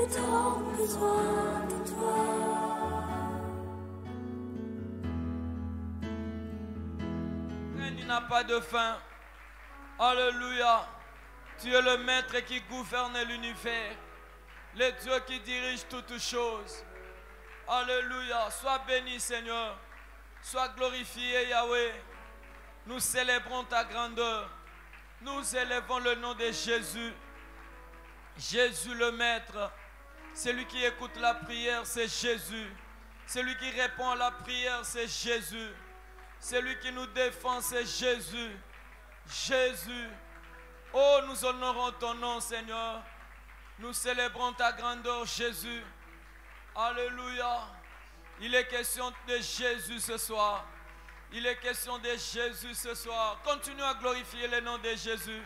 tant besoin de toi. Il n'a pas de fin. Alléluia. Tu es le maître qui gouverne l'univers. Le Dieu qui dirige toutes choses. Alléluia. Sois béni, Seigneur. Sois glorifié, Yahweh. Nous célébrons ta grandeur. Nous élevons le nom de Jésus. Jésus le maître. Celui qui écoute la prière, c'est Jésus. Celui qui répond à la prière, c'est Jésus. Celui qui nous défend, c'est Jésus. Jésus. Oh, nous honorons ton nom, Seigneur. Nous célébrons ta grandeur, Jésus. Alléluia. Il est question de Jésus ce soir. Il est question de Jésus ce soir. Continue à glorifier le nom de Jésus.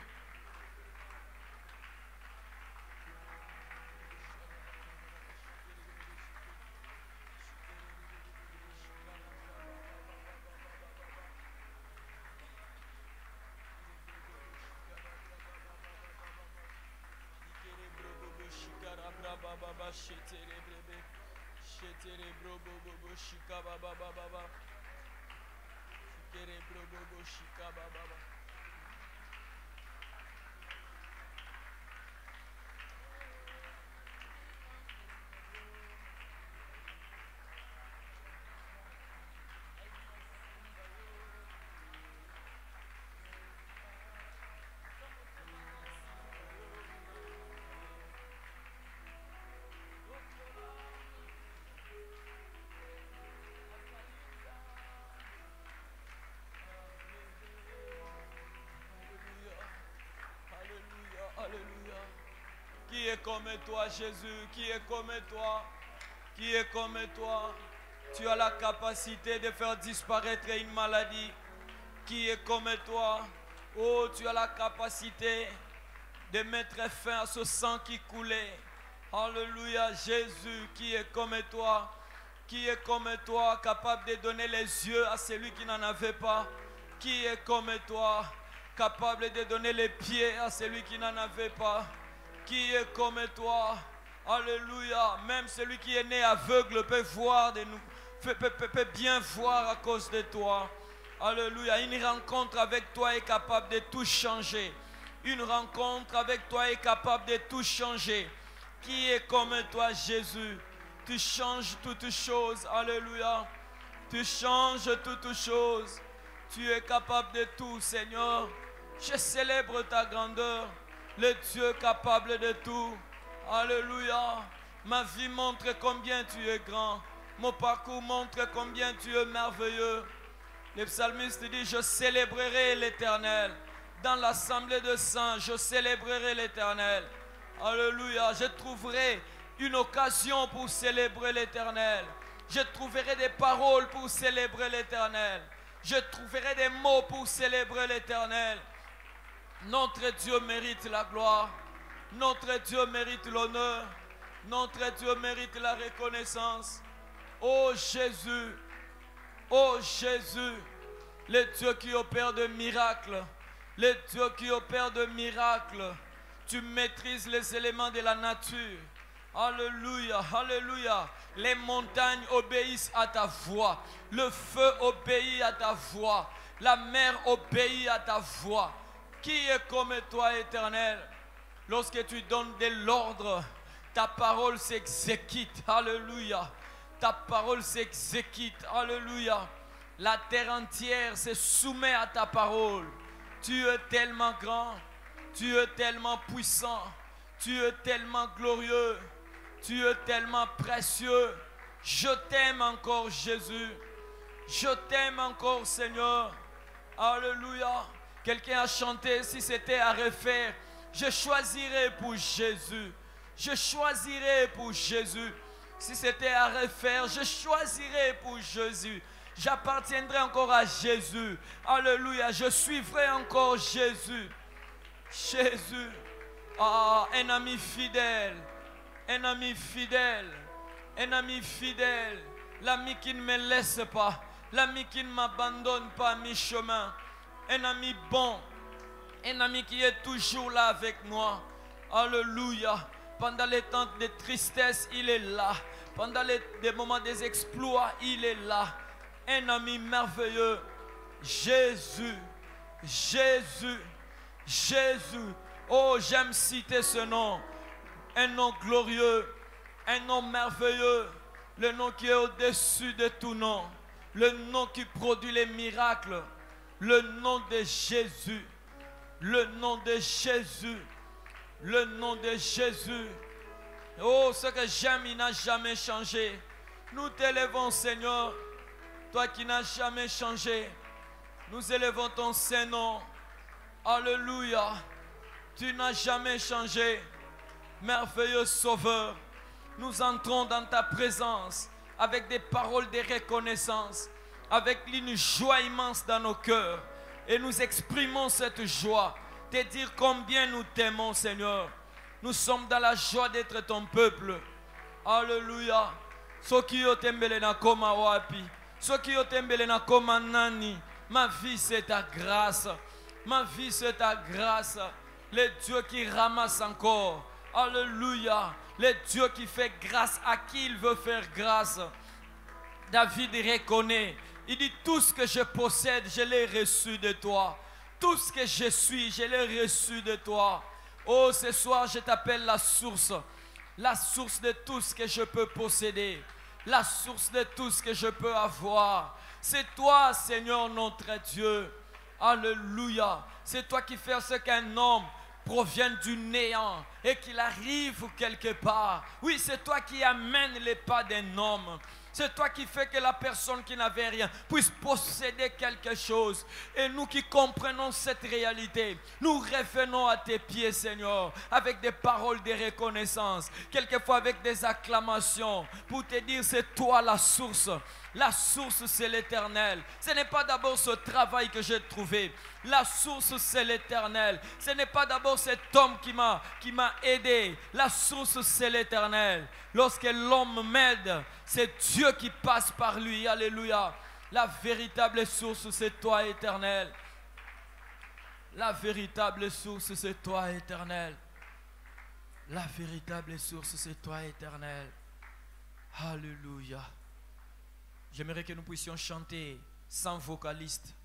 Qui est comme toi, Jésus? Qui est comme toi? Qui est comme toi? Tu as la capacité de faire disparaître une maladie. Qui est comme toi? Oh, tu as la capacité de mettre fin à ce sang qui coulait. Alléluia, Jésus, qui est comme toi? Qui est comme toi, capable de donner les yeux à celui qui n'en avait pas? Qui est comme toi, capable de donner les pieds à celui qui n'en avait pas? Qui est comme toi? Alléluia. Même celui qui est né aveugle peut voir de nous, peut bien voir à cause de toi. Alléluia. Une rencontre avec toi est capable de tout changer. Une rencontre avec toi est capable de tout changer. Qui est comme toi, Jésus? Tu changes toutes choses. Alléluia. Tu changes toutes choses. Tu es capable de tout, Seigneur. Je célèbre ta grandeur. Le Dieu capable de tout. Alléluia. Ma vie montre combien tu es grand. Mon parcours montre combien tu es merveilleux. Le psalmiste dit, je célébrerai l'Éternel. Dans l'assemblée de saints, je célébrerai l'Éternel. Alléluia. Je trouverai une occasion pour célébrer l'Éternel. Je trouverai des paroles pour célébrer l'Éternel. Je trouverai des mots pour célébrer l'Éternel. Notre Dieu mérite la gloire. Notre Dieu mérite l'honneur. Notre Dieu mérite la reconnaissance. Oh Jésus, oh Jésus, le Dieu qui opère de miracles, le Dieu qui opère de miracles. Tu maîtrises les éléments de la nature. Alléluia, alléluia. Les montagnes obéissent à ta voix. Le feu obéit à ta voix. La mer obéit à ta voix. Qui est comme toi, Éternel? Lorsque tu donnes de l'ordre, ta parole s'exécute. Alléluia. Ta parole s'exécute. Alléluia. La terre entière se soumet à ta parole. Tu es tellement grand. Tu es tellement puissant. Tu es tellement glorieux. Tu es tellement précieux. Je t'aime encore, Jésus. Je t'aime encore, Seigneur. Alléluia. Quelqu'un a chanté, si c'était à refaire, je choisirais pour Jésus. Je choisirais pour Jésus. Si c'était à refaire, je choisirais pour Jésus. J'appartiendrai encore à Jésus. Alléluia. Je suivrai encore Jésus. Jésus. Ah, un ami fidèle. Un ami fidèle. Un ami fidèle. L'ami qui ne me laisse pas. L'ami qui ne m'abandonne pas à mi-chemin. Un ami bon. Un ami qui est toujours là avec moi. Alléluia. Pendant les temps de tristesse, il est là. Pendant des moments des exploits, il est là. Un ami merveilleux. Jésus, Jésus, Jésus. Oh, j'aime citer ce nom. Un nom glorieux, un nom merveilleux. Le nom qui est au-dessus de tout nom. Le nom qui produit les miracles. Le nom de Jésus. Le nom de Jésus. Le nom de Jésus. Oh, ce que j'aime, il n'a jamais changé. Nous t'élevons, Seigneur. Toi qui n'as jamais changé. Nous élevons ton Saint-Nom. Alléluia. Tu n'as jamais changé. Merveilleux Sauveur. Nous entrons dans ta présence avec des paroles de reconnaissance, avec une joie immense dans nos cœurs. Et nous exprimons cette joie, te dire combien nous t'aimons, Seigneur. Nous sommes dans la joie d'être ton peuple. Alléluia. Soki yo tembele na koma wapi. Soki yo tembele na koma nani. Ma vie c'est ta grâce. Ma vie c'est ta grâce. Le Dieu qui ramasse encore. Alléluia. Le Dieu qui fait grâce à qui il veut faire grâce. David reconnaît. Il dit tout ce que je possède, je l'ai reçu de toi. Tout ce que je suis, je l'ai reçu de toi. Oh, ce soir, je t'appelle la source. La source de tout ce que je peux posséder. La source de tout ce que je peux avoir. C'est toi, Seigneur, notre Dieu. Alléluia. C'est toi qui fais ce qu'un homme provienne du néant et qu'il arrive quelque part. Oui, c'est toi qui amènes les pas d'un homme. C'est toi qui fais que la personne qui n'avait rien puisse posséder quelque chose. Et nous qui comprenons cette réalité, nous revenons à tes pieds, Seigneur, avec des paroles de reconnaissance, quelquefois avec des acclamations, pour te dire c'est toi la source. La source, c'est l'Éternel. Ce n'est pas d'abord ce travail que j'ai trouvé. La source, c'est l'Éternel. Ce n'est pas d'abord cet homme qui m'a aidé. La source, c'est l'Éternel. Lorsque l'homme m'aide, c'est Dieu qui passe par lui. Alléluia. La véritable source, c'est toi, Éternel. La véritable source, c'est toi, Éternel. La véritable source, c'est toi, Éternel. Alléluia. J'aimerais que nous puissions chanter sans vocaliste.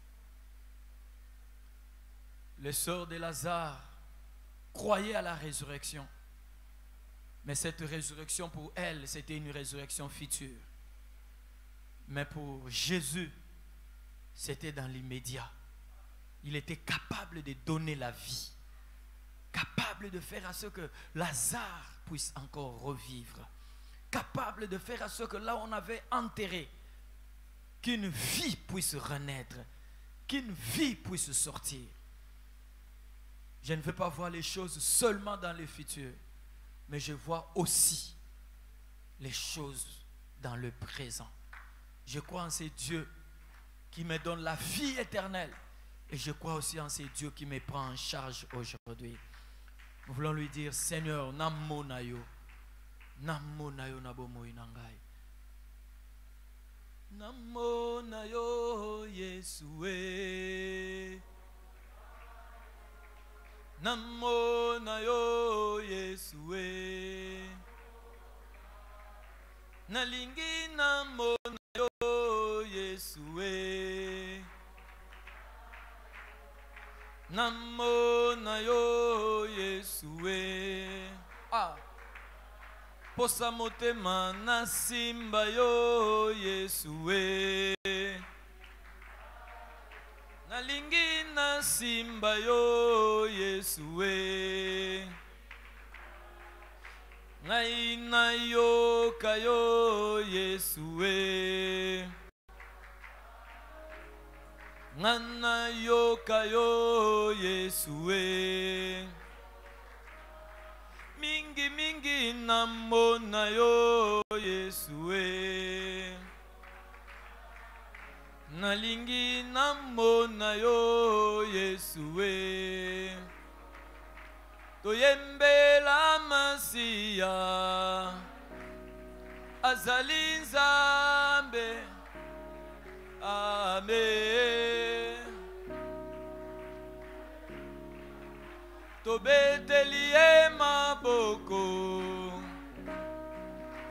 Les sœurs de Lazare croyaient à la résurrection. Mais cette résurrection pour elles, c'était une résurrection future. Mais pour Jésus, c'était dans l'immédiat. Il était capable de donner la vie. Capable de faire à ce que Lazare puisse encore revivre. Capable de faire à ce que là on avait enterré, qu'une vie puisse renaître, qu'une vie puisse sortir. Je ne veux pas voir les choses seulement dans le futur, mais je vois aussi les choses dans le présent. Je crois en ces dieux qui me donnent la vie éternelle, et je crois aussi en ces dieux qui me prennent en charge aujourd'hui. Nous voulons lui dire, Seigneur, Namo Nayo, Namo Nayo Nabomo Inangai. Namo na yo Yesue. Namo na yo Yesue. Nalingi namo na yo Yesue. Namo na yo Yesue. Ah. Posa motema na simba yo Yesue. Nalingi na simba yo Yesue. Ngai na yo kayo Yesue. Ngana yo kayo Yesue. Mingi mingi namona yo Yesue. Nalingi namona yo Yesue. Toyembela Masia azali Nzambe. Amen. Tobetelie maboko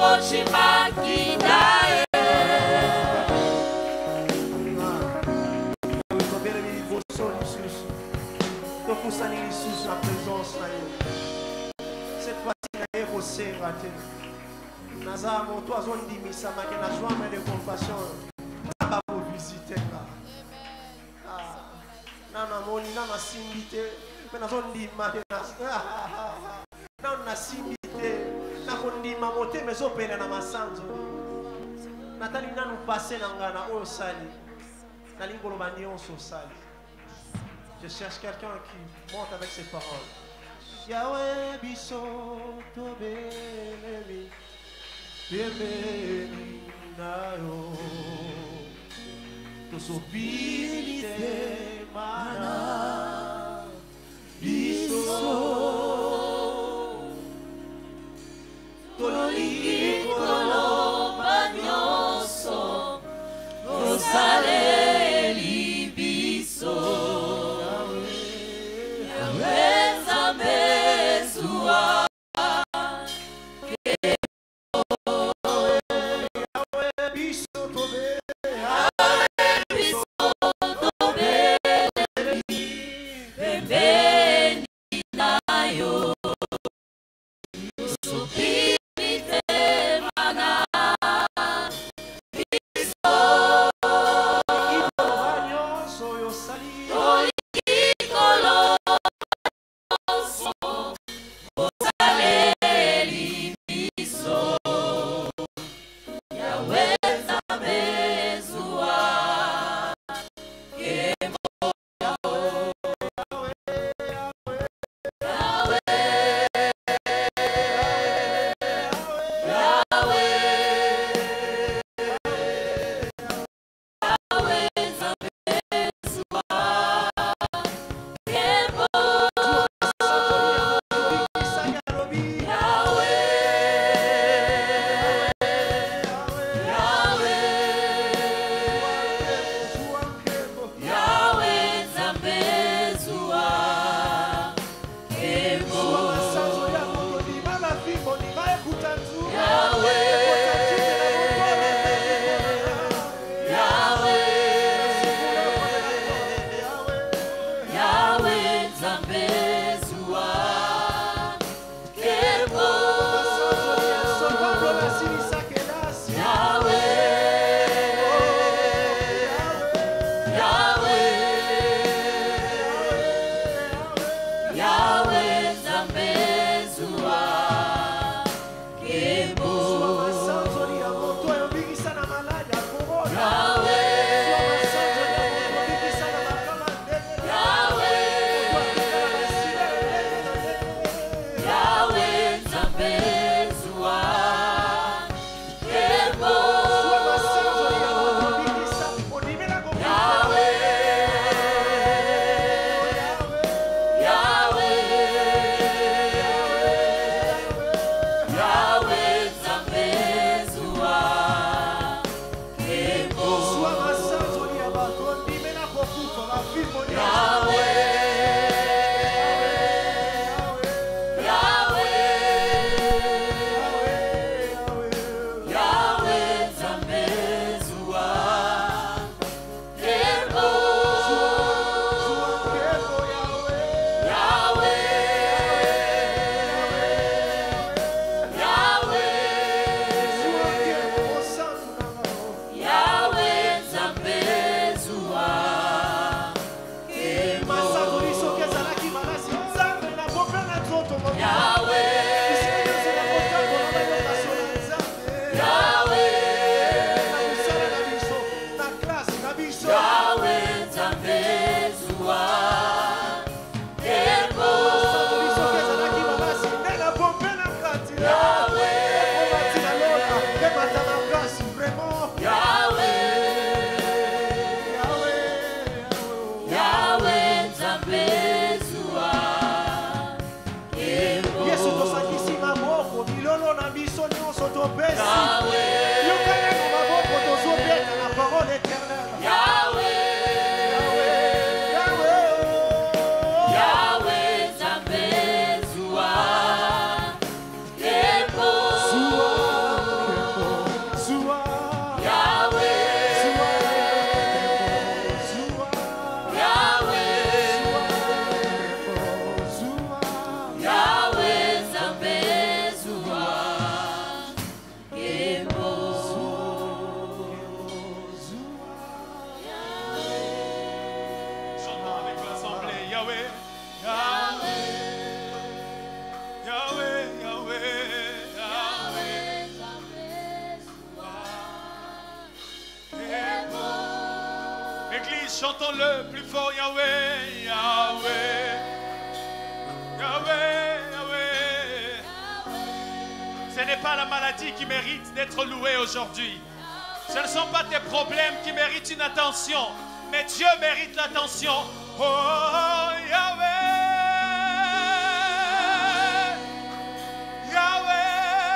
Cette fois-ci, il faut se rater. Nazamo, toi, on dit, mais ça m'a fait la joie, mais de compassion. Ça va vous visiter là. Non, non, non, non, simbité. Mais nous on dit, non, on a simbité. Nous dit, mamoté, mais on peut aller dans ma sanzo. Nathalie, nous passer dans Ghana, au Sali. Dans l'Ingolomani, on se sali. Je cherche quelqu'un qui monte avec ses paroles. Yahweh biso tobelemi bienveni nayo tosobite mana biso toliki kolomba nyonso osaleli biso chantons-le plus fort, Yahweh, Yahweh, Yahweh, Yahweh. Ce n'est pas la maladie qui mérite d'être louée aujourd'hui. Ce ne sont pas tes problèmes qui méritent une attention, mais Dieu mérite l'attention. Oh, Yahweh, Yahweh,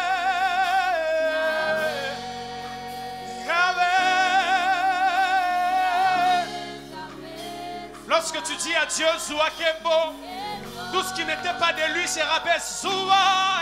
Yahweh. Lorsque tu dis à Dieu, Zoua Kembo, tout ce qui n'était pas de lui se rabaisse. Zoua,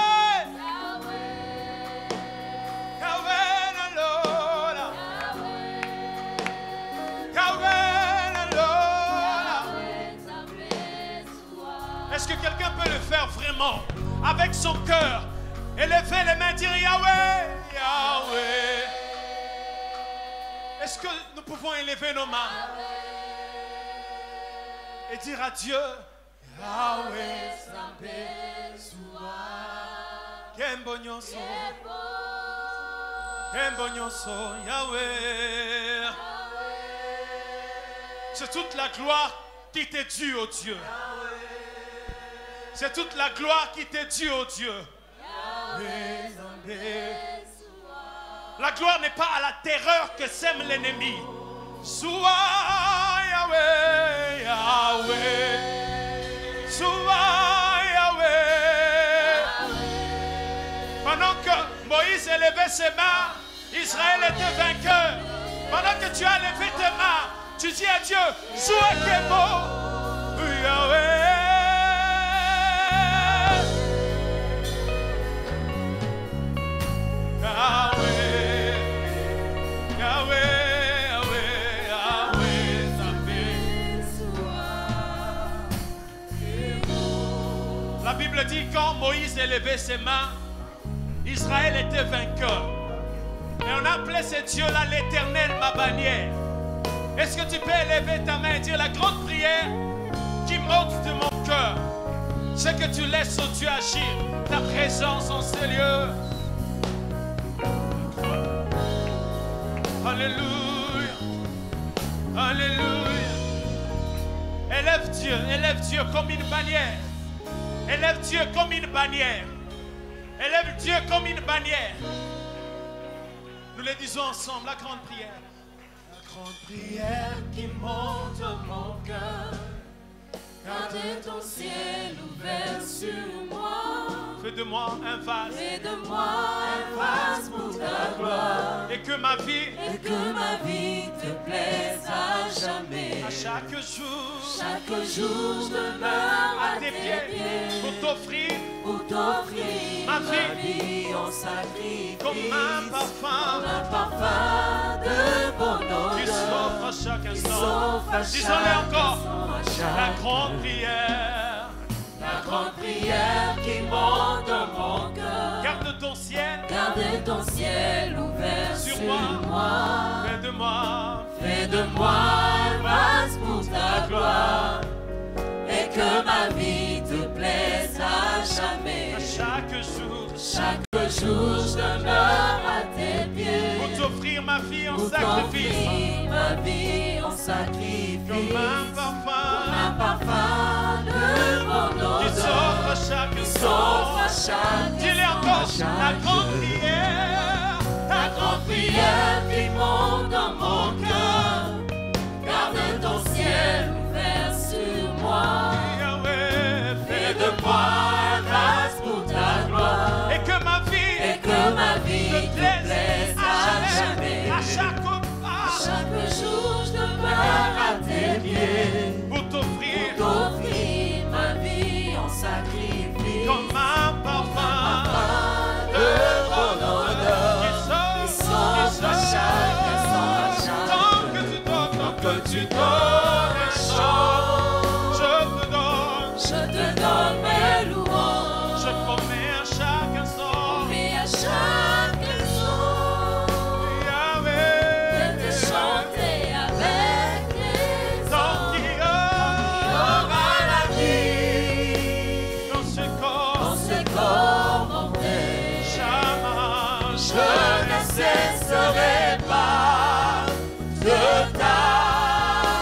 est-ce que quelqu'un peut le faire vraiment avec son cœur? Élever les mains, dire Yahweh, Yahweh. Est-ce que nous pouvons élever nos mains et dire à Dieu Yahweh, Kembo Nyonso, Kembo Nyonso, Yahweh. C'est toute la gloire qui t'est due, ô Dieu. C'est toute la gloire qui t'est due, ô Dieu. La gloire n'est pas à la terreur que sème l'ennemi. Soua Yahweh, Yahweh. Soua Yahweh. Pendant que Moïse élevait ses mains, Israël était vainqueur. Pendant que tu as levé tes mains, tu dis à Dieu, Soua Kembo, Yahweh. La Bible dit quand Moïse élevait ses mains, Israël était vainqueur. Et on appelait ce Dieu-là l'Éternel, ma bannière. Est-ce que tu peux élever ta main et dire la grande prière qui monte de mon cœur? C'est que tu laisses au Dieu agir, ta présence en ce lieu. Alléluia, alléluia. Élève Dieu comme une bannière. Élève Dieu comme une bannière. Élève Dieu comme une bannière. Nous le disons ensemble, la grande prière. La grande prière qui monte mon cœur. Garde ton ciel ouvert sur moi. Fais de moi un vase. Fais de moi un vase pour ta gloire. Et que ma vie te plaise à jamais. À chaque jour Je demeure à tes pieds pour t'offrir ma vie en sacrifice. comme un parfum De bon odeur. qui s'offre à chaque instant. Disons-le encore. La grande prière. La grande prière qui monte dans mon cœur. Garde ton ciel. Garde ton ciel ouvert Sur sur moi. moi. Fais de moi. Fais de moi un vase pour ta gloire. Et que ma vie te plaise à jamais. À chaque jour. Chaque jour je demeure à tes pieds. Pour t'offrir ma vie en Pour sacrifice. t'offrir ma vie en sacrifice. Comme un parfum Un parfum de bon qui odeur. s'offre à chaque Sauf à instant. chaque Dis-le encore. La grande prière. La grande prière qui monte dans mon cœur. Garde ton ciel ouvert sur moi. Yahweh, Fais de moi un vase pour ta gloire. et que ma vie te plaise à jamais. à chaque pas. Chaque jour je demeure à tes pieds. Pour t'offrir T'offrir ma vie en sacrifice. comme un parfum De bon odeur. qui Sauf à chaque instant, à chaque tant que tu donnes un chant, je te donne mes louanges. je promets à chaque instant Mais à chaque instant, Yahweh de te chanter avec les tant qu'il y aura la vie. dans ce corps Dans ce corps mortel, jamais je ne cesserai pas de t'adorer.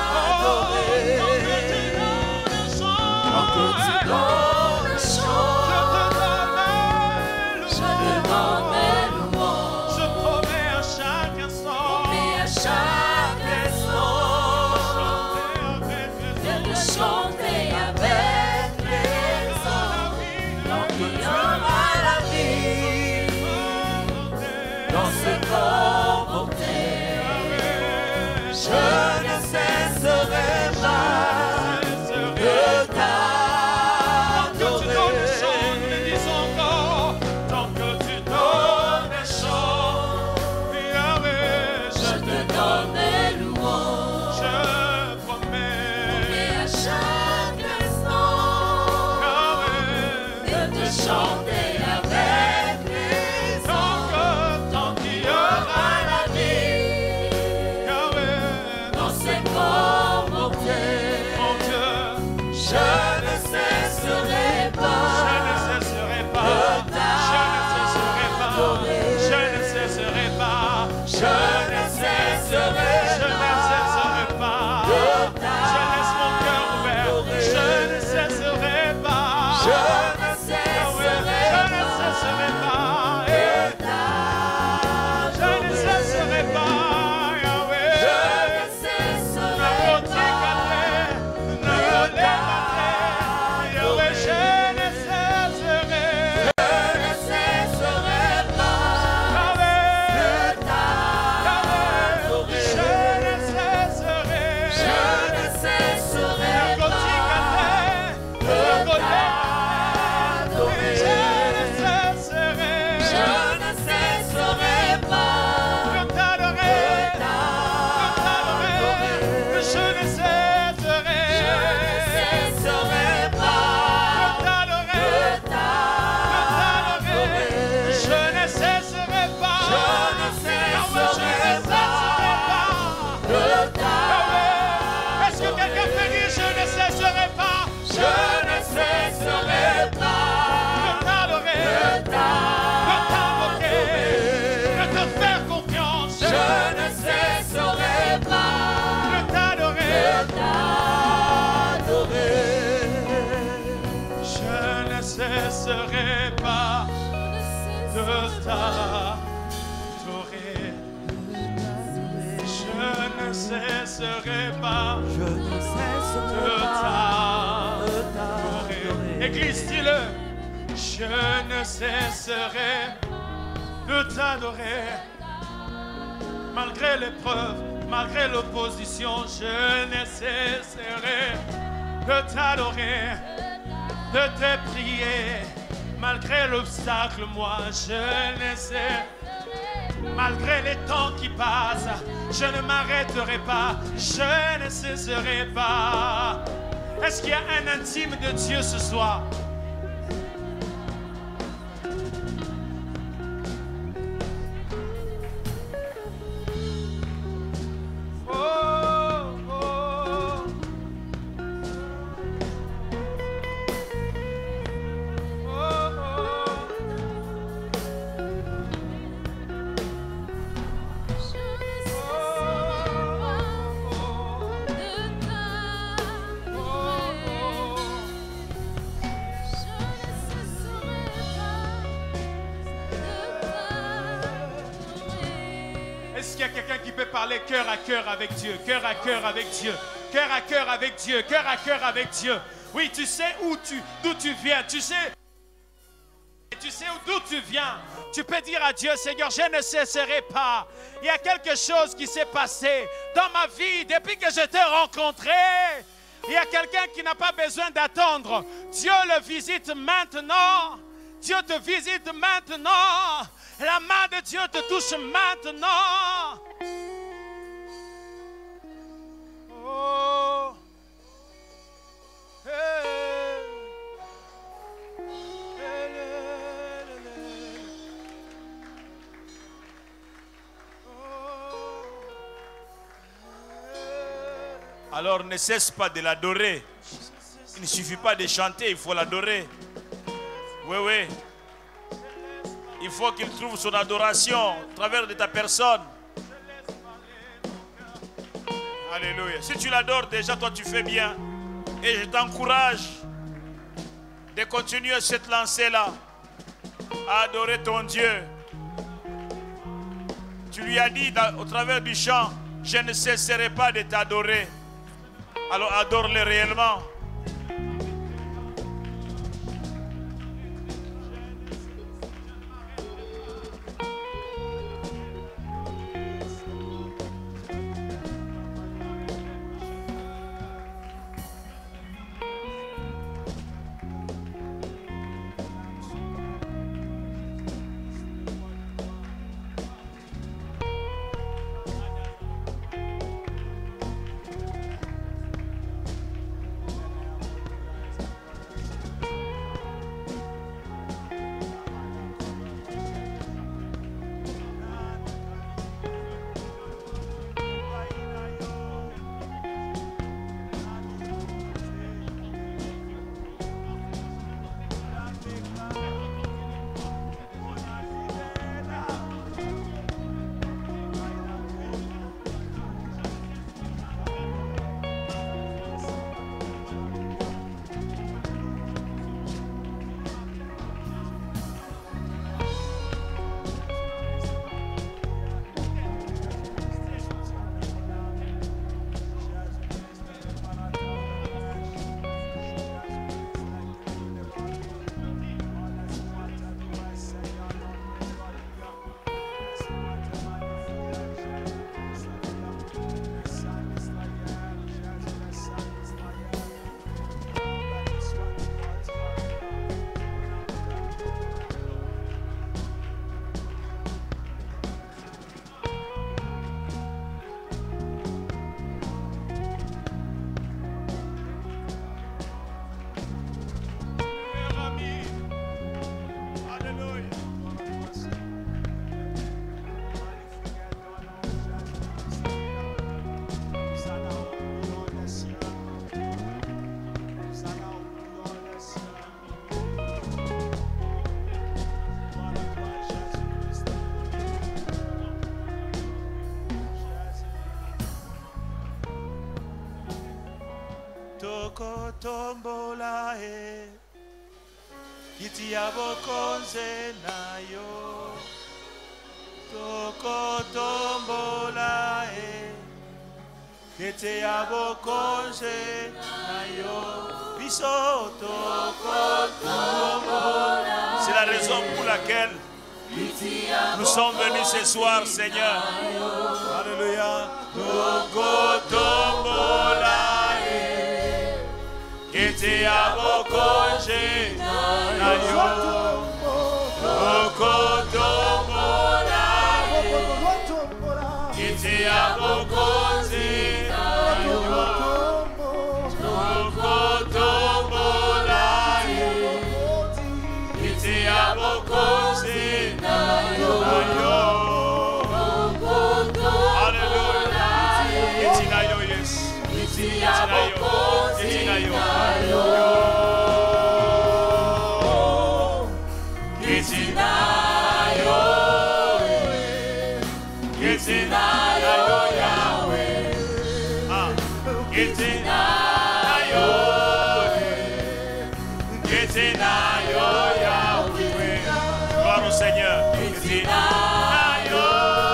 Église, dis-le. Je ne cesserai de t'adorer. Malgré l'épreuve, malgré l'opposition, je ne cesserai de t'adorer, de te prier. Malgré l'obstacle, moi, je ne sais. Malgré les temps qui passent, je ne m'arrêterai pas, je ne cesserai pas. Est-ce qu'il y a un intime de Dieu ce soir? Parler cœur à cœur avec Dieu, cœur à cœur avec Dieu, cœur à cœur avec Dieu, cœur à cœur avec Dieu. Oui, tu sais d'où tu viens, tu sais d'où tu viens. Tu peux dire à Dieu, Seigneur, je ne cesserai pas. Il y a quelque chose qui s'est passé dans ma vie depuis que je t'ai rencontré. Il y a quelqu'un qui n'a pas besoin d'attendre. Dieu le visite maintenant. Dieu te visite maintenant. La main de Dieu te touche maintenant. Oh. Hey. Alors ne cesse pas de l'adorer. Il ne suffit pas de chanter, il faut l'adorer. Oui, oui. Il faut qu'il trouve son adoration à travers de ta personne. Alléluia. Si tu l'adores déjà, toi tu fais bien. Et je t'encourage de continuer cette lancée-là. à adorer ton Dieu. Tu lui as dit au travers du chant, je ne cesserai pas de t'adorer. Alors adore-le réellement. Tombola kiti ya bokonze nayo toko tombola kiti ya bokonze nayo biso toko tombola. C'est la raison pour laquelle nous sommes venus ce soir, Seigneur. Alléluia. Toko tombola kiti ya bokonze nayo toko tombola kiti ya bokonze nayo toko tombola kiti ya bokonze nayo. Alléluia. Kiti nayo, yes. Kiti nayo. Kiti nayo. Kiti nayo. Kiti nayo, Yahweh. Kiti nayo. Kiti nayo, Yahweh. Gloire au Seigneur. Kiti nayo.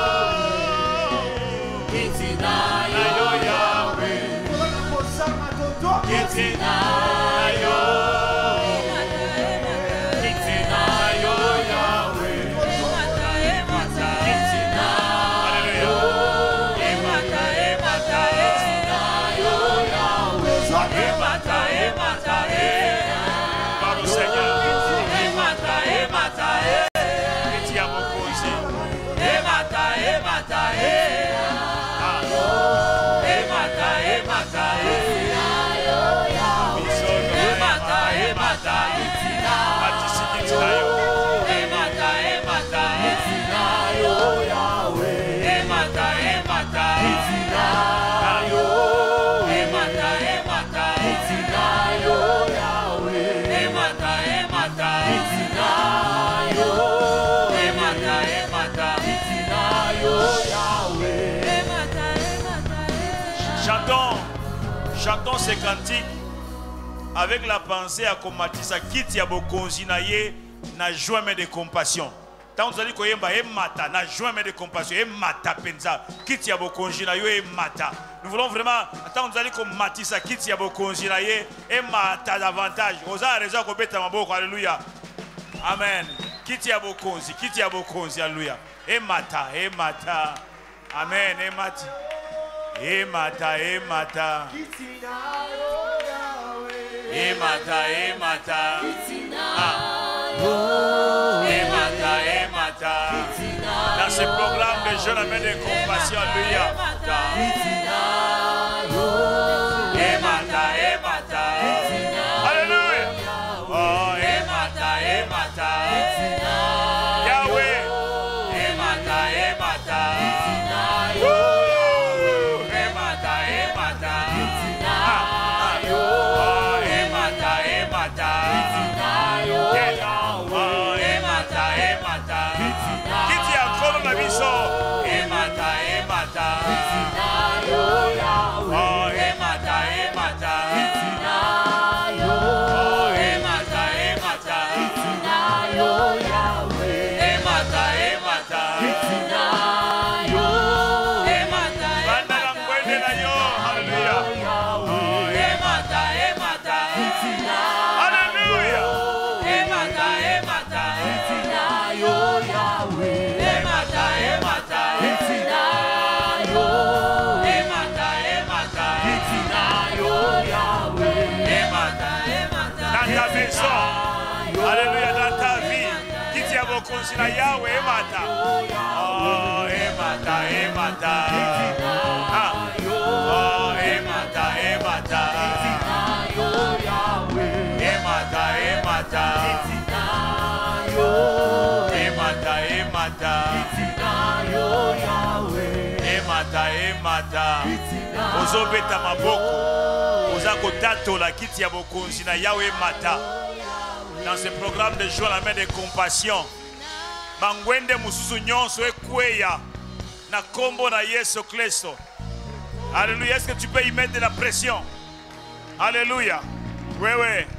Kiti nayo, Yahweh. Kiti nayo. Kiti nayo, Yahweh. Kiti nayo. Gloire au Seigneur. Kiti ya bokonze. Chantons ces cantiques avec la pensée à Komatisa Kiti ya bokonzi na ye na joie mais de compassion. Tant vous allez koyemba e mata na joie mais de compassion e mata penza kiti ya bokonzi na yo e mata. Nous voulons vraiment tant vous allez ko matisa kiti ya bokonzi na ye e mata davantage. Oza raison ko beta maboko alléluia. Amen. Kiti ya bokonzi alléluia. E mata amen e mata. E mata e mata dans ce programme de jeunes amène de compassion alléluia. Alléluia. Oh Yahweh Konsina Yahweh emata. Oh emata. Oh emata. Emata. Ozobeta maboko. Ozako tato la kiti ya bokonzi na Yahweh emata. Dans ce programme de joie la main de compassion. Bangwende mususu nyonso ekweya na kombo na Yesu Kristo. Alléluia. Est-ce que tu peux y mettre de la pression? Alléluia. Oui.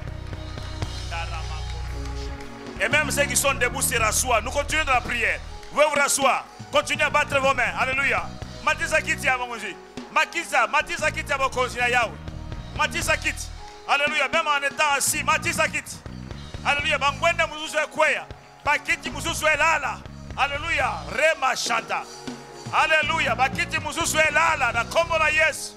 Et même ceux qui sont debout se rassoient. Nous continuons dans la prière. Vous pouvez vous rasseoir. Continuez à battre vos mains. Alléluia. Matisa kiti ya mamuzi. Matisa kiti ya bokonzi na Yahweh. Matisa kiti. Alléluia. Même en étant assis. Matisa kiti. Alléluia. Bangwende mususu ekweya. Bakiti mususu elala. Alléluia. Rema shanta. Alléluia. Bakiti mususu elala na kombo na Yesu.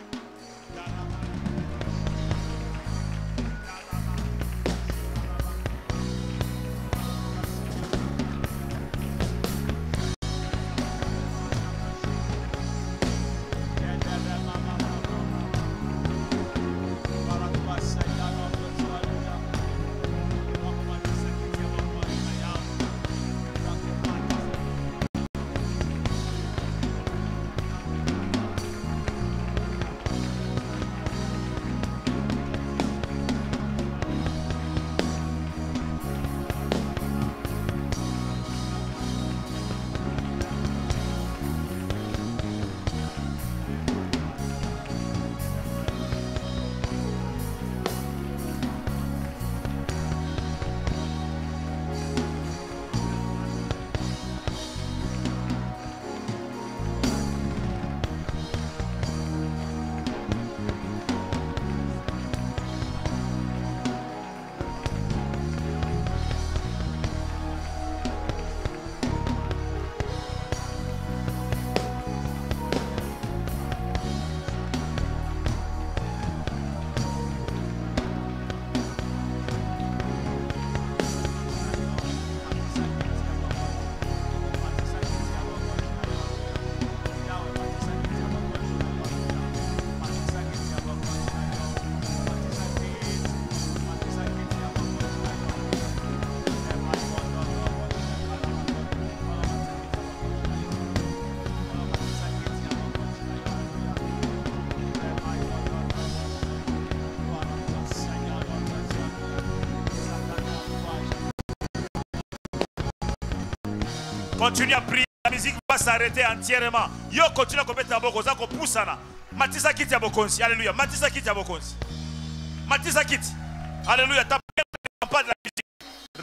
Continue à prier, la musique va s'arrêter entièrement. Yo continue à commettre un boko, ça qu'on pousse là. Matisa kiti ya bokonzi, alléluia. Matisa kiti ya bokonzi. Matisa kiti, alléluia. T'as pas de la musique.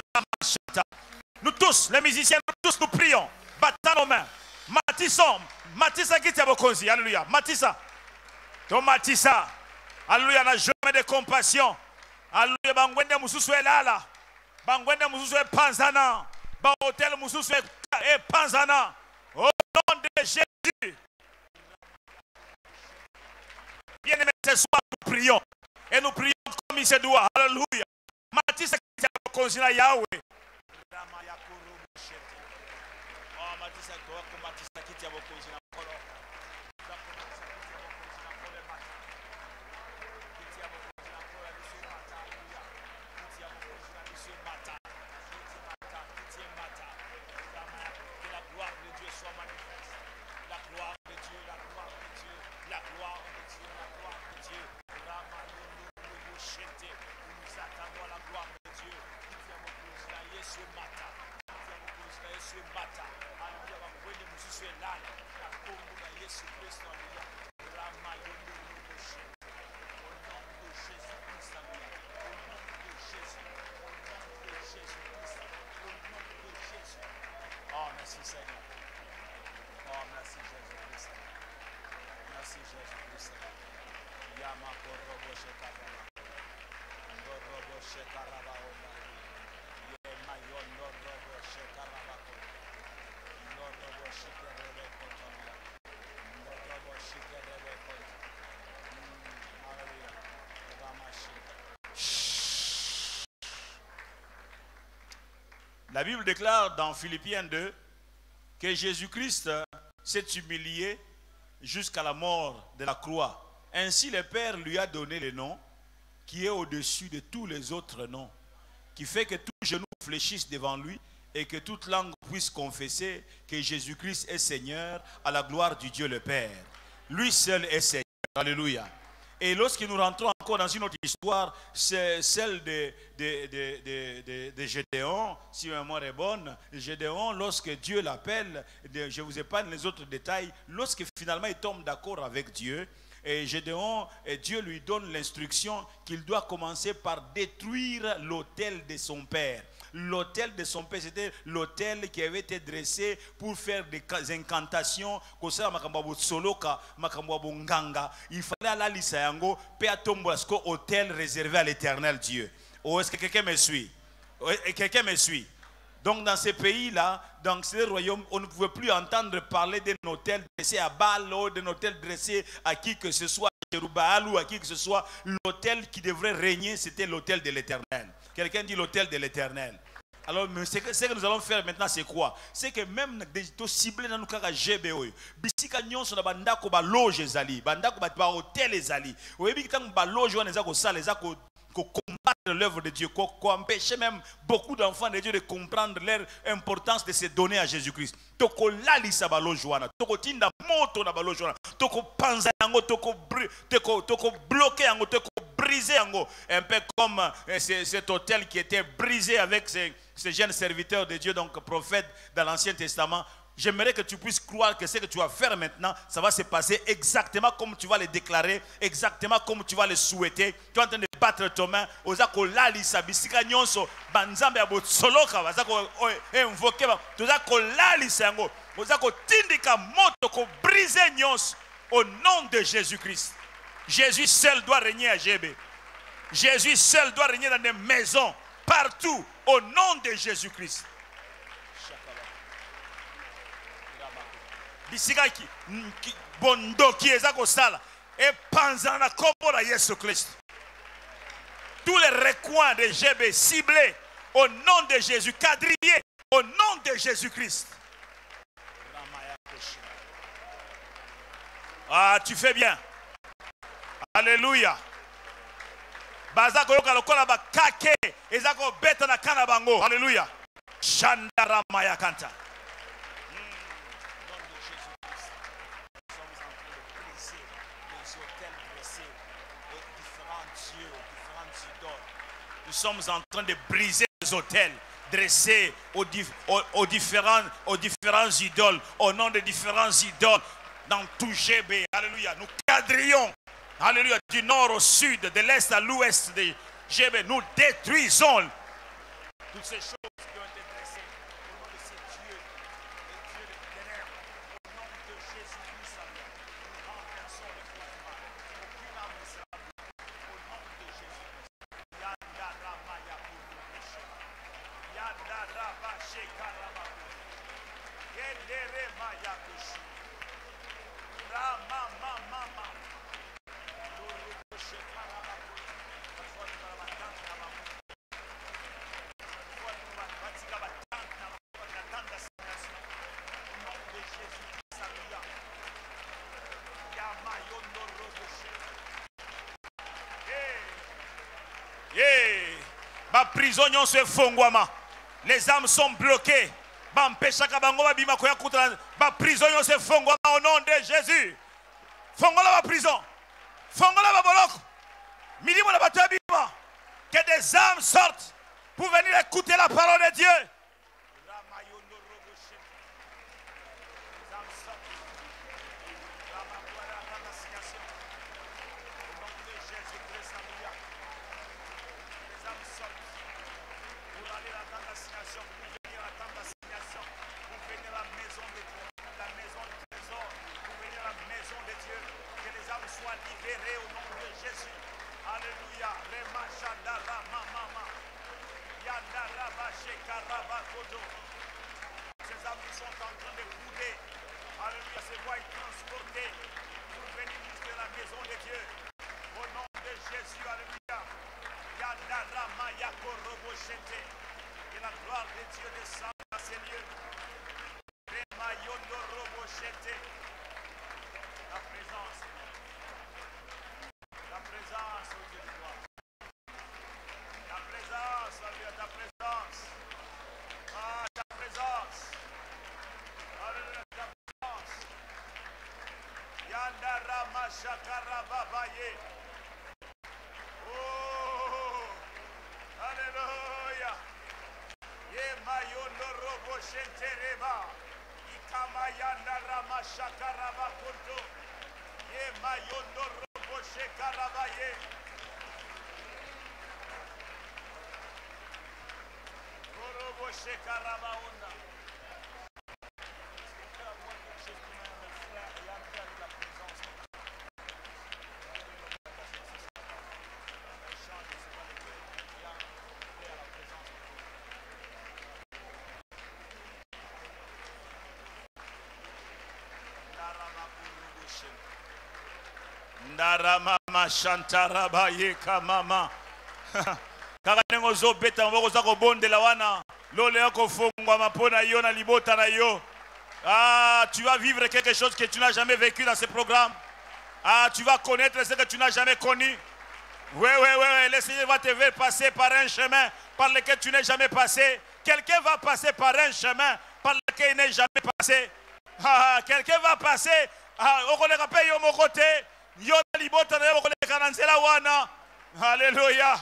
Nous tous, les musiciens, nous tous, nous prions. Battons nos mains. Matissons. Matissa qui t'a bokonzi. Alléluia. Matissa. Ton Matissa. Alléluia. Na jamais de compassion. Alléluia. Bangwende mususu elala. Bangwende mususu e panzana. Ba hôtel mususu e panzana. Au nom de Jésus. Bien-aimés, ce soir, nous prions. Et nous prions comme il se doit. Alléluia. Matissa qui t'a bokonzi na Yahweh. Merci Seigneur. Oh, merci Jésus-Christ. Merci Jésus-Christ. Yama korobo shekaraba. Korobo shekaraba omari. Yema yondo robo shekaraba. Korobo shekarebe kontonia. Korobo shekarebe kontonia. Hallelujah. Ramashi. La Bible déclare dans Philippiens 2 que Jésus-Christ s'est humilié jusqu'à la mort de la croix. Ainsi le Père lui a donné le nom qui est au-dessus de tous les autres noms, qui fait que tout genou fléchisse devant lui et que toute langue puisse confesser que Jésus-Christ est Seigneur à la gloire du Dieu le Père. Lui seul est Seigneur. Alléluia. Et lorsque nous rentrons encore dans une autre histoire, c'est celle de Gédéon, si ma mémoire est bonne. Gédéon, lorsque Dieu l'appelle, je vous épargne les autres détails, lorsque finalement il tombe d'accord avec Dieu, et Gédéon, Dieu lui donne l'instruction qu'il doit commencer par détruire l'autel de son père. L'autel de son père, c'était l'autel qui avait été dressé pour faire des incantations. Il fallait aller à l'Isayango, hôtel réservé à l'éternel Dieu. Oh, est-ce que quelqu'un me suit? Quelqu'un me suit? Donc dans ces pays-là, dans ces royaumes, on ne pouvait plus entendre parler d'un hôtel dressé à Baal ou d'un hôtel dressé à qui que ce soit, à Jérubaal ou à qui que ce soit. L'hôtel qui devrait régner, c'était l'hôtel de l'éternel. Quelqu'un dit l'hôtel de l'éternel. Alors, ce que nous allons faire maintenant, c'est quoi? C'est que même des ciblés dans nos cas GBO, bisika nyonso na bandako ba loge zali, bandako ba hôtel zali. Oyebi kitang ba loge wana za ko sala za ko combattre l'œuvre de Dieu, ko empêcher même beaucoup d'enfants de Dieu de comprendre leur importance de se donner à Jésus-Christ. Toko lalisa ba loge wana, toko tinda moto na ba loge wana, toko panza yango, toko bloquer yango, toko briser yango, un peu comme cet hôtel qui était brisé avec ces jeunes serviteurs de Dieu, donc prophètes dans l'Ancien Testament. J'aimerais que tu puisses croire que ce que tu vas faire maintenant, ça va se passer exactement comme tu vas le déclarer, exactement comme tu vas le souhaiter. Tu es en train de battre ton main. Ozako lali sabisika nyonso banzambe ya botsoloka bazako invoquer tozako lali sango. Ozako tindika moto ko briser nyonso au nom de Jésus-Christ. Jésus seul doit régner à GB. Jésus seul doit régner dans des maisons partout au nom de Jésus-Christ. Bisika ki bondo qui est à Kosala et panzana kombo na Jésus Christ. Tous les recoins de GB ciblés au nom de Jésus, quadrillés au nom de Jésus-Christ. Ah, tu fais bien. Alléluia. Bazako yoka lokola ba kake ezako beta na kana bango. Alléluia. Shandara maya kanta. Nous sommes en train de briser les hôtels dressés aux différents idoles, au nom de différents idoles dans tout GB. Alléluia. Nous quadrillons, alléluia, du nord au sud, de l'est à l'ouest de GB. Nous détruisons toutes ces choses qui ont été dressées au nom de ces dieux, les dieux des ténèbres, au nom de Jésus-Christ, nous renversons les forces du mal. Aucune âme ne sera bloquée. Au nom de Jésus-Christ. Ba prison nyonso efongwama. Les âmes sont bloquées. Ba mpeshaka bango ba bima koya kutana. Ba prison nyonso efongwama au nom de Jésus. Fongola ba prison. Fongola ba boloko. Milimo na bato ya bima. Que des âmes sortent pour venir écouter la parole de Dieu. Ces âmes qui sont en train de bouder, alléluia, se voient transporter pour venir visiter la maison de Dieu. Au nom de Jésus, alléluia. Que la gloire de Dieu descende dans ces lieux. La présence, la présence, oh Dieu de gloire. Ta présence, alléluia, ta présence. Ah, ta présence. Alléluia, ta présence. Yandara Mashakara Babaye. Oh, alléluia. Yemayondo Robo Shentereba. Ikama Yandara Mashakara Bakoto. Yemayondo Robo Shekarabaye. Ndarama Shantara Bayeka Mama. Kaka nengo zo beta mboko za ko bondela wana lole yako fongwa mapona yo na libota na yo. Ah, tu vas vivre quelque chose que tu n'as jamais vécu dans ce programme. Ah, tu vas connaître ce que tu n'as jamais connu. Oui, le Seigneur va te faire passer par un chemin par lequel tu n'es jamais passé. Quelqu'un va passer par un chemin par lequel il n'est jamais passé. Ah, quelqu'un va passer. Ah, on connaît pas yo mon côté. Yo na libota na yo connaît kananzela wana. Alléluia.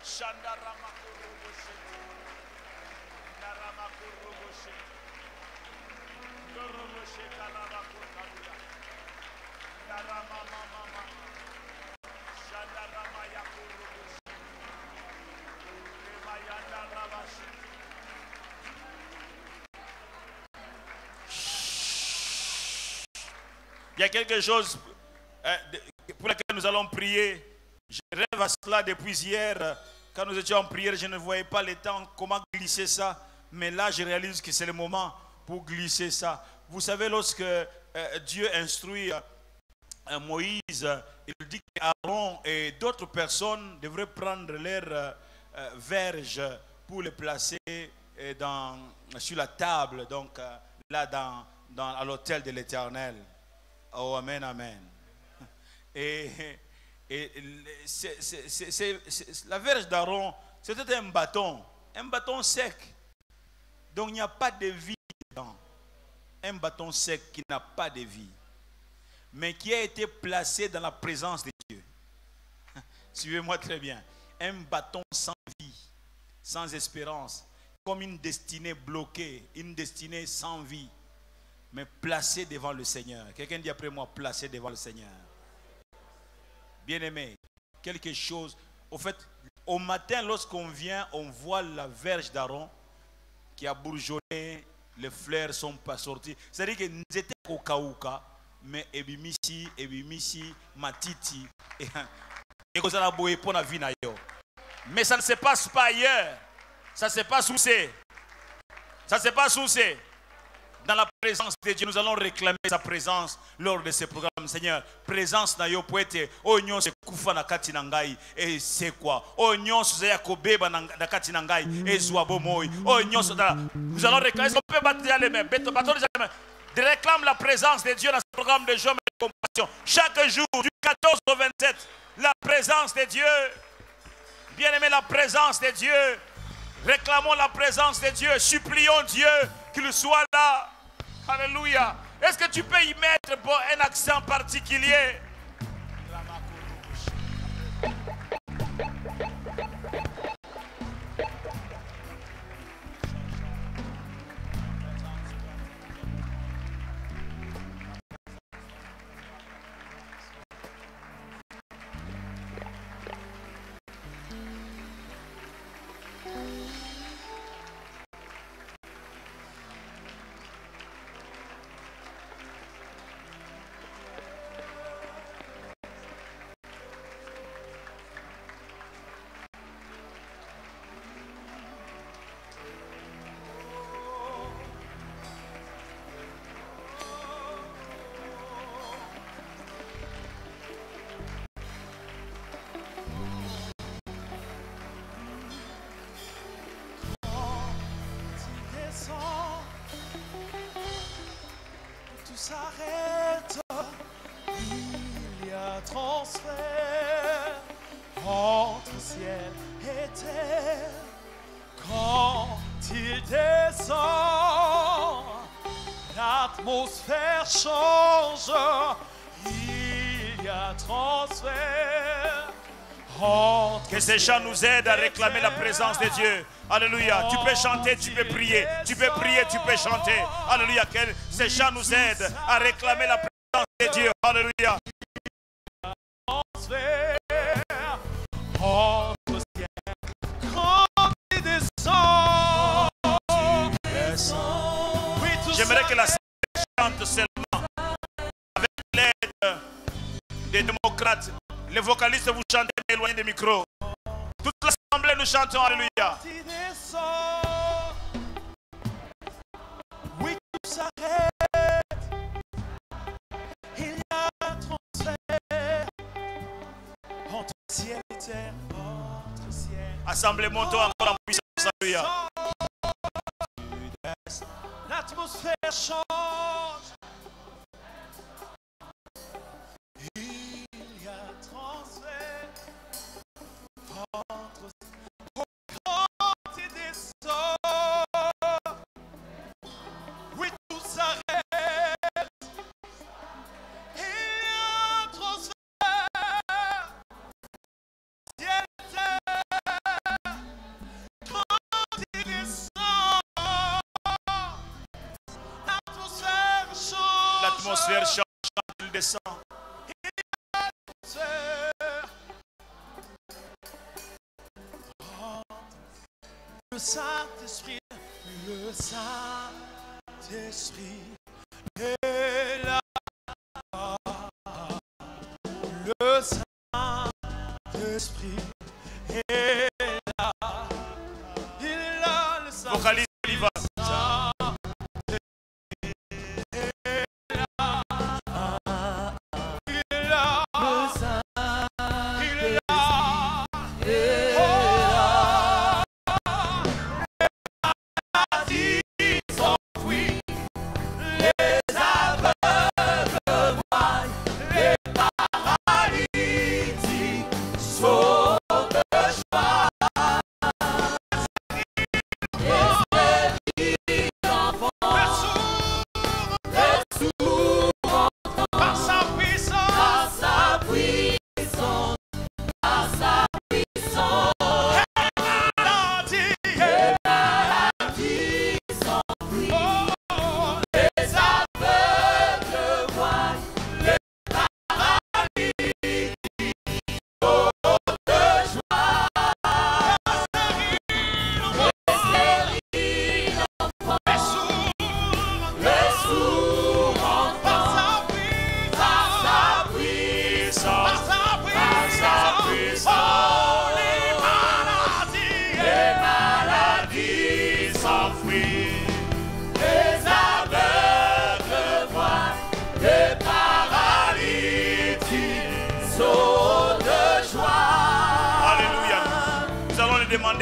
Il y a quelque chose pour lequel nous allons prier. Je rêve à cela depuis hier. Quand nous étions en prière, je ne voyais pas le temps, comment glisser ça. Mais là, je réalise que c'est le moment pour glisser ça. Vous savez, lorsque Dieu instruit Moïse, il dit qu'Aaron et d'autres personnes devraient prendre leurs verges pour les placer sur la table, donc là à l'autel de l'Éternel. Oh, amen, amen. Et la verge d'Aaron, c'était un bâton sec. Donc il n'y a pas de vie dedans. Un bâton sec qui n'a pas de vie, mais qui a été placé dans la présence de Dieu. Suivez-moi très bien. Un bâton sans vie, sans espérance, comme une destinée bloquée, une destinée sans vie, mais placé devant le Seigneur. Quelqu'un dit après moi, placé devant le Seigneur. Bien-aimé, quelque chose, au fait, au matin, lorsqu'on vient, on voit la verge d'Aaron qui a bourgeonné, les fleurs sont pas sorties. C'est-à-dire que nous étions au Kauka, mais Ebimisi, Matiti, et mais ça ne se passe pas ailleurs. Ça se passe où c'est? Ça se passe où c'est? Dans la présence de Dieu. Nous allons réclamer sa présence lors de ce programme. Seigneur, présence na yo poete onyo se kufa na kati na ngai et c'est quoi? Onyo se ya kobeba na kati na ngai et zwa bomoy. Onyo se nous allons réclamer. Est-ce qu'on peut battre les mains? De réclame la présence de Dieu dans ce programme de jeûne et de compassion. Chaque jour du 14 au 27, la présence de Dieu. Bien-aimé, la présence de Dieu. Réclamons la présence de Dieu. Supplions Dieu qu'il soit là. Alléluia. Est-ce que tu peux y mettre un accent particulier? S'arrête, il y a transfert entre ciel et terre. Quand il descend, l'atmosphère change, il y a transfert. Que ces chants nous aident à réclamer la présence de Dieu. Alléluia. Tu peux chanter, tu peux prier. Tu peux prier, tu peux chanter. Alléluia. Que ces chants nous aident à réclamer la présence de Dieu. Alléluia. J'aimerais que la scène chante seulement avec l'aide des démocrates. Les vocalistes, vous chantez, mais éloignez des micros. Toute l'assemblée, nous chantons. Alléluia. Oui, tout s'arrête. Il y a un transfert entre ciel et terre. Entre ciel. Assemblée, montons encore en puissance. Alléluia. L'atmosphère change. Il y a un transfert entre quand il descend. Oui, tout s'arrête. Il y a un transfert. Ciel et terre. Quand il descend. L'atmosphère change quand il descend. Le Saint-Esprit est là. Le Saint-Esprit est là. Il est là, le Saint-Esprit. Vocalise, il va.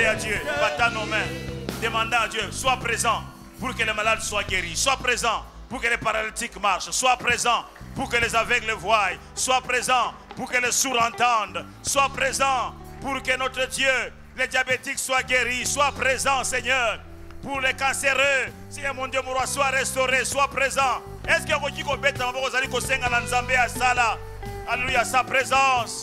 à Dieu, battant nos mains, demandant à Dieu, sois présent pour que les malades soient guéris, sois présent pour que les paralytiques marchent, sois présent pour que les aveugles voient, sois présent pour que les sourds entendent, sois présent pour que notre Dieu, les diabétiques soient guéris, sois présent Seigneur, pour les cancéreux, Seigneur mon Dieu, mon roi, sois restauré, sois présent. Est-ce que vous dites alléluia, sa présence.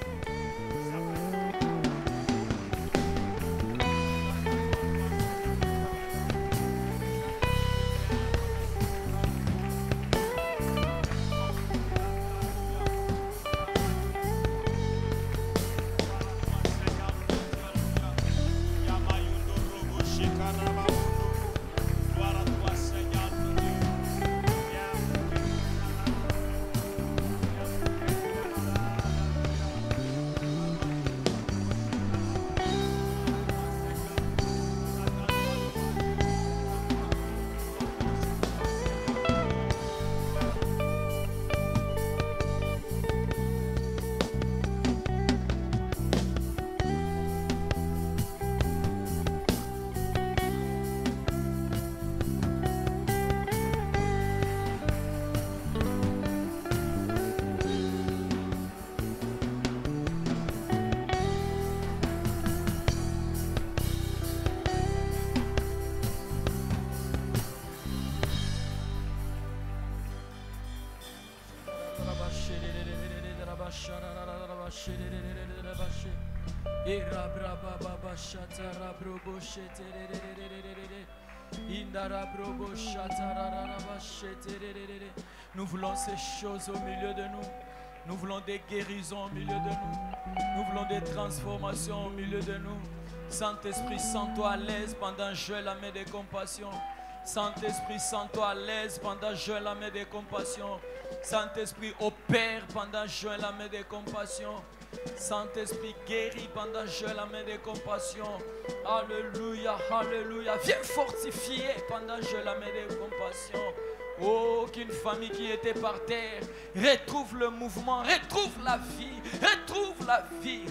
Nous voulons ces choses au milieu de nous. Nous voulons des guérisons au milieu de nous. Nous voulons des transformations au milieu de nous. Saint-Esprit, sens-toi à l'aise pendant que je la main des compassions. Saint-Esprit, sens-toi à l'aise pendant que je la main des compassions. Saint-Esprit, opère pendant que je la main des compassions. Saint-Esprit, guérit pendant que je la main des compassions. Alléluia, alléluia. Viens fortifier pendant que je la main des compassions. Oh, qu'une famille qui était par terre retrouve le mouvement, retrouve la vie, retrouve la vie.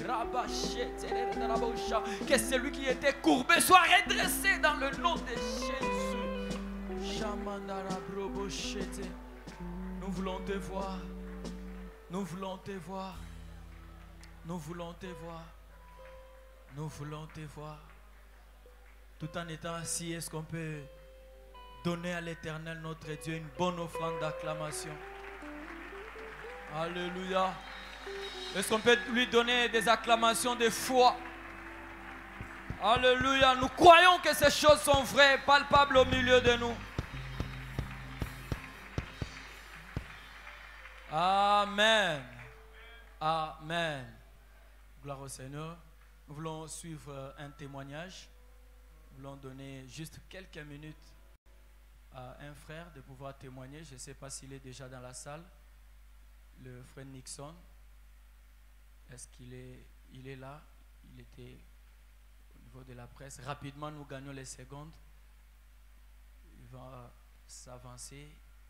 Que celui qui était courbé soit redressé dans le nom de Jésus. Nous voulons te voir. Nous voulons te voir. Nous voulons te voir. Nous voulons te voir. Tout en étant assis, est-ce qu'on peut donner à l'Éternel notre Dieu une bonne offrande d'acclamation? Alléluia. Est-ce qu'on peut lui donner des acclamations de foi? Alléluia. Nous croyons que ces choses sont vraies, palpables au milieu de nous. Amen. Amen. Gloire au Seigneur. Nous voulons suivre un témoignage. Nous voulons donner juste quelques minutes à un frère de pouvoir témoigner. Je ne sais pas s'il est déjà dans la salle. Le frère Nixon. Est-ce qu'il est là? Il était au niveau de la presse. Rapidement, nous gagnons les secondes. Il va s'avancer.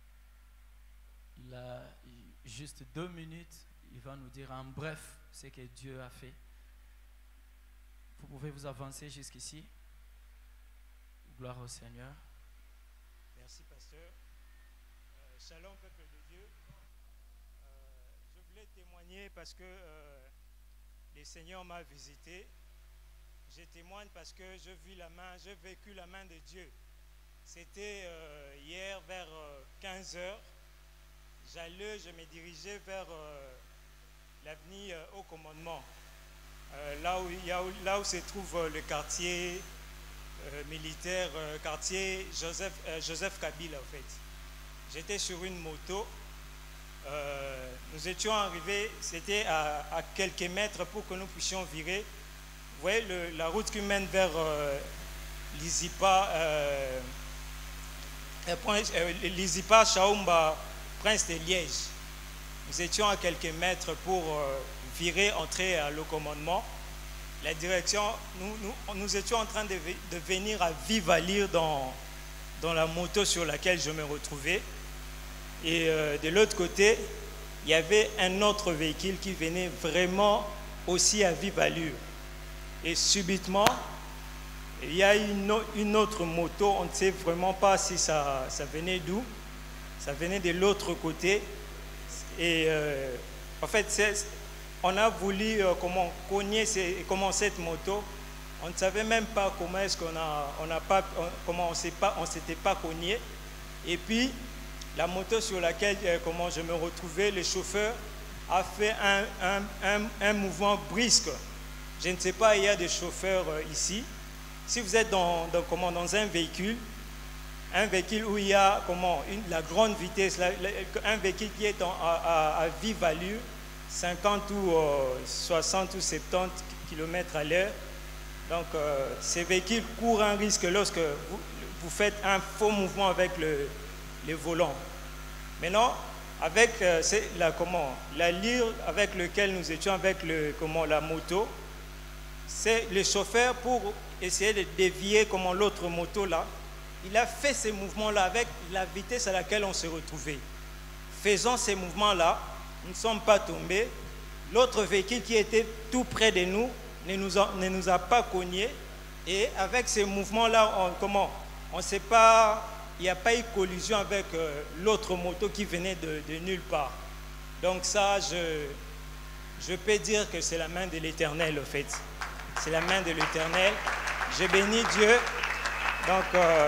Il a juste 2 minutes. Il va nous dire en bref ce que Dieu a fait. Vous pouvez vous avancer jusqu'ici. Gloire au Seigneur. Merci, pasteur. Shalom, peuple de Dieu. Je voulais témoigner parce que le Seigneur m'a visité. Je témoigne parce que j'ai vécu la main de Dieu. C'était hier vers 15h. Je me dirigeais vers l'avenue au commandement. Là où se trouve le quartier militaire, quartier Joseph Kabila en fait. J'étais sur une moto. Nous étions arrivés, c'était à quelques mètres pour que nous puissions virer. Vous voyez la route qui mène vers Lizipa, Lizipa, Chaoumba, Prince de Liège. Nous étions à quelques mètres pour virer, entrer à le commandement. La direction, nous étions en train de venir à vive allure dans la moto sur laquelle je me retrouvais. Et de l'autre côté, il y avait un autre véhicule qui venait vraiment aussi à vive allure. Et subitement, Il y a une autre moto, on ne sait vraiment pas si ça venait d'où. Ça venait de l'autre côté. Et en fait, on a voulu cogner cette moto. On ne savait même pas comment est-ce on s'était pas cogné. Et puis, la moto sur laquelle je me retrouvais, le chauffeur a fait un mouvement brusque. Je ne sais pas, il y a des chauffeurs ici. Si vous êtes dans un véhicule où il y a la grande vitesse, un véhicule qui est à vive allure, 50 ou 60 ou 70 km à l'heure, donc ces véhicules courent un risque lorsque vous faites un faux mouvement avec le volant. Maintenant, avec l'allure avec laquelle nous étions avec la moto, c'est le chauffeur pour essayer de dévier l'autre moto là, il a fait ces mouvements-là avec la vitesse à laquelle on se retrouvait. Faisant ces mouvements-là, nous ne sommes pas tombés. L'autre véhicule qui était tout près de nous ne nous a pas cognés. Et avec ces mouvements-là, on ne sait pas, il n'y a pas eu collision avec l'autre moto qui venait de nulle part. Donc ça, je peux dire que c'est la main de l'Éternel, en fait. C'est la main de l'Éternel. Je bénis Dieu. Donc,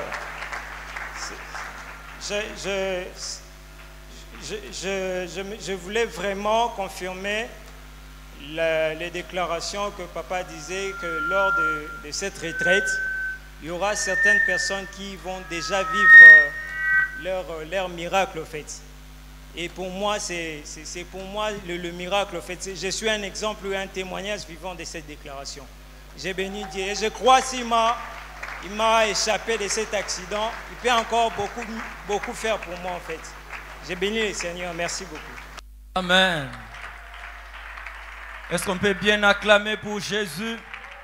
je voulais vraiment confirmer les déclarations que papa disait que lors de cette retraite, il y aura certaines personnes qui vont déjà vivre leur miracle, en fait. Et pour moi, c'est pour moi le miracle, en fait. Je suis un exemple ou un témoignage vivant de cette déclaration. J'ai béni Dieu. Et je crois s'il m'a échappé de cet accident, il peut encore beaucoup faire pour moi, en fait. J'ai béni le Seigneur. Merci beaucoup. Amen. Est-ce qu'on peut bien acclamer pour Jésus?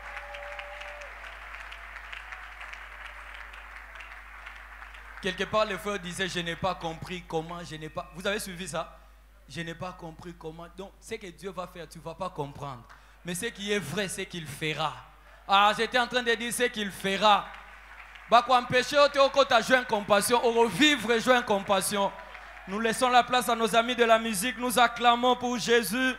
Quelque part, le frère disait, je n'ai pas compris comment, Vous avez suivi ça? Je n'ai pas compris comment. Donc, ce que Dieu va faire, tu ne vas pas comprendre. Mais ce qui est vrai, c'est qu'il fera. Ah, j'étais en train de dire ce qu'il fera. Bah, quoi empêcher, tu as joué compassion, au revivre et jouer en compassion. Nous laissons la place à nos amis de la musique, nous acclamons pour Jésus.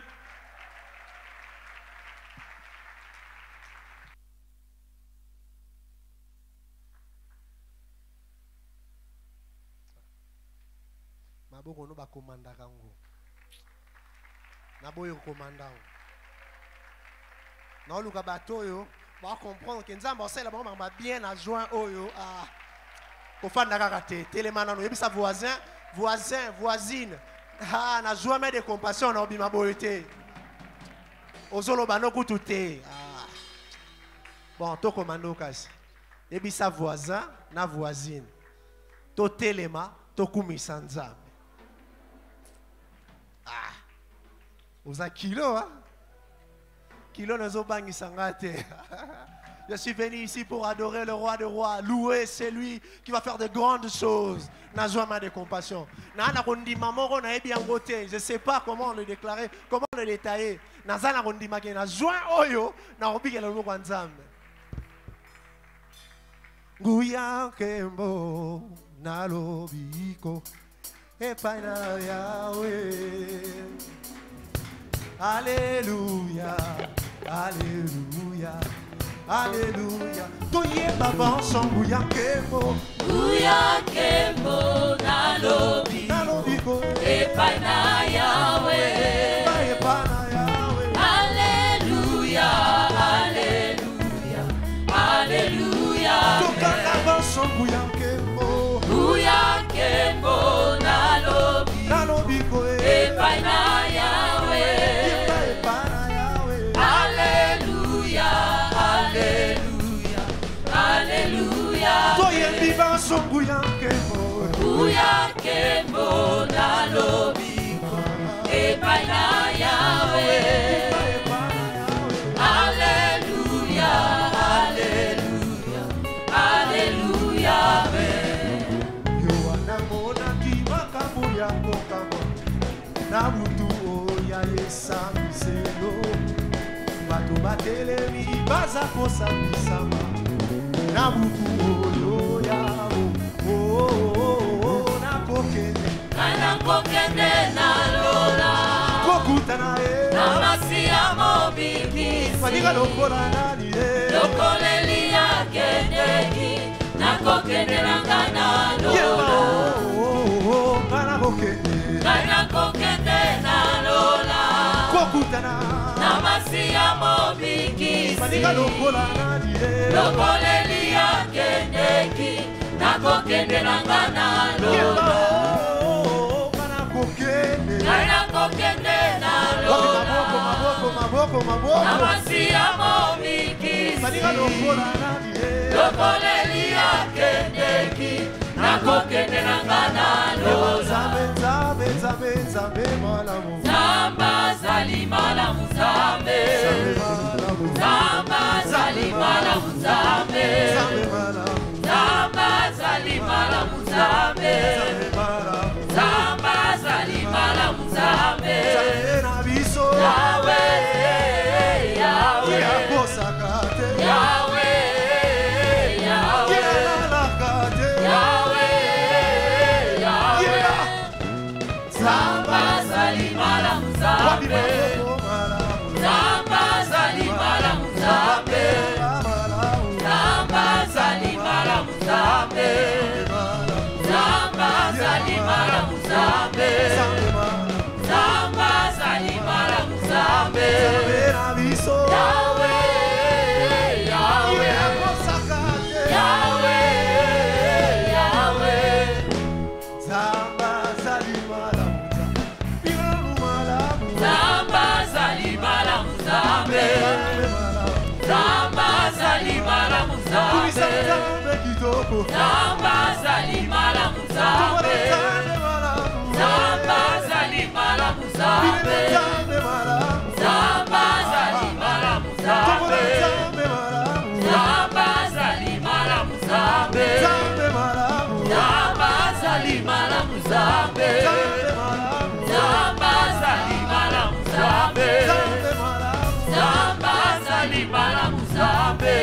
Maboko no ba komanda kango. Naboyo komanda. Na oluka batoyo ba comprendre que nzamba osela ba ba bien à joint oyo a ko fanda kaka te telemana no yebisa voisine na joint mais de compassion na obima boyo te ozolo ba no kutu te bon to komando kasi yebisa voisin na voisine to telema to kumisa nzambe Oza kilo, hein? Kilo ne zo bangi sangate. Je suis venu ici pour adorer le roi des rois, louer celui qui va faire de grandes choses. Nazouama de compassion. Na kondi mamoro na ebi angote. Je sais pas comment le déclarer, comment le détailler. Nazana kondi make na joint oyo na obike le moko nzambe. Nguya kembo na lobiko epaina Yahweh. Alléluia, Alléluia, Alléluia. Toye baba ensemble, Nguya kembo. Nguya kembo na lobi ko. Epaina Yahweh. Epaina Yahweh. Alléluia, Alléluia, Alléluia. Toka baba ensemble, Nguya kembo. Nguya kembo na lobi ko. Epaina Yahweh. Nguya kembo na lobi epaina Yahweh. Alléluia, Alléluia, Alléluia. Yohana mona kimakamu ya kokamo na mutu oya yesamiselo bato batelemi baza kosambisama na buku oyo yawo nakokende Kanakokende na lola kokutana na masiya mobikisi maninga lokola nani lokoleli ya kendeki nakokendelanga na lola kanakokende na lola kokutana na masiya mobikisi maninga lokola nani lokoleli ya kendeki nakokendelanga na lola kanakokende na lola maboko na masiya mobikisi maninga lokola nani lokoleli ya kendeki nakokendelanga na lola Nzambe malamu Zamba zali malamu Zambe Zamba zali malamu Zambe Zamba zali malamu Zambe Zamba zali malamu Zambe Yahweh Yahweh Yahweh Zamba zali malamu Zambe Zamba zali malamu Zambe Zamba zali malamu Zambe Zamba zali malamu Zambe Zamba zali malamu Zambe Yahweh Yahweh Yahweh Yahweh Zamba zali malamu Zambe Zamba zali malamu Zambe Zamba zali malamu Zambe Zamba zali malamu Zambe Zamba zali malamu Zambe Zamba zali malamu Zambe Zamba zali malamu Zambe Zamba zali malamu Zambe Zamba zali malamu Zambe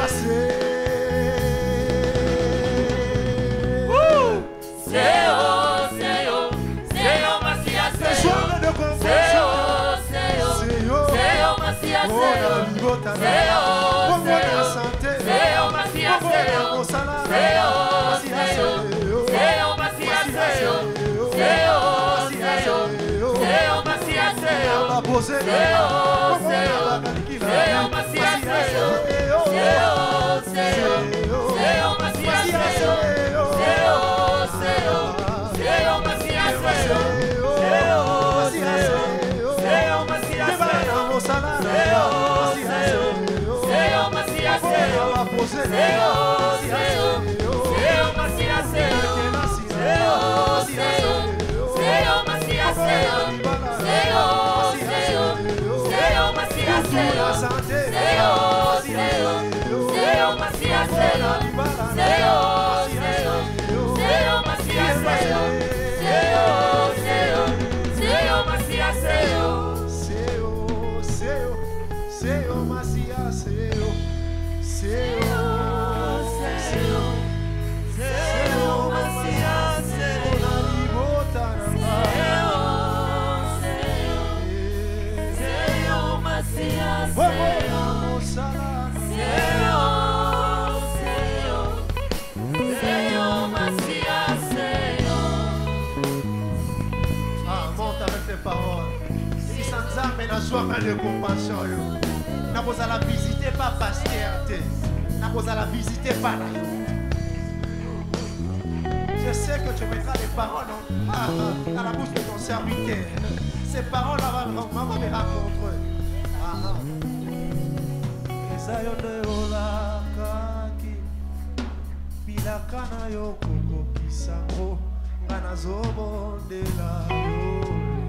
Seyo Masia Seyo Seyo Masia Seyo Seyo Masia Seyo Seyo Masia Seyo Seyo Masia Seyo de compassion n'a pas à la visiter pas pasteur n'a pas à la visiter pas là. Je sais que tu mettras les paroles dans la bouche de ton serviteur. Ces paroles là maman me rencontre. Ezayonde olakaki bilakana yo koko kisango ngana zobondela yo.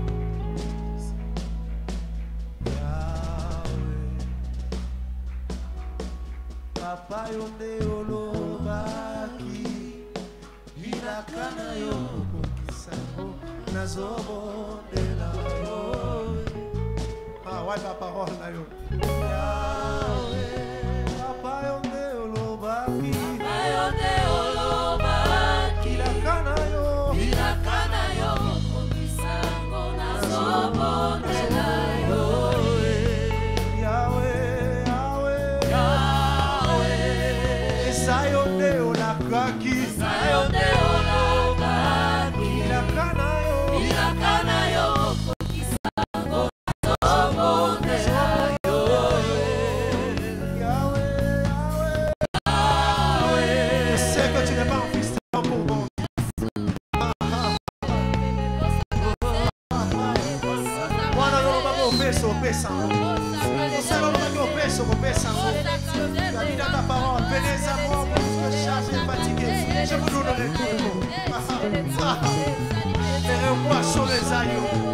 Papa yonde olobaki bilakana yo kokisango nazobondela yo. Ouais la parole là yo. Papa yonde olobaki kopesa ngo. Osala olobaki opesa okopesa ngo. Yali dans ta parole, venez à moi, vous que chargés et fatigués, je vous donnerai repos. Les repois sur les agneaux.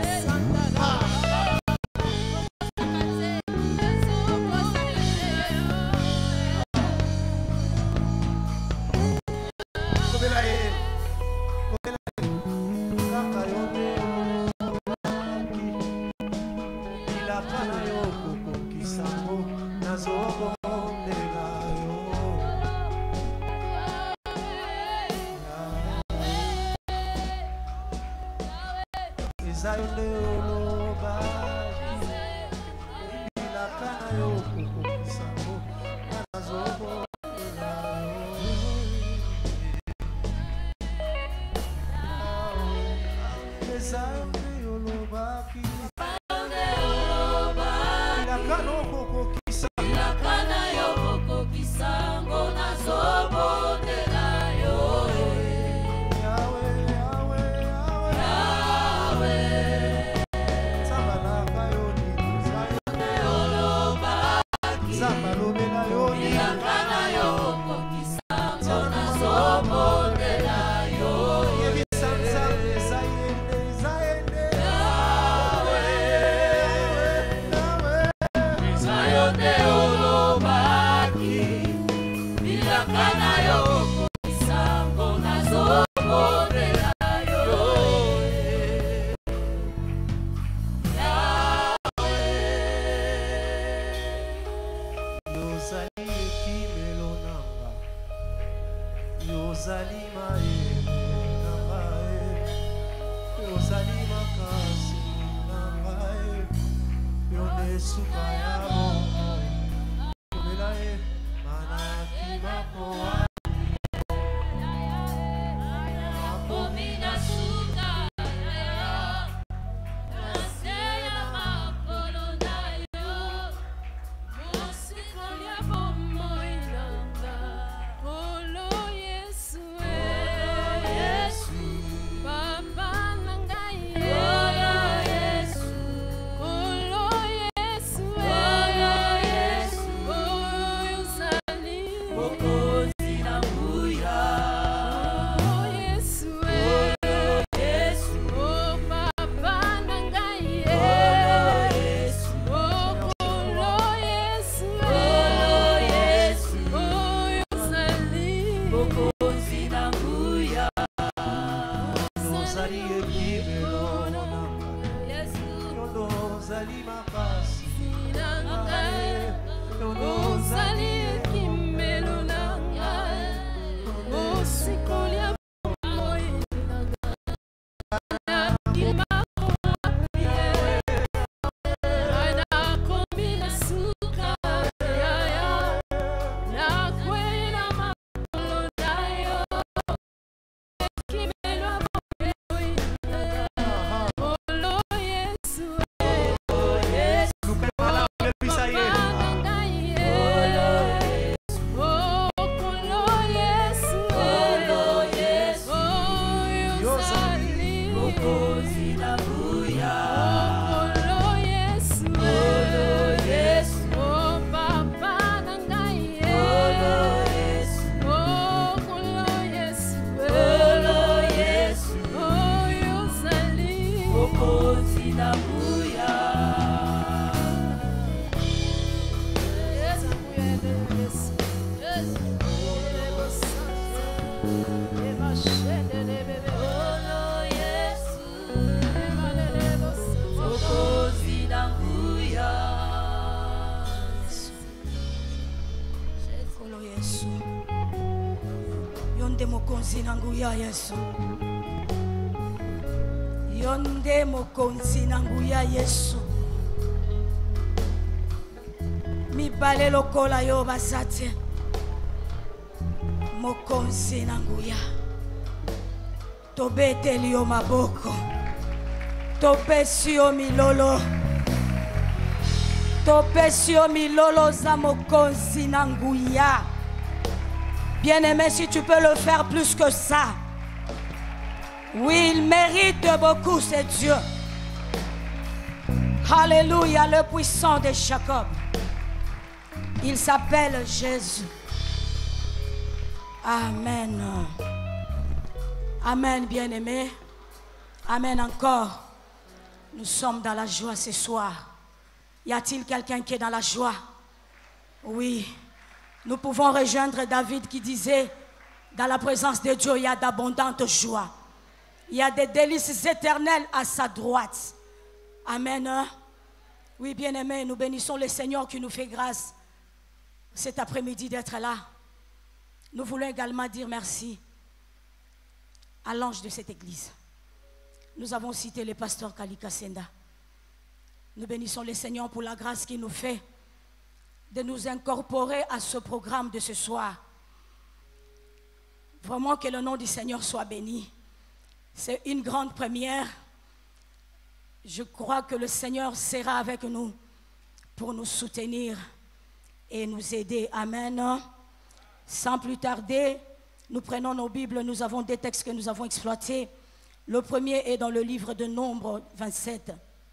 Yesu yonde mokonzi na nguya Yesu mibale lokola yo basate mokonzi na nguya tobeteli yo maboko topesi yo milolo za mokonzi na nguya. Bien-aimé, si tu peux le faire plus que ça. Oui, il mérite beaucoup, c'est Dieu. Alléluia, le puissant de Jacob. Il s'appelle Jésus. Amen. Amen, bien-aimés. Amen encore. Nous sommes dans la joie ce soir. Y a-t-il quelqu'un qui est dans la joie? Oui. Nous pouvons rejoindre David qui disait, dans la présence de Dieu, il y a d'abondantes joies. Il y a des délices éternelles à sa droite. Amen. Oui, bien-aimés, nous bénissons le Seigneur qui nous fait grâce cet après-midi d'être là. Nous voulons également dire merci à l'ange de cette église. Nous avons cité le pasteur Kalika Senda. Nous bénissons le Seigneur pour la grâce qu'il nous fait de nous incorporer à ce programme de ce soir. Vraiment que le nom du Seigneur soit béni. C'est une grande première. Je crois que le Seigneur sera avec nous pour nous soutenir et nous aider. Amen. Sans plus tarder, nous prenons nos Bibles. Nous avons des textes que nous avons exploités. Le premier est dans le livre de Nombre 27.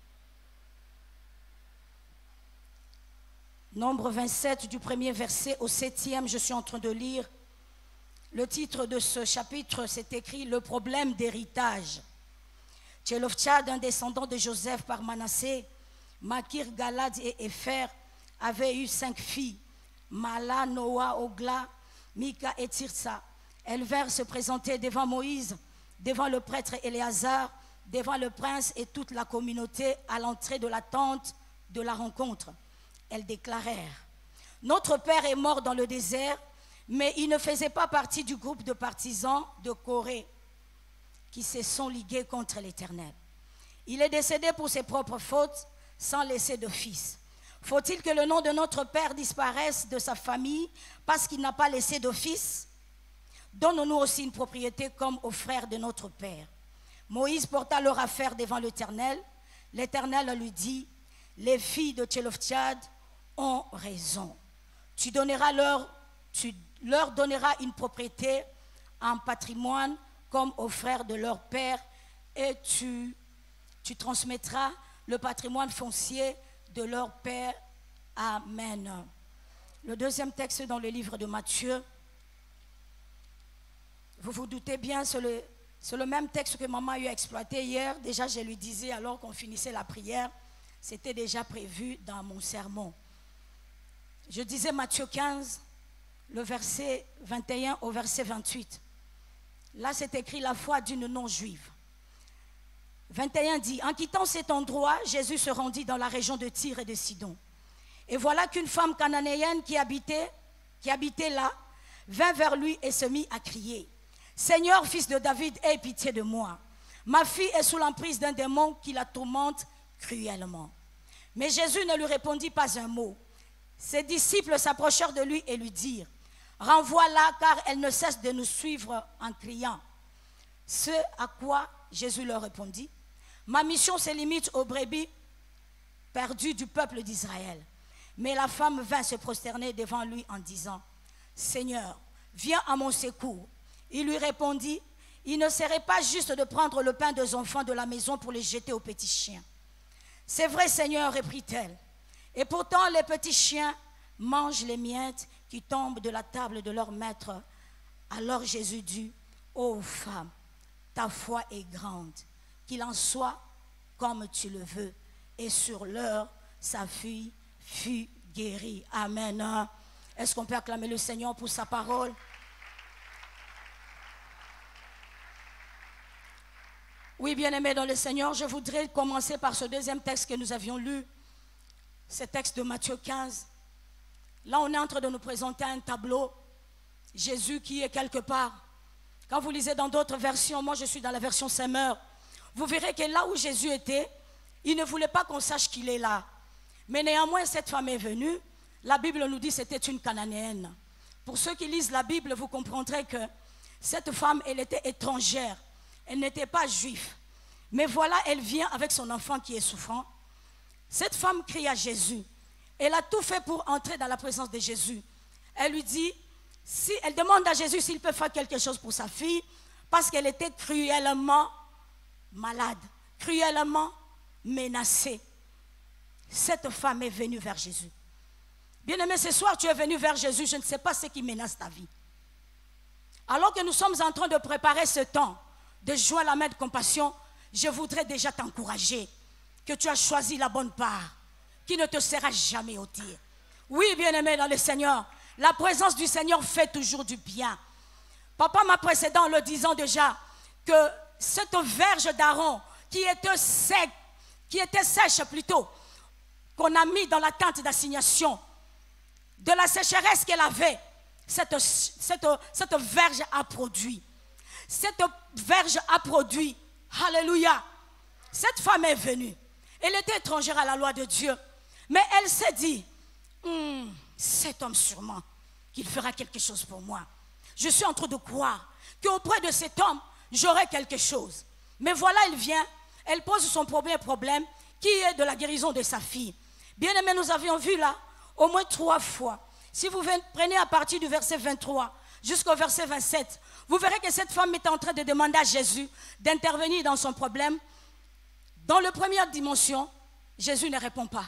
Nombre 27, du premier verset au 7e, je suis en train de lire. Le titre de ce chapitre, c'est écrit « Le problème d'héritage ». Tchelofchad, un descendant de Joseph par Manassé, Makir, Galad et Épher, avait eu 5 filles, Mala, Noa, Ogla, Mika et Tirsa. Elles vinrent se présenter devant Moïse, devant le prêtre Éléazar, devant le prince et toute la communauté à l'entrée de la tente de la rencontre. Elles déclarèrent, « Notre père est mort dans le désert, mais il ne faisait pas partie du groupe de partisans de Corée qui se sont ligués contre l'Éternel. Il est décédé pour ses propres fautes sans laisser de fils. Faut-il que le nom de notre père disparaisse de sa famille parce qu'il n'a pas laissé de fils? Donne-nous aussi une propriété comme aux frères de notre père. » Moïse porta leur affaire devant l'Éternel. L'Éternel lui dit, « Les filles de Tchelofchad ont raison. Tu leur donneras une propriété, un patrimoine comme aux frères de leur père, et tu transmettras le patrimoine foncier de leur père. Amen. » Le deuxième texte dans le livre de Matthieu. Vous vous doutez bien, c'est le même texte que maman a eu exploité hier. Déjà, je lui disais alors qu'on finissait la prière, c'était déjà prévu dans mon sermon. Je disais Matthieu 15, le verset 21 au verset 28. Là, c'est écrit la foi d'une non-juive. 21 dit, en quittant cet endroit, Jésus se rendit dans la région de Tyr et de Sidon. Et voilà qu'une femme cananéenne qui habitait là, vint vers lui et se mit à crier, « Seigneur, fils de David, aie pitié de moi. Ma fille est sous l'emprise d'un démon qui la tourmente cruellement. » Mais Jésus ne lui répondit pas un mot. Ses disciples s'approchèrent de lui et lui dirent, « Renvoie-la, car elle ne cesse de nous suivre en criant. » Ce à quoi Jésus leur répondit, « Ma mission se limite aux brebis perdues du peuple d'Israël. » Mais la femme vint se prosterner devant lui en disant, « Seigneur, viens à mon secours. » Il lui répondit, « Il ne serait pas juste de prendre le pain des enfants de la maison pour les jeter aux petits chiens. » « C'est vrai, Seigneur, reprit-elle. Et pourtant, les petits chiens mangent les miettes qui tombent de la table de leur maître. » Alors Jésus dit, « Ô femme, ta foi est grande, qu'il en soit comme tu le veux. » Et sur l'heure, sa fille fut guérie. Amen. Est-ce qu'on peut acclamer le Seigneur pour sa parole? Oui, bien-aimés dans le Seigneur, je voudrais commencer par ce deuxième texte que nous avions lu, ce texte de Matthieu 15. Là, on est en train de nous présenter un tableau, Jésus qui est quelque part. Quand vous lisez dans d'autres versions, moi je suis dans la version Semeur, vous verrez que là où Jésus était, il ne voulait pas qu'on sache qu'il est là. Mais néanmoins, cette femme est venue, la Bible nous dit que c'était une Cananéenne. Pour ceux qui lisent la Bible, vous comprendrez que cette femme, elle était étrangère. Elle n'était pas juive. Mais voilà, elle vient avec son enfant qui est souffrant. Cette femme crie à Jésus. Elle a tout fait pour entrer dans la présence de Jésus. Elle lui dit, elle demande à Jésus s'il peut faire quelque chose pour sa fille, parce qu'elle était cruellement malade, cruellement menacée. cette femme est venue vers Jésus. Bien-aimé, ce soir, tu es venu vers Jésus, je ne sais pas ce qui menace ta vie. Alors que nous sommes en train de préparer ce temps, de joindre la main de compassion, je voudrais déjà t'encourager que tu as choisi la bonne part, qui ne te sera jamais ôtée. Oui, bien-aimé dans le Seigneur, la présence du Seigneur fait toujours du bien. Papa m'a précédé en le disant déjà que cette verge d'Aaron qui était sèche plutôt, qu'on a mis dans la tente d'assignation, de la sécheresse qu'elle avait, cette verge a produit. Cette verge a produit. Alléluia. Cette femme est venue. Elle était étrangère à la loi de Dieu. Mais elle s'est dit, cet homme sûrement, qu'il fera quelque chose pour moi. Je suis en train de croire qu'auprès de cet homme, j'aurai quelque chose. Mais voilà, elle vient, elle pose son premier problème, qui est de la guérison de sa fille. Bien aimé, nous avions vu là, au moins 3 fois. Si vous prenez à partir du verset 23 jusqu'au verset 27, vous verrez que cette femme est en train de demander à Jésus d'intervenir dans son problème. Dans la première dimension, Jésus ne répond pas.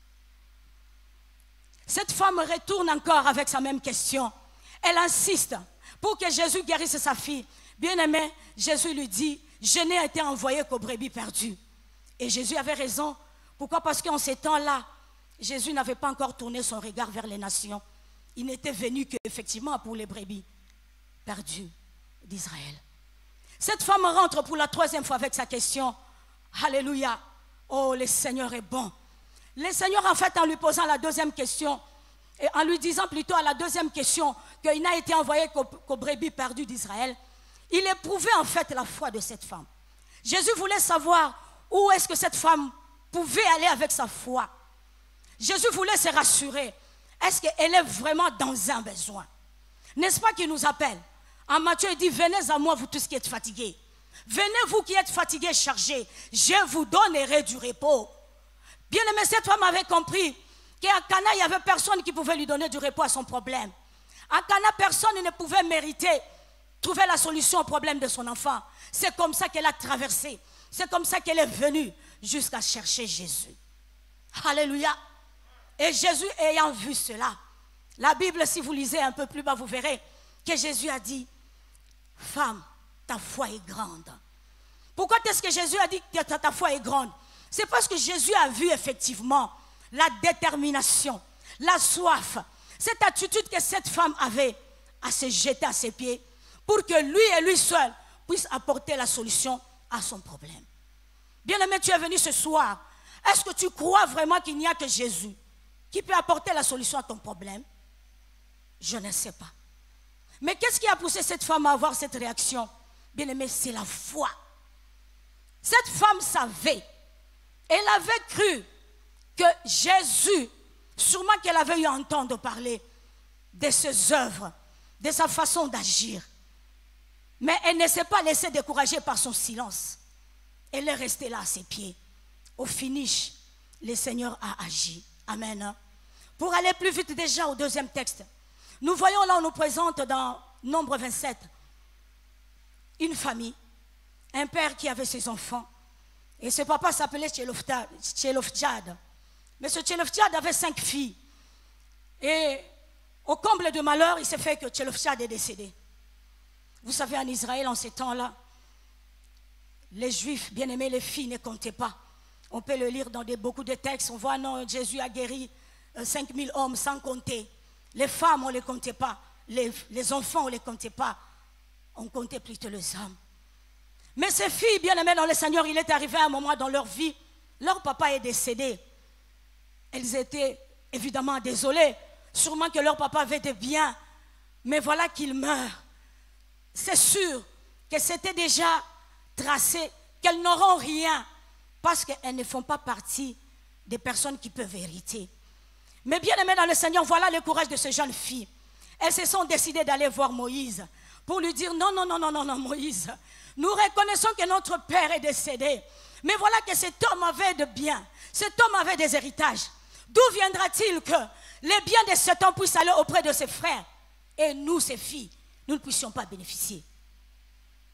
Cette femme retourne encore avec sa même question. Elle insiste pour que Jésus guérisse sa fille. Bien-aimé, Jésus lui dit, je n'ai été envoyé qu'aux brebis perdues. Et Jésus avait raison. Pourquoi? Parce qu'en ces temps-là, Jésus n'avait pas encore tourné son regard vers les nations. Il n'était venu qu'effectivement pour les brebis perdues d'Israël. Cette femme rentre pour la 3e fois avec sa question. Alléluia. Oh, le Seigneur est bon. Le Seigneur, en fait, en lui posant la 2e question, et en lui disant plutôt à la 2e question qu'il n'a été envoyé qu'aux brebis perdues d'Israël, il éprouvait en fait la foi de cette femme. Jésus voulait savoir où est-ce que cette femme pouvait aller avec sa foi. Jésus voulait se rassurer. Est-ce qu'elle est vraiment dans un besoin? N'est-ce pas qu'il nous appelle? En Matthieu, il dit, venez à moi, vous tous qui êtes fatigués. Venez, vous qui êtes fatigués, chargés. Je vous donnerai du repos. Bien aimé, cette femme avait compris qu'à Cana, il n'y avait personne qui pouvait lui donner du repos à son problème. À Cana, personne ne pouvait mériter, trouver la solution au problème de son enfant. C'est comme ça qu'elle a traversé. C'est comme ça qu'elle est venue jusqu'à chercher Jésus. Alléluia. Et Jésus ayant vu cela, la Bible, si vous lisez un peu plus bas, vous verrez que Jésus a dit, femme, ta foi est grande. Pourquoi est-ce que Jésus a dit que ta foi est grande? C'est parce que Jésus a vu effectivement la détermination, la soif, cette attitude que cette femme avait à se jeter à ses pieds pour que lui et lui seul puissent apporter la solution à son problème. Bien-aimé, tu es venu ce soir. Est-ce que tu crois vraiment qu'il n'y a que Jésus qui peut apporter la solution à ton problème? Je ne sais pas. Mais qu'est-ce qui a poussé cette femme à avoir cette réaction? Bien-aimé, c'est la foi. Cette femme savait. Elle avait cru que Jésus, sûrement qu'elle avait eu à entendre parler de ses œuvres, de sa façon d'agir. Mais elle ne s'est pas laissée décourager par son silence. Elle est restée là à ses pieds. Au finish, le Seigneur a agi. Amen. Pour aller plus vite déjà au 2e texte, nous voyons là, on nous présente dans Nombre 27, une famille, un père qui avait ses enfants. Et ce papa s'appelait Tchelofjad. Mais ce Tchelofjad avait 5 filles. Et au comble de malheur, il s'est fait que Tchelofjad est décédé. Vous savez, en Israël, en ces temps-là, les Juifs, bien aimés, les filles ne comptaient pas. On peut le lire dans beaucoup de textes. On voit, non, Jésus a guéri 5000 hommes sans compter. Les femmes, on ne les comptait pas. Les enfants, on ne les comptait pas. On comptait plutôt les hommes. Mais ces filles, bien aimées dans le Seigneur, il est arrivé un moment dans leur vie, leur papa est décédé. Elles étaient évidemment désolées. Sûrement que leur papa avait des biens. Mais voilà qu'il meurt. C'est sûr que c'était déjà tracé, qu'elles n'auront rien. Parce qu'elles ne font pas partie des personnes qui peuvent hériter. Mais bien aimées dans le Seigneur, voilà le courage de ces jeunes filles. Elles se sont décidées d'aller voir Moïse pour lui dire non, Moïse. Nous reconnaissons que notre père est décédé. Mais voilà que cet homme avait de biens. Cet homme avait des héritages. D'où viendra-t-il que les biens de cet homme puissent aller auprès de ses frères et nous, ses filles, nous ne puissions pas bénéficier?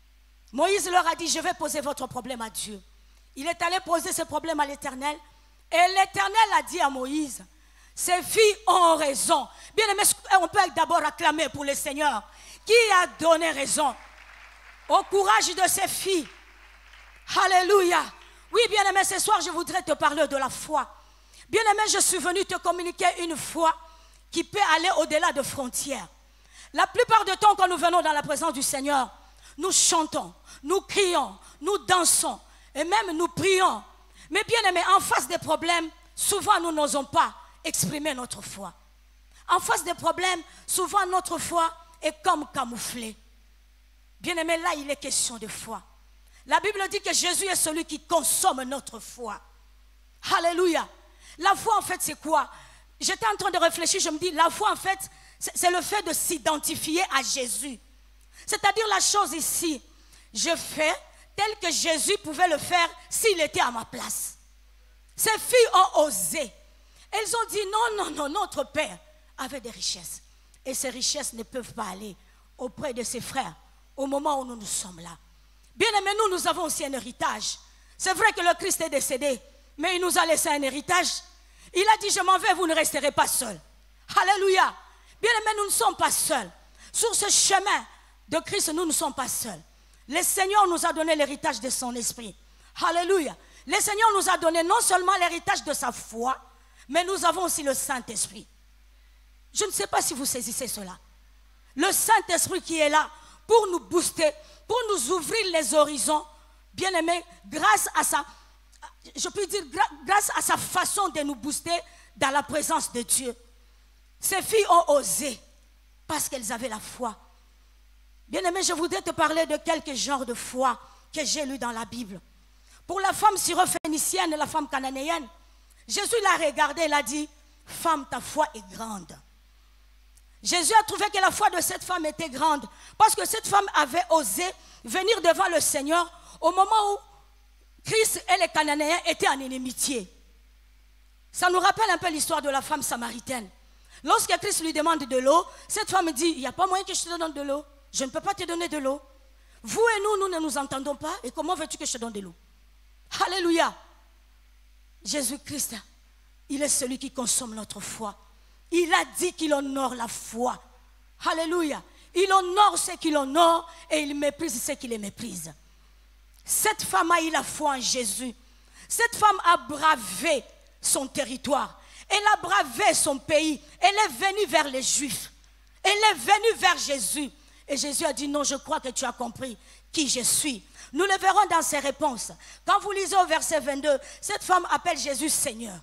Moïse leur a dit, je vais poser votre problème à Dieu. Il est allé poser ce problème à l'Éternel Et l'Éternel a dit à Moïse, ces filles ont raison. Bien aimé, on peut d'abord acclamer pour le Seigneur qui a donné raison au courage de ces filles. Alléluia. Oui, bien aimé, ce soir je voudrais te parler de la foi. Bien aimé, je suis venu te communiquer une foi qui peut aller au-delà de frontières. La plupart du temps quand nous venons dans la présence du Seigneur, nous chantons, nous crions, nous dansons et même nous prions. Mais bien aimé, en face des problèmes, souvent nous n'osons pas exprimer notre foi. En face des problèmes, souvent notre foi est comme camouflée. Bien aimé, là il est question de foi. La Bible dit que Jésus est celui qui consomme notre foi. Alléluia. La foi en fait c'est quoi? J'étais en train de réfléchir, je me dis la foi en fait c'est le fait de s'identifier à Jésus. C'est-à-dire la chose ici, je fais tel que Jésus pouvait le faire s'il était à ma place. Ces filles ont osé. Elles ont dit non, notre Père avait des richesses. Et ces richesses ne peuvent pas aller auprès de ses frères au moment où nous sommes là. Bien aimé, nous avons aussi un héritage. C'est vrai que le Christ est décédé, mais il nous a laissé un héritage. Il a dit, je m'en vais, vous ne resterez pas seuls. Alléluia. Bien aimé, nous ne sommes pas seuls. Sur ce chemin de Christ, nous ne sommes pas seuls. Le Seigneur nous a donné l'héritage de son esprit. Alléluia. Le Seigneur nous a donné non seulement l'héritage de sa foi, mais nous avons aussi le Saint-Esprit. Je ne sais pas si vous saisissez cela. Le Saint-Esprit qui est là pour nous booster, pour nous ouvrir les horizons, bien aimé, grâce à sa, je peux dire, grâce à sa façon de nous booster dans la présence de Dieu. Ces filles ont osé parce qu'elles avaient la foi. Bien aimé, je voudrais te parler de quelques genres de foi que j'ai lus dans la Bible. Pour la femme syrophénicienne et la femme cananéenne, Jésus l'a regardée et l'a dit, femme, ta foi est grande. Jésus a trouvé que la foi de cette femme était grande parce que cette femme avait osé venir devant le Seigneur au moment où Christ et les Cananéens étaient en inimitié. Ça nous rappelle un peu l'histoire de la femme samaritaine. Lorsque Christ lui demande de l'eau, cette femme dit, il n'y a pas moyen que je te donne de l'eau. Je ne peux pas te donner de l'eau. Vous et nous ne nous entendons pas. Et comment veux-tu que je te donne de l'eau? Alléluia. Jésus-Christ, il est celui qui consomme notre foi. Il a dit qu'il honore la foi. Alléluia. Il honore ceux qui l'honorent et il méprise ceux qui les méprisent. Cette femme a eu la foi en Jésus. Cette femme a bravé son territoire. Elle a bravé son pays. Elle est venue vers les Juifs. Elle est venue vers Jésus. Et Jésus a dit, non, je crois que tu as compris qui je suis. Nous le verrons dans ses réponses. Quand vous lisez au verset 22, cette femme appelle Jésus Seigneur.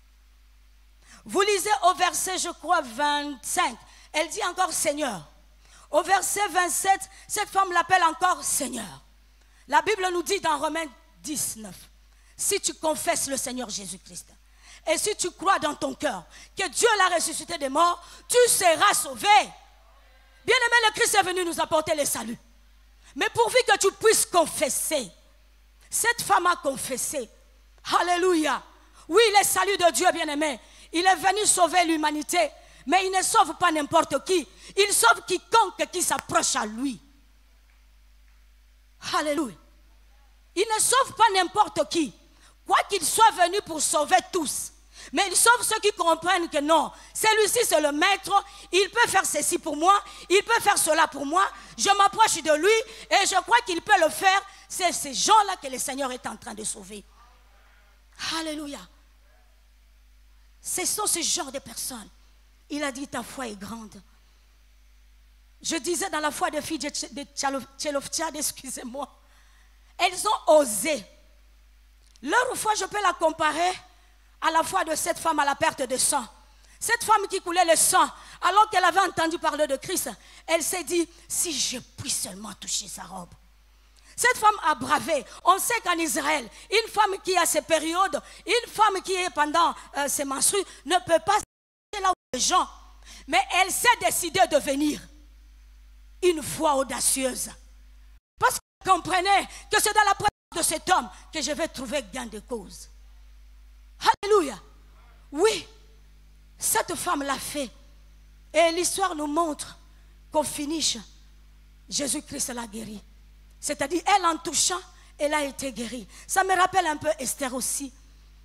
Vous lisez au verset, je crois, 25. Elle dit encore Seigneur. Au verset 27, cette femme l'appelle encore Seigneur. La Bible nous dit dans Romains 19, si tu confesses le Seigneur Jésus-Christ, et si tu crois dans ton cœur que Dieu l'a ressuscité des morts, tu seras sauvé. Bien aimé, le Christ est venu nous apporter le salut. Mais pourvu que tu puisses confesser, cette femme a confessé. Alléluia. Oui, le salut de Dieu, bien aimé, il est venu sauver l'humanité. Mais il ne sauve pas n'importe qui. Il sauve quiconque qui s'approche à lui. Alléluia. Il ne sauve pas n'importe qui. Quoi qu'il soit venu pour sauver tous. Mais il sauve ceux qui comprennent que non, celui-ci c'est le maître, il peut faire ceci pour moi, il peut faire cela pour moi, je m'approche de lui et je crois qu'il peut le faire. C'est ces gens-là que le Seigneur est en train de sauver. Alléluia. Ce sont ce genre de personnes. Il a dit ta foi est grande. Je disais dans la foi des filles de Tcheloftiad, excusez-moi, elles ont osé. Leur foi, je peux la comparer à la foi de cette femme à la perte de sang. Cette femme qui coulait le sang, alors qu'elle avait entendu parler de Christ, elle s'est dit, si je puis seulement toucher sa robe. Cette femme a bravé. On sait qu'en Israël, une femme qui a ses périodes, une femme qui est pendant ses menstrues, ne peut pas aller là où les gens. Mais elle s'est décidée de venir. Une foi audacieuse. Parce qu'elle comprenait que c'est dans la présence de cet homme que je vais trouver gain de cause. Alléluia. Oui, cette femme l'a fait. Et l'histoire nous montre qu'au finish, Jésus-Christ l'a guérie. C'est-à-dire, elle en touchant, elle a été guérie. Ça me rappelle un peu Esther aussi.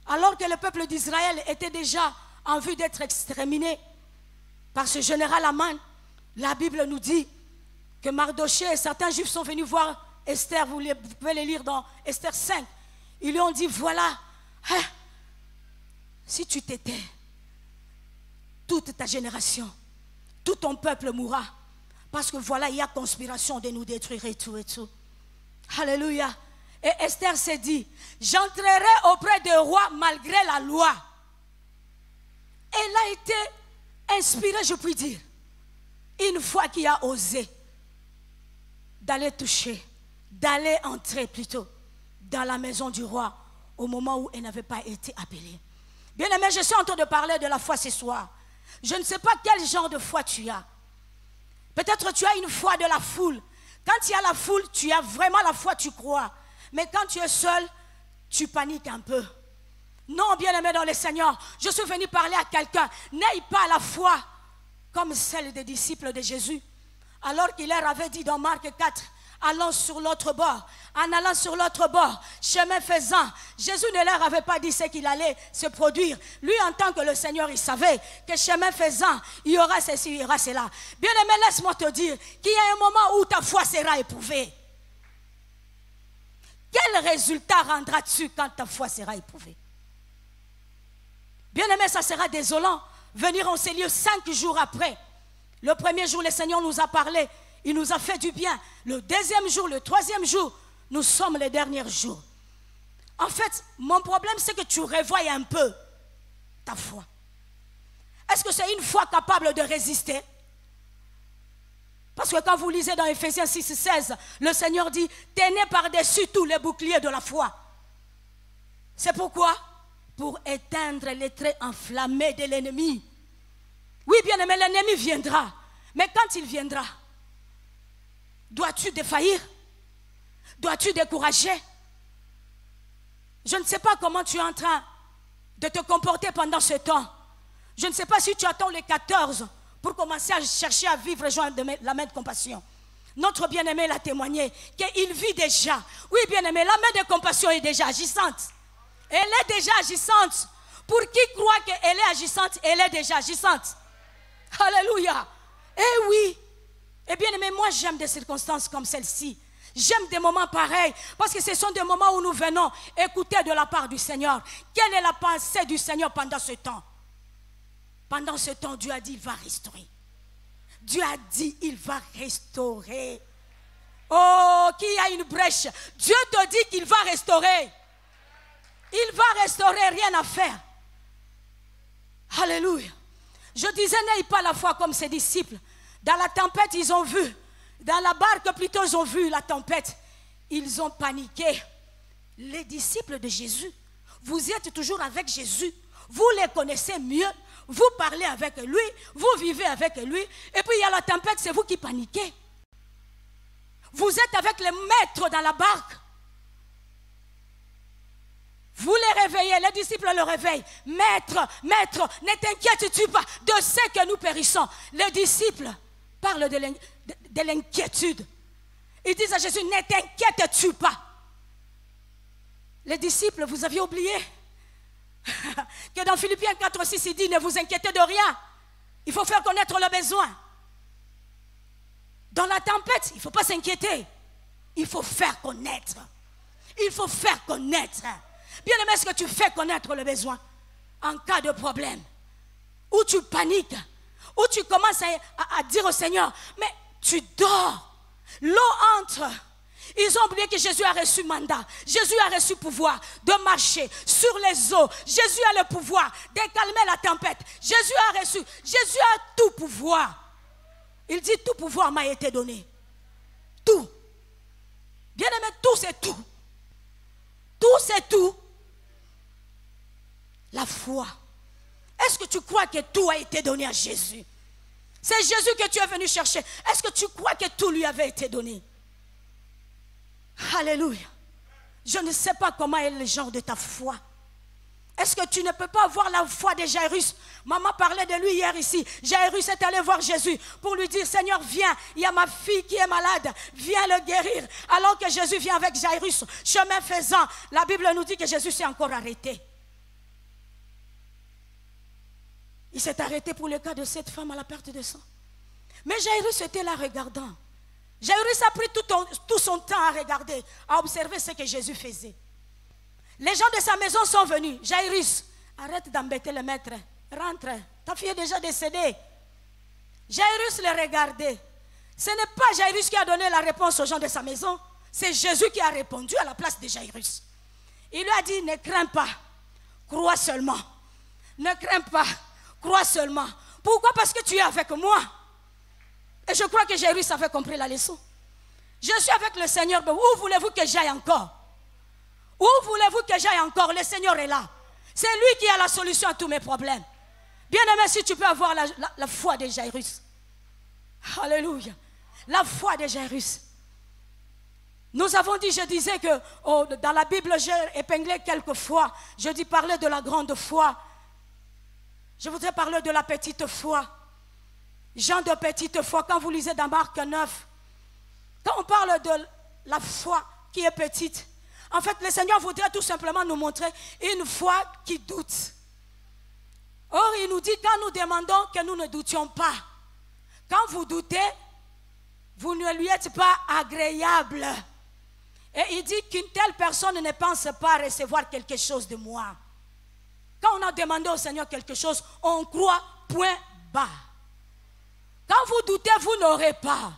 alors que le peuple d'Israël était déjà en vue d'être exterminé par ce général Aman, la Bible nous dit que Mardochée et certains juifs sont venus voir Esther, vous pouvez les lire dans Esther 5. Ils lui ont dit, voilà, hein, si tu t'étais, toute ta génération, tout ton peuple mourra. Parce que voilà, il y a conspiration de nous détruire et tout et tout. Alléluia. Et Esther s'est dit, j'entrerai auprès du roi malgré la loi. Elle a été inspirée, je puis dire, une fois qu'il a osé d'aller toucher, d'aller entrer plutôt dans la maison du roi au moment où elle n'avait pas été appelée. Bien aimé, je suis en train de parler de la foi ce soir. Je ne sais pas quel genre de foi tu as. Peut-être tu as une foi de la foule. Quand il y a la foule, tu as vraiment la foi, tu crois. Mais quand tu es seul, tu paniques un peu. Non, bien-aimé dans le Seigneur, je suis venu parler à quelqu'un. N'aie pas la foi comme celle des disciples de Jésus. Alors qu'il leur avait dit dans Marc 4, allons sur l'autre bord. En allant sur l'autre bord, chemin faisant, Jésus ne leur avait pas dit ce qu'il allait se produire. Lui, en tant que le Seigneur, il savait que chemin faisant, il y aura ceci, il y aura cela. Bien-aimé, laisse-moi te dire qu'il y a un moment où ta foi sera éprouvée. Quel résultat rendras-tu quand ta foi sera éprouvée? Bien-aimé, ça sera désolant. Venir en ces lieux 5 jours après. Le premier jour, le Seigneur nous a parlé. Il nous a fait du bien. Le deuxième jour, le troisième jour, nous sommes les derniers jours. En fait, mon problème, c'est que tu revois un peu ta foi. Est-ce que c'est une foi capable de résister? Parce que quand vous lisez dans Ephésiens 6, 16, le Seigneur dit, tenez par-dessus tous les boucliers de la foi. C'est pourquoi? Pour éteindre les traits enflammés de l'ennemi. Oui, bien aimé, l'ennemi viendra. Mais quand il viendra, dois-tu défaillir? Dois-tu décourager? Je ne sais pas comment tu es en train de te comporter pendant ce temps. Je ne sais pas si tu attends les 14 pour commencer à chercher à vivre joindre la main de compassion. Notre bien-aimé l'a témoigné qu'il vit déjà. Oui, bien-aimé, la main de compassion est déjà agissante. Elle est déjà agissante. Pour qui croit qu'elle est agissante, elle est déjà agissante. Alléluia. Eh oui. Eh bien aimé, moi j'aime des circonstances comme celle-ci. J'aime des moments pareils parce que ce sont des moments où nous venons écouter de la part du Seigneur. Quelle est la pensée du Seigneur pendant ce temps? Pendant ce temps, Dieu a dit, il va restaurer. Dieu a dit, il va restaurer. Oh, qui a une brèche? Dieu te dit qu'il va restaurer. Il va restaurer, rien à faire. Alléluia. Je disais, n'aie pas la foi comme ses disciples. Dans la tempête, ils ont vu. Dans la barque, plutôt, ils ont vu la tempête. Ils ont paniqué. Les disciples de Jésus, vous êtes toujours avec Jésus. Vous les connaissez mieux. Vous parlez avec lui. Vous vivez avec lui. Et puis, il y a la tempête, c'est vous qui paniquez. Vous êtes avec le maître dans la barque. Vous les réveillez, les disciples le réveillent. Maître, maître, ne t'inquiètes-tu pas de ce que nous périssons. Les disciples parlent de l'inquiétude. Ils disent à Jésus, ne t'inquiètes-tu pas. Les disciples, vous aviez oublié que dans Philippiens 4, 6, il dit, ne vous inquiétez de rien. Il faut faire connaître le besoin. Dans la tempête, il ne faut pas s'inquiéter. Il faut faire connaître. Il faut faire connaître. Bien aimé, est-ce que tu fais connaître le besoin en cas de problème? Ou tu paniques, ou tu commences à dire au Seigneur, mais tu dors, l'eau entre. Ils ont oublié que Jésus a reçu mandat, Jésus a reçu pouvoir de marcher sur les eaux. Jésus a le pouvoir de calmer la tempête. Jésus a reçu, Jésus a tout pouvoir. Il dit, tout pouvoir m'a été donné. Tout. Bien aimé, tout c'est tout. Tout c'est tout. La foi. Est-ce que tu crois que tout a été donné à Jésus? C'est Jésus que tu es venu chercher. Est-ce que tu crois que tout lui avait été donné? Alléluia. Je ne sais pas comment est le genre de ta foi. Est-ce que tu ne peux pas avoir la foi de Jairus? Maman parlait de lui hier ici. Jairus est allé voir Jésus pour lui dire, Seigneur, viens, il y a ma fille qui est malade, viens le guérir. Alors que Jésus vient avec Jairus, chemin faisant, la Bible nous dit que Jésus s'est encore arrêté. Il s'est arrêté pour le cas de cette femme à la perte de sang. Mais Jairus était là regardant. Jairus a pris tout son temps à regarder, à observer ce que Jésus faisait. Les gens de sa maison sont venus. Jairus, arrête d'embêter le maître. Rentre, ta fille est déjà décédée. Jairus le regardait. Ce n'est pas Jairus qui a donné la réponse aux gens de sa maison. C'est Jésus qui a répondu à la place de Jairus. Il lui a dit, ne crains pas, crois seulement. Ne crains pas, crois seulement. Pourquoi? Parce que tu es avec moi. Et je crois que Jairus avait compris la leçon. Je suis avec le Seigneur, mais où voulez-vous que j'aille encore? Où voulez-vous que j'aille encore? Le Seigneur est là. C'est lui qui a la solution à tous mes problèmes. Bien-aimé, si tu peux avoir la foi de Jairus. Alléluia. La foi de Jairus. Nous avons dit, je disais que dans la Bible, j'ai épinglé quelques fois. Je dis parler de la grande foi. Je voudrais parler de la petite foi. Gens de petite foi, quand vous lisez dans Marc 9, quand on parle de la foi qui est petite, en fait, le Seigneur voudrait tout simplement nous montrer une foi qui doute. Or, il nous dit, quand nous demandons que nous ne doutions pas, quand vous doutez, vous ne lui êtes pas agréable. Et il dit qu'une telle personne ne pense pas recevoir quelque chose de moi. Quand on a demandé au Seigneur quelque chose, on croit point bas. Quand vous doutez, vous n'aurez pas.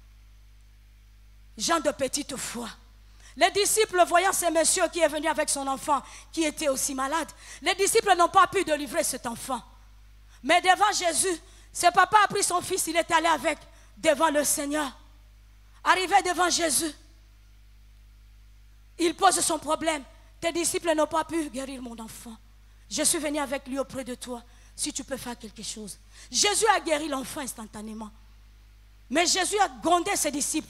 Gens de petite foi. Les disciples, voyant ce monsieur qui est venu avec son enfant, qui était aussi malade, les disciples n'ont pas pu délivrer cet enfant. Mais devant Jésus, ce papa a pris son fils, il est allé avec devant le Seigneur. Arrivé devant Jésus, il pose son problème. Tes disciples n'ont pas pu guérir mon enfant. Je suis venu avec lui auprès de toi. Si tu peux faire quelque chose. Jésus a guéri l'enfant instantanément. Mais Jésus a grondé ses disciples.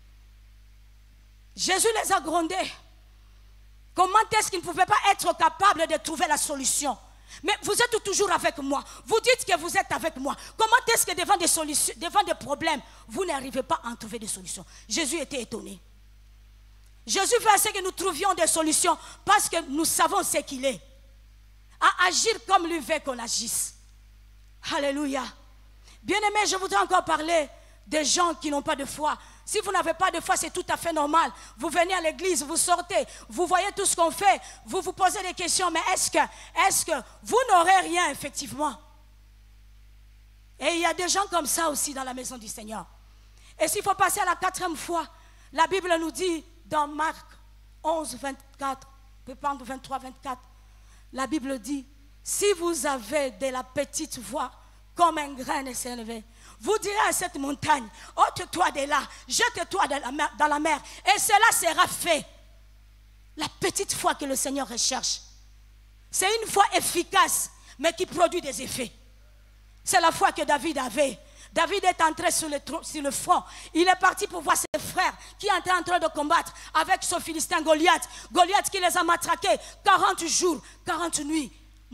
Jésus les a grondés. Comment est-ce qu'ils ne pouvaient pas être capables de trouver la solution? Mais vous êtes toujours avec moi. Vous dites que vous êtes avec moi. Comment est-ce que devant des solutions, devant des problèmes, vous n'arrivez pas à en trouver des solutions? Jésus était étonné. Jésus veut à ce que nous trouvions des solutions parce que nous savons ce qu'il est. À agir comme lui veut qu'on agisse. Alléluia. Bien-aimés, je voudrais encore parler des gens qui n'ont pas de foi. Si vous n'avez pas de foi, c'est tout à fait normal. Vous venez à l'église, vous sortez, vous voyez tout ce qu'on fait, vous vous posez des questions, mais est-ce que vous n'aurez rien effectivement? Et il y a des gens comme ça aussi dans la maison du Seigneur. Et s'il faut passer à la 4e fois, la Bible nous dit dans Marc 11, 24, peut prendre 23, 24, la Bible dit, si vous avez de la petite voix, comme un grain de sénévé, vous direz à cette montagne, ôte-toi de là, jette-toi dans la mer, et cela sera fait. La petite foi que le Seigneur recherche, c'est une foi efficace, mais qui produit des effets. C'est la foi que David avait. David est entré sur le front. Il est parti pour voir ses frères qui étaient en train de combattre avec ce Philistin Goliath. Goliath qui les a matraqués 40 jours, 40 nuits.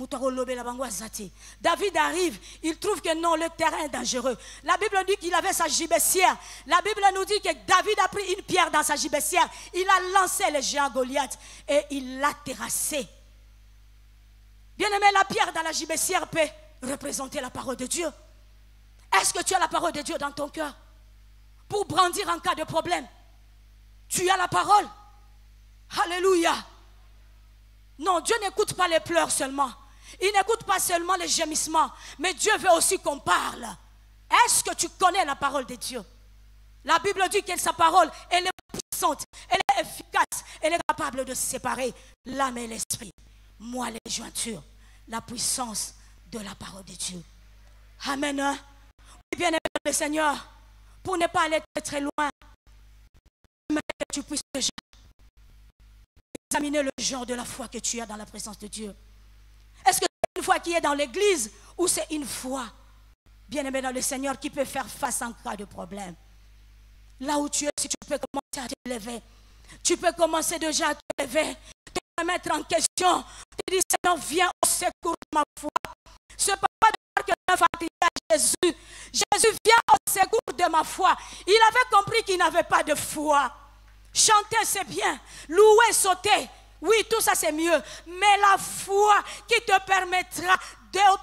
David arrive, il trouve que non, le terrain est dangereux. La Bible dit qu'il avait sa gibecière. La Bible nous dit que David a pris une pierre dans sa gibecière. Il a lancé le géant Goliath et il l'a terrassé. Bien aimé, la pierre dans la gibecière peut représenter la parole de Dieu. Est-ce que tu as la parole de Dieu dans ton cœur pour brandir en cas de problème? Tu as la parole. Alléluia. Non, Dieu n'écoute pas les pleurs seulement. Il n'écoute pas seulement les gémissements. Mais Dieu veut aussi qu'on parle. Est-ce que tu connais la parole de Dieu? La Bible dit que sa parole, elle est puissante, elle est efficace, elle est capable de séparer l'âme et l'esprit. Moi, les jointures, la puissance de la parole de Dieu. Amen. Oui, bien aimé le Seigneur, pour ne pas aller très loin, que tu puisses déjà examiner le genre de la foi que tu as dans la présence de Dieu. Est-ce que c'est une foi qui est dans l'église ou c'est une foi, bien aimé dans le Seigneur, qui peut faire face en cas de problème? Là où tu es, si tu peux commencer à te lever, tu peux commencer déjà à te lever, te remettre en question, te dire, Seigneur, viens au secours de ma foi. Ce papa de Marc 9 a crié à Jésus, Jésus, viens au secours de ma foi. Il avait compris qu'il n'avait pas de foi. Chanter, c'est bien. Louer, sauter, oui, tout ça c'est mieux. Mais la foi qui te permettra d'obtenir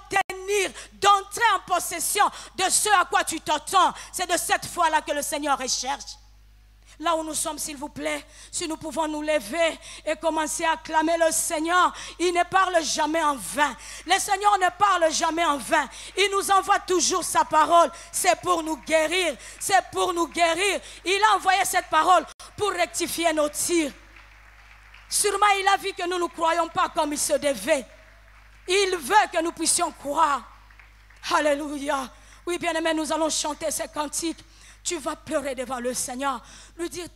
d'obtenir, d'entrer en possession de ce à quoi tu t'attends. C'est de cette foi-là que le Seigneur recherche. Là où nous sommes, s'il vous plaît, si nous pouvons nous lever et commencer à acclamer le Seigneur, il ne parle jamais en vain. Le Seigneur ne parle jamais en vain. Il nous envoie toujours sa parole. C'est pour nous guérir. C'est pour nous guérir. Il a envoyé cette parole pour rectifier nos tirs. Sûrement, il a vu que nous ne croyons pas comme il se devait. Il veut que nous puissions croire. Alléluia. Oui, bien-aimés, nous allons chanter ces cantiques. Tu vas pleurer devant le Seigneur. Lui dire,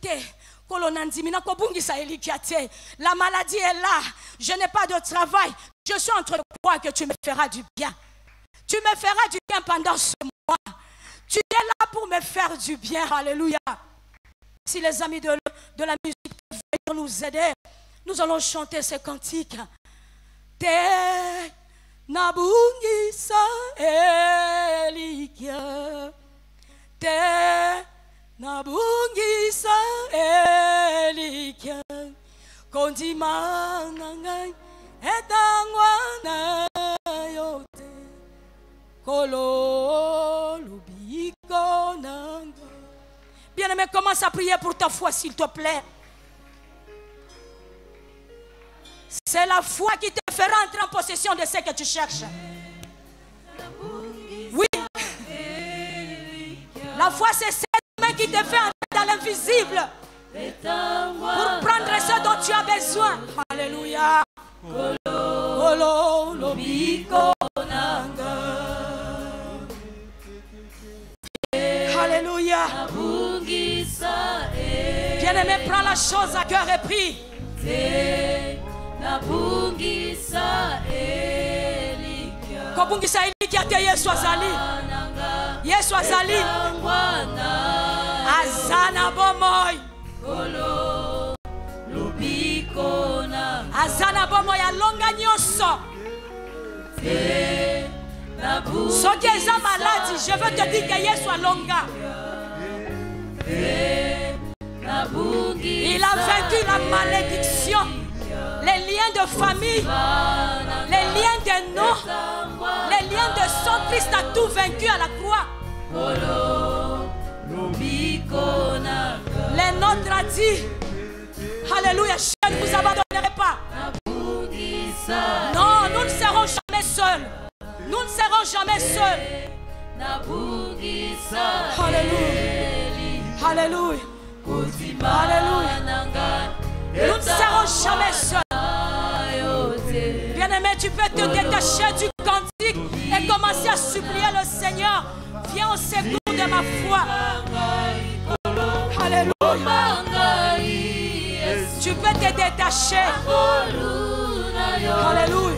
la maladie est là. Je n'ai pas de travail. Je suis en train de croire que tu me feras du bien. Tu me feras du bien pendant ce mois. Tu es là pour me faire du bien. Alléluia. Si les amis de la musique peuvent venir nous aider, nous allons chanter ces cantiques. Te nabungisa elikia. Te nabungisa elikia. Kondimanangai etangwana yote. Kolo lubiko nanga. Bien-aimé, commence à prier pour ta foi, s'il te plaît. C'est la foi qui te fera entrer en possession de ce que tu cherches. Oui. La foi, c'est cette main qui te fait entrer dans l'invisible pour prendre ce dont tu as besoin. Alléluia. Alléluia. Bien-aimé, prends la chose à cœur et prie. Kobungisa elikia te Yesu azali. Yesu azali. Azana bomoy. Azana bomoy alonga nyoso. Soki eza maladi, je veux te dire que Yesu alonga. Il a vaincu la malédiction, les liens de famille, les liens de nom, les liens de sang. Christ a tout vaincu à la croix. Les nôtres a dit, alléluia, je ne vous abandonnerai pas. Non, nous ne serons jamais seuls. Nous ne serons jamais seuls. Alléluia. Alléluia. Alléluia. Nous ne serons jamais seuls. Bien-aimé, tu peux te détacher du cantique et commencer à supplier le Seigneur. Viens au secours de ma foi. Alléluia. Tu peux te détacher. Alléluia.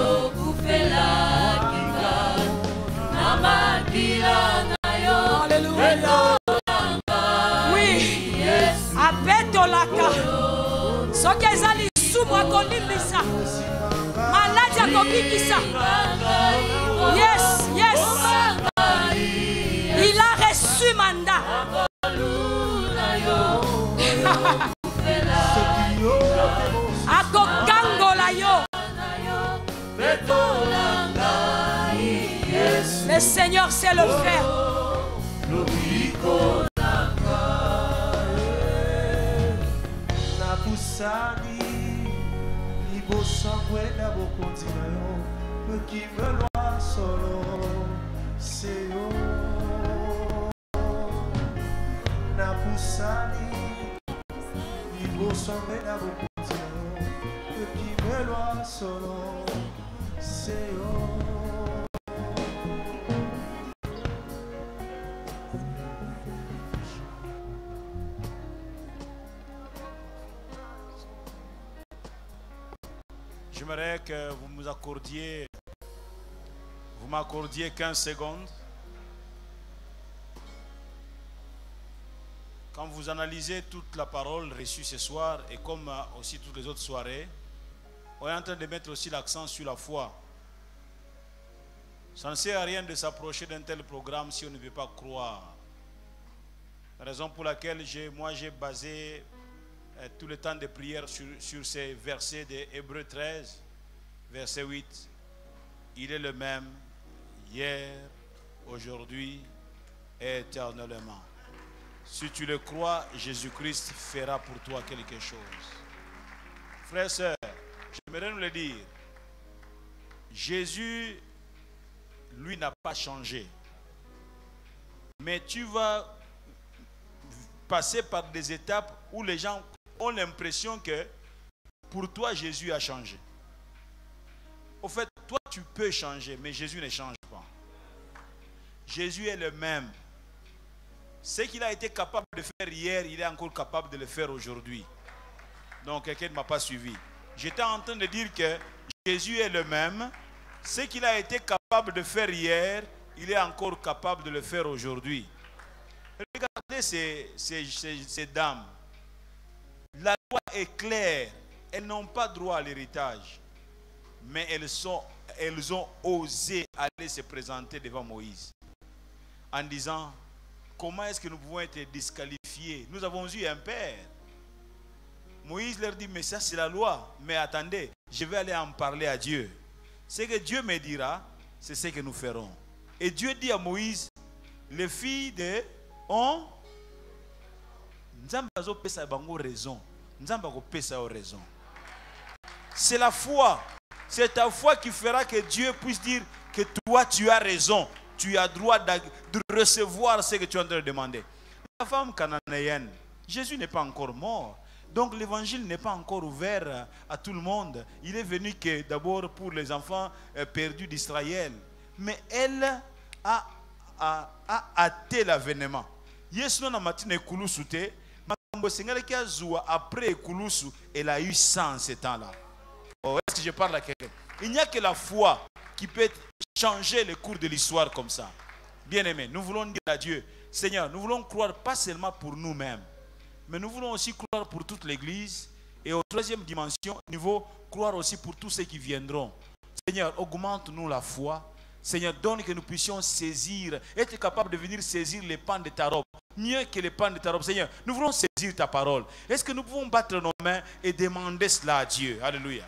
Alléluia. Oui. Abetolaka. Soki ezali sumu akolimbisa. Maladi akobikisa. Yes, yes. Il a reçu mandat. Akokangola yo. Le Seigneur sait le faire. Napusani libosangwe na bokonzi na yo qui me loa solo c'est yo. Napusani libosangwe na bokonzi na yo qui me loa solo c'est yo. J'aimerais que vous m'accordiez 15 secondes. Quand vous analysez toute la parole reçue ce soir et comme aussi toutes les autres soirées, on est en train de mettre aussi l'accent sur la foi. Ça ne sert à rien de s'approcher d'un tel programme si on ne veut pas croire. La raison pour laquelle j'ai basé tout le temps de prière sur ces versets de Hébreux 13, verset 8. Il est le même hier, aujourd'hui et éternellement. Si tu le crois, Jésus-Christ fera pour toi quelque chose. Frères et sœurs, j'aimerais nous le dire. Jésus, lui, n'a pas changé. Mais tu vas passer par des étapes où les gens ont l'impression que pour toi, Jésus a changé. Au fait, toi, tu peux changer, mais Jésus ne change pas. Jésus est le même. Ce qu'il a été capable de faire hier, il est encore capable de le faire aujourd'hui. Donc, quelqu'un ne m'a pas suivi. J'étais en train de dire que Jésus est le même. Ce qu'il a été capable de faire hier, il est encore capable de le faire aujourd'hui. Regardez ces dames. La loi est claire. Elles n'ont pas droit à l'héritage. Mais elles ont osé aller se présenter devant Moïse. En disant, comment est-ce que nous pouvons être disqualifiés? Nous avons eu un père. Moïse leur dit, mais ça c'est la loi. Mais attendez, je vais aller en parler à Dieu. Ce que Dieu me dira, c'est ce que nous ferons. Et Dieu dit à Moïse, les filles de ont raison. C'est la foi. C'est ta foi qui fera que Dieu puisse dire que toi tu as raison. Tu as droit de recevoir ce que tu es en train de demander. La femme cananéenne, Jésus n'est pas encore mort. Donc l'évangile n'est pas encore ouvert à tout le monde. Il est venu que d'abord pour les enfants perdus d'Israël. Mais elle a hâté l'avènement. Yesu na matine ekulusu te. Makambo sengala ki azua après ekulusu, elle a eu 100 en ce temps-là. Oh, est-ce que je parle à quelqu'un? Il n'y a que la foi qui peut changer le cours de l'histoire comme ça. Bien-aimés, nous voulons dire à Dieu, Seigneur, nous voulons croire pas seulement pour nous-mêmes, mais nous voulons aussi croire pour toute l'Église. Et au troisième dimension, niveau, croire aussi pour tous ceux qui viendront. Seigneur, augmente-nous la foi. Seigneur, donne que nous puissions saisir, être capables de venir saisir les pans de ta robe. Mieux que les pans de ta robe. Seigneur, nous voulons saisir ta parole. Est-ce que nous pouvons battre nos mains et demander cela à Dieu? Alléluia.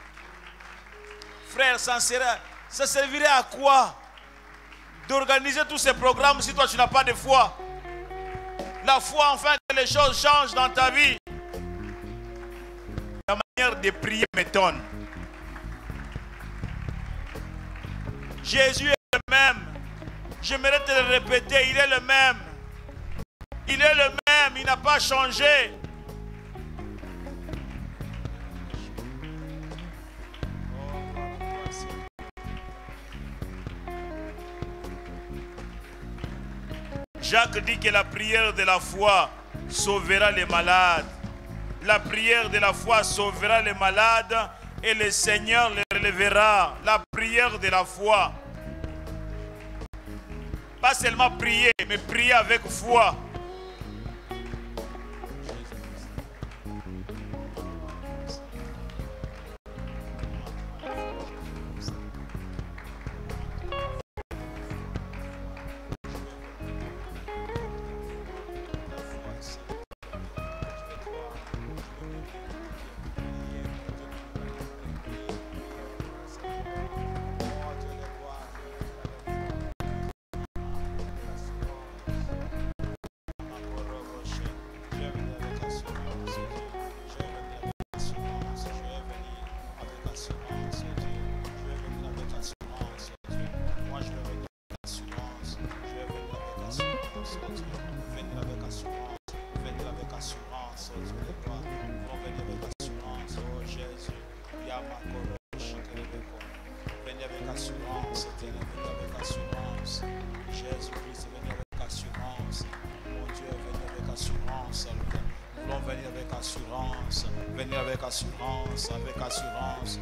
Frère, ça servirait à quoi d'organiser tous ces programmes si toi tu n'as pas de foi? La foi, enfin, que les choses changent dans ta vie. La manière de prier m'étonne. Jésus est le même. J'aimerais te le répéter, il est le même. Il est le même, il n'a pas changé. Jacques dit que la prière de la foi sauvera les malades. La prière de la foi sauvera les malades et le Seigneur les relèvera. La prière de la foi. Pas seulement prier, mais prier avec foi. Avec assurance,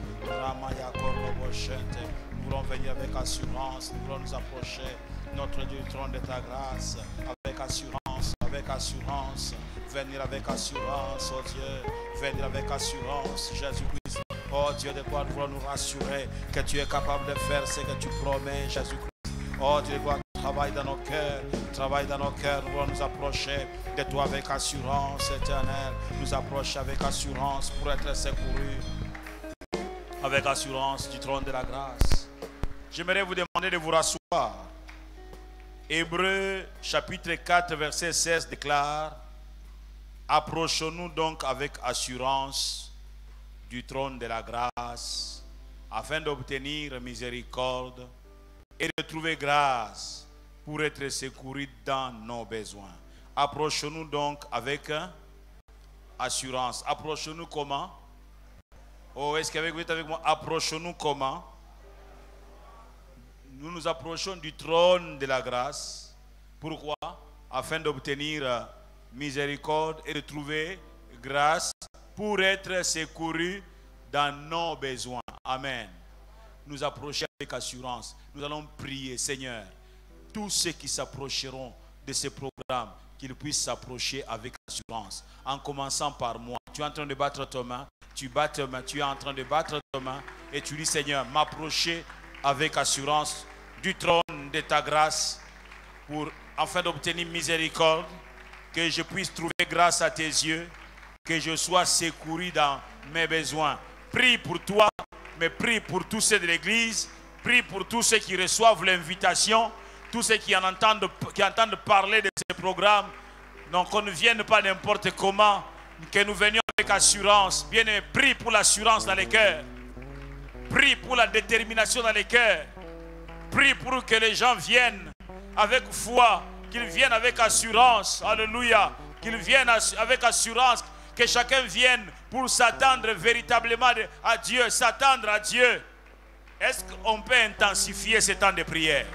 nous voulons venir avec assurance, nous voulons nous approcher notre Dieu du trône de ta grâce, avec assurance, venir avec assurance, oh Dieu, venir avec assurance, Jésus-Christ, oh Dieu de gloire, nous voulons nous rassurer que tu es capable de faire ce que tu promets, Jésus-Christ, oh Dieu de gloire, travaille dans nos cœurs, nous voulons nous approcher de toi avec assurance éternelle, nous approcher avec assurance pour être secourus, avec assurance du trône de la grâce. J'aimerais vous demander de vous rasseoir soir. Hébreux chapitre 4 verset 16 déclare: approchons-nous donc avec assurance du trône de la grâce afin d'obtenir miséricorde et de trouver grâce pour être secourus dans nos besoins. Approchons-nous donc avec assurance. Approchons-nous comment? Oh, est-ce qu'avec vous êtes avec moi? Approchons-nous comment? Nous nous approchons du trône de la grâce. Pourquoi? Afin d'obtenir miséricorde et de trouver grâce pour être secourus dans nos besoins. Amen. Nous approcher avec assurance. Nous allons prier, Seigneur, tous ceux qui s'approcheront de ce programme, qu'ils puissent s'approcher avec assurance. En commençant par moi. Tu es en train de battre ta main. Tu bats ta main. Tu es en train de battre ta main. Et tu dis, Seigneur, m'approcher avec assurance du trône de ta grâce afin d'obtenir miséricorde, que je puisse trouver grâce à tes yeux, que je sois secouru dans mes besoins. Prie pour toi, mais prie pour tous ceux de l'église, prie pour tous ceux qui reçoivent l'invitation, tous ceux qui entendent parler de ce programme. Donc qu'on ne vienne pas n'importe comment, que nous venions avec assurance. Bien-aimé, prie pour l'assurance dans les cœurs. Prie pour la détermination dans les cœurs. Prie pour que les gens viennent avec foi, qu'ils viennent avec assurance. Alléluia. Qu'ils viennent avec assurance. Que chacun vienne pour s'attendre véritablement à Dieu, s'attendre à Dieu. Est-ce qu'on peut intensifier ce temps de prière?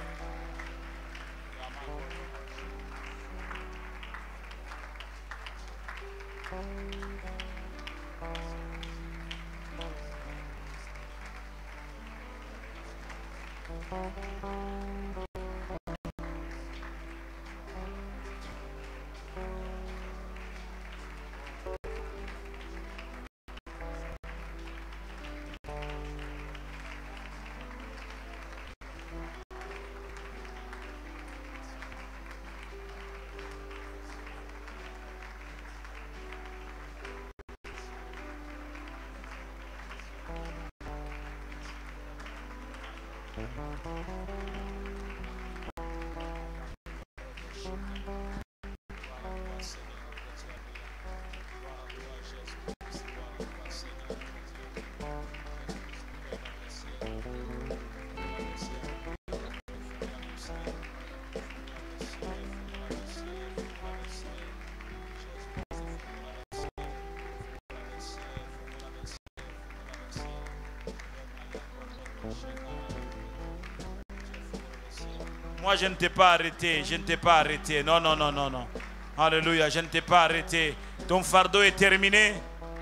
Moi, je ne t'ai pas arrêté. Je ne t'ai pas arrêté. Non, non, non, non, non. Alléluia, je ne t'ai pas arrêté. Ton fardeau est terminé.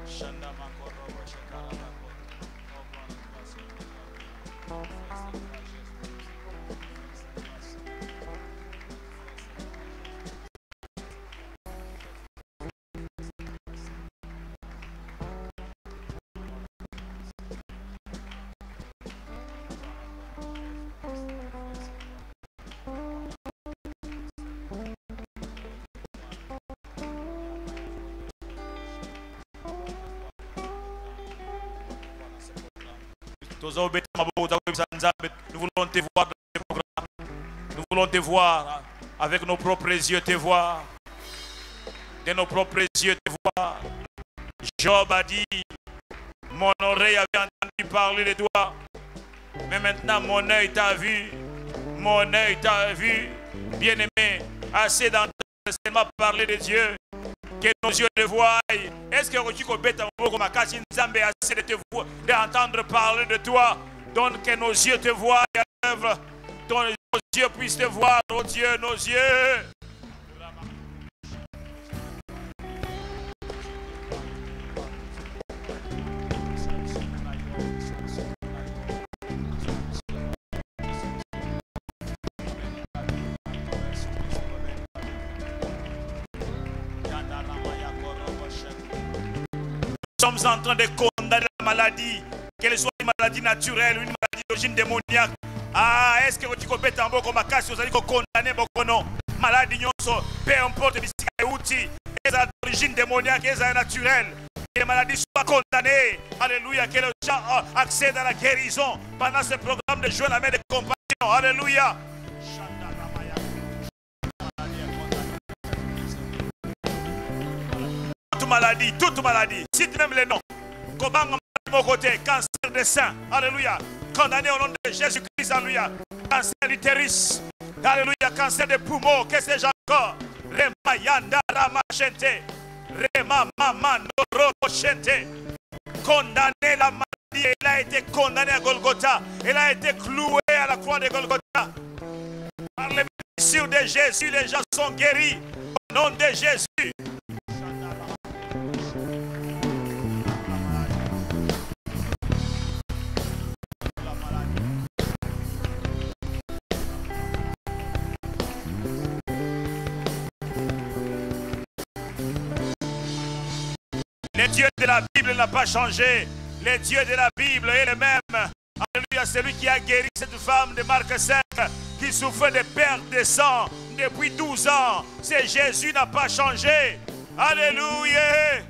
Nous voulons te voir dans ce programme. Nous voulons te voir avec nos propres yeux, te voir. De nos propres yeux, te voir. Job a dit, mon oreille avait entendu parler de toi, mais maintenant mon œil t'a vu. Mon œil t'a vu. Bien-aimé, assez d'entendre seulement parler de Dieu. Que nos yeux te voient. Est-ce que tu peux assez de te voir, d'entendre parler de toi? Donc que nos yeux te voient à l'œuvre. Nos yeux puissent te voir, oh Dieu, nos yeux. Nous sommes en train de condamner la maladie, qu'elle soit une maladie naturelle ou une maladie d'origine démoniaque. Ah, est-ce que tu peux être en bon comme à casse, vous allez condamner beaucoup non? Maladie, peu importe les outils, elles sont d'origine démoniaque, elles sont naturelles. Que les maladies soient condamnées. Alléluia, que les gens accèdent à la guérison pendant ce programme de joie la main de compassion. Alléluia. maladie, cite même les noms. Kobanga mon côté, cancer des seins, alléluia. Condamné au nom de Jésus-Christ, alléluia. Cancer d'utérus, alléluia. Cancer des poumons, qu'est-ce que j'ai encore? Rema yanda rama chente, rema mama noro chente. Condamné la maladie, elle a été condamnée à Golgotha, elle a été clouée à la croix de Golgotha. Par les blessures de Jésus, les gens sont guéris. Au nom de Jésus. Le Dieu de la Bible n'a pas changé. Le Dieu de la Bible est le même. Alléluia, celui qui a guéri cette femme de Marc 5 qui souffrait de perte de sang depuis 12 ans. C'est Jésus n'a pas changé. Alléluia.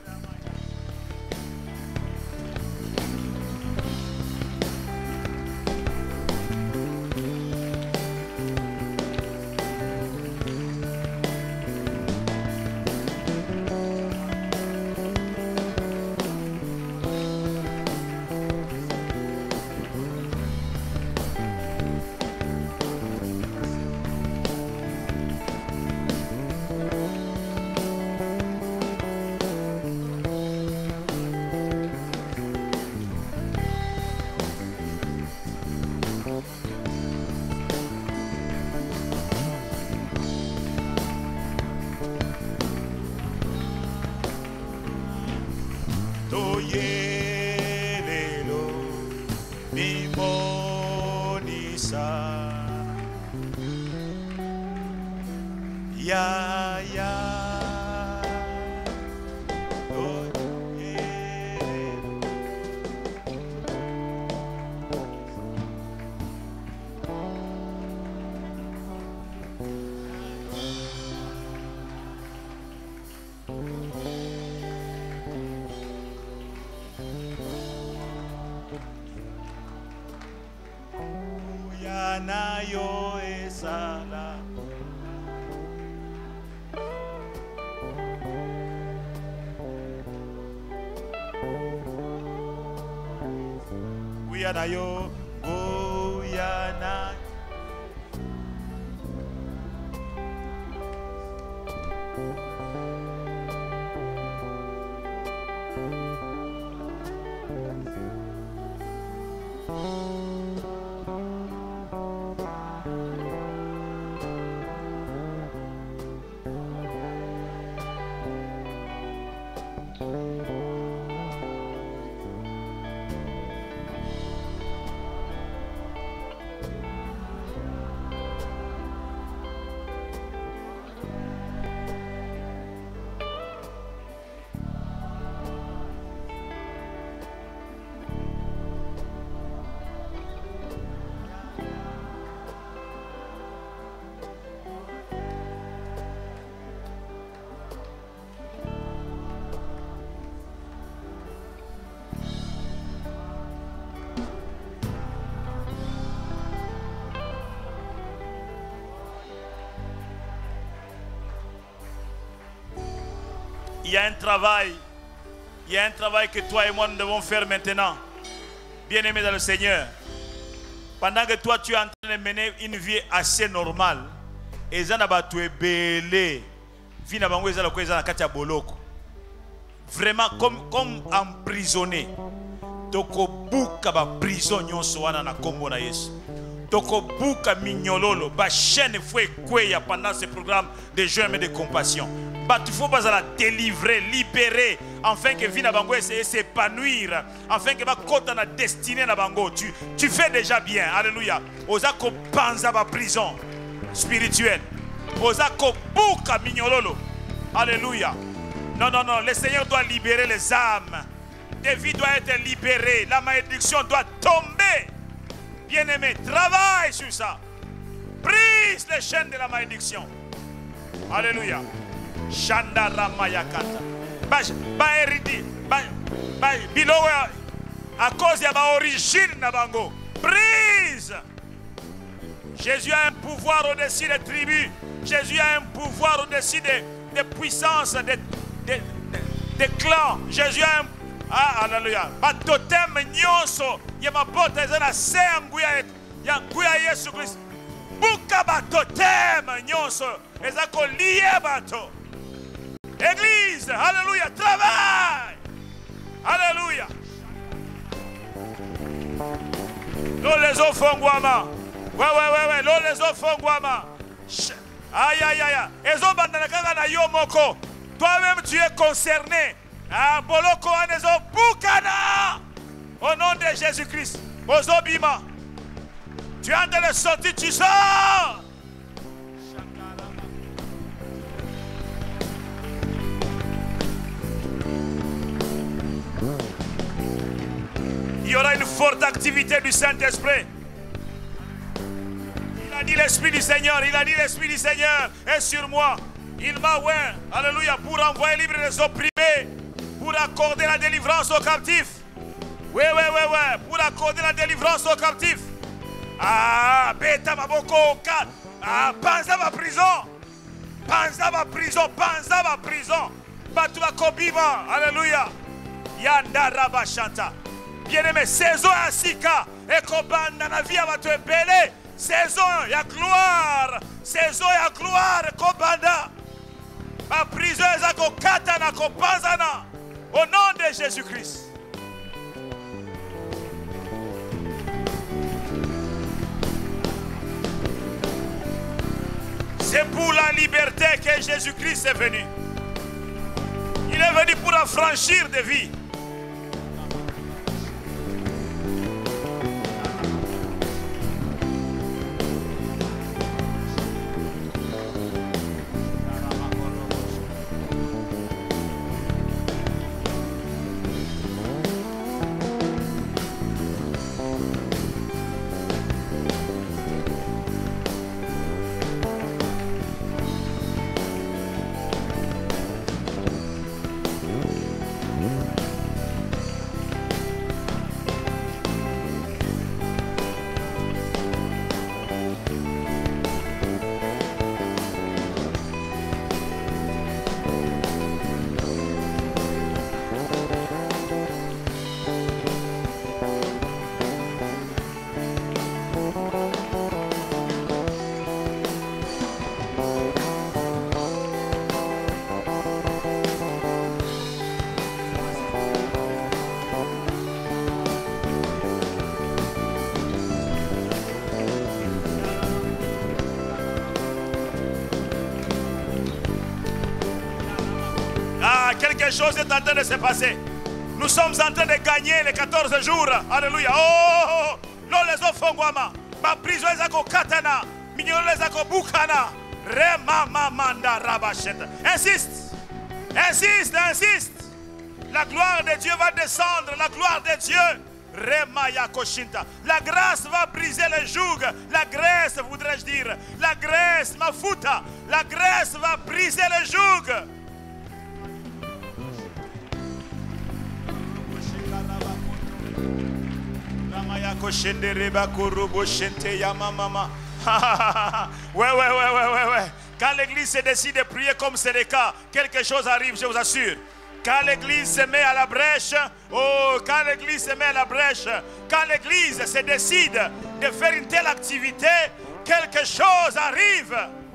Yo, oh, yana. Il y a un travail que toi et moi nous devons faire maintenant. Bien-aimé dans le Seigneur, pendant que toi tu es en train de mener une vie assez normale, et vraiment comme emprisonné. Tokobuka ba prison nyonso wana na kombo na Yesu. Tokobuka minyololo ba chaîne foué kweya pendant ce programme de jeûne et de compassion. Bah tu faut pas la délivrer, libérer, afin que vie na bango essayer s'épanouir, afin que ba kota na destinée na bango. Tu fais déjà bien. Alléluia. Oza ko panza ba prison spirituelle. Oza ko buka minyololo. Alléluia. Non, non, non, le Seigneur doit libérer les âmes. Des vies doivent être libérées. La malédiction doit tomber. Bien-aimé, travaille sur ça. Brise les chaînes de la malédiction. Alléluia. Shandara Mayakata. Ba hérité. Bilowa. À cause de ma origine Nabango. Brise. Jésus a un pouvoir au-dessus des tribus. Jésus a un pouvoir au-dessus des puissances, des clans. Jésus a un... Ah, alléluia. Ma totem nyonso. Ya mabota ezana se nguya ya nguya Yesu Christ. Buka ba totem nyonso. Ezako lié bato. Église, alléluia, travail. Alléluia. Nous les offrons. Ouais. Nous les offrons. Aïe, aïe, aïe. Ezo bandana na yo moko. Toi-même, tu es concerné. Ah, boloko anezo bukana. Au nom de Jésus-Christ. Ozo bima. Tu es en train de sortir, tu sors. Il y aura une forte activité du Saint-Esprit. Il a dit l'Esprit du Seigneur, est sur moi. Il m'a ouvert, alléluia, pour envoyer libre les opprimés, pour accorder la délivrance aux captifs. Oui, pour accorder la délivrance aux captifs. Ah, beta maboko, ah, panza ma prison. Batula kobima, alléluia. Yanda rabashanta. Bien-aimé, saison à Sika, et Kobanda na vie à votre belé, saison ya gloire, Kobanda. Ma prison est ko katana ko panzana, au nom de Jésus-Christ. C'est pour la liberté que Jésus-Christ est venu. Il est venu pour affranchir des vies. Quelque chose est en train de se passer. Nous sommes en train de gagner les 14 jours. Alléluia. Oh, non les offongwama. Ma prison les ako katana. Mignon les ako bukana. Rema mamanda rabacheta. Insiste. La gloire de Dieu va descendre. La gloire de Dieu. Rema yakoshinta. La grâce va briser le joug. La grâce, voudrais-je dire. La grâce, ma futa. La grâce va briser le joug. Ouais. Quand l'église se décide de prier comme c'est le cas, quelque chose arrive, je vous assure. Quand l'église se met à la brèche, quand l'église se décide de faire une telle activité, quelque chose arrive.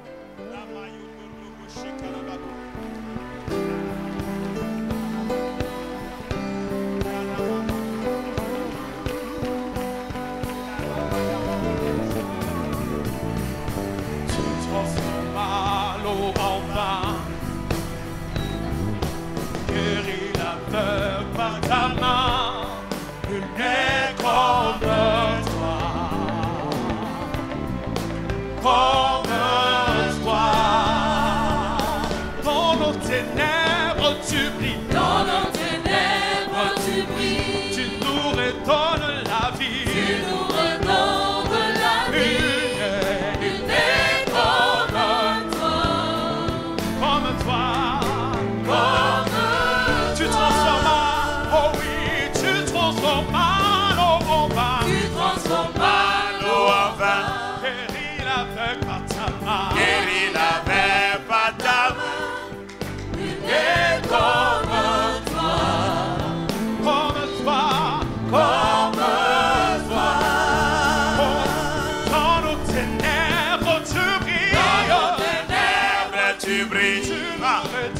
Par ta main, nul n'est comme toi, comme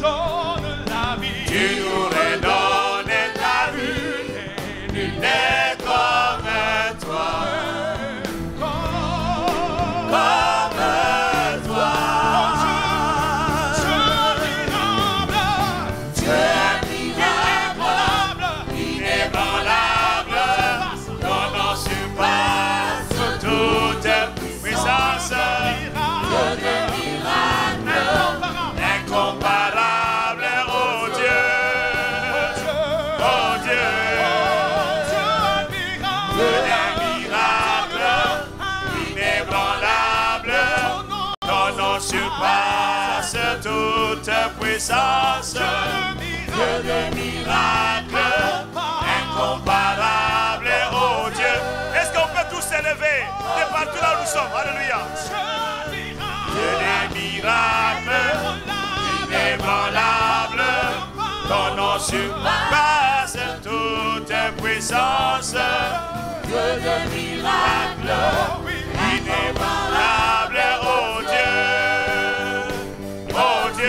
redonnes la vie. Tu nous redonnes la vie. Nul n'est comme toi. Comme toi. Tu es admirable, Inébranlable, ton nom surpasse toute puissance. Incomparable, oh Dieu, oh Dieu, un miracle, inébranlable, ton nom surpasse toute puissance. Dieu de miracle, incomparable, oh Dieu. Est-ce qu'on peut tous s'élever de partout là où nous sommes? Alléluia. Dieu des miracles, inébranlable, ton nom surpasse toute puissance. Dieu de miracles, inébranlable, oh Dieu, oh Dieu.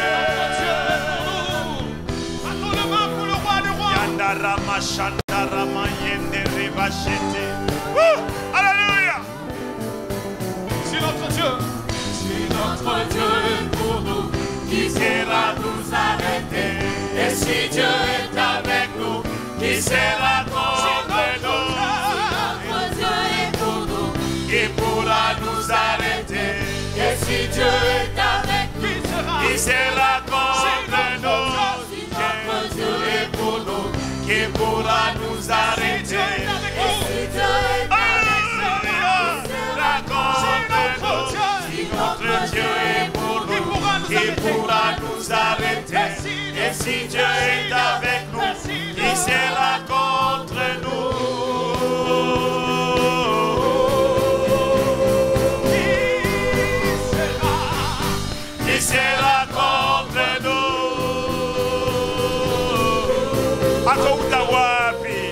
Yandarama Shandarama Yende Rivachete. Alléluia. C'est notre Dieu. notre Dieu est pour nous. Qui sera nous arrêter? Et si Dieu est avec nous, qui sera contre nous? Si notre Dieu est pour nous, qui pourra nous arrêter? Et si Dieu est avec nous, qui sera contre nous? Si notre Dieu est pour nous, qui pourra nous arrêter? Et si Dieu est avec nous, qui sera contre nous? Si notre Dieu est pour nous, qui pourra nous arrêter? Et si Dieu est avec nous, qui sera contre nous? Qui sera contre nous? Akoutawapi.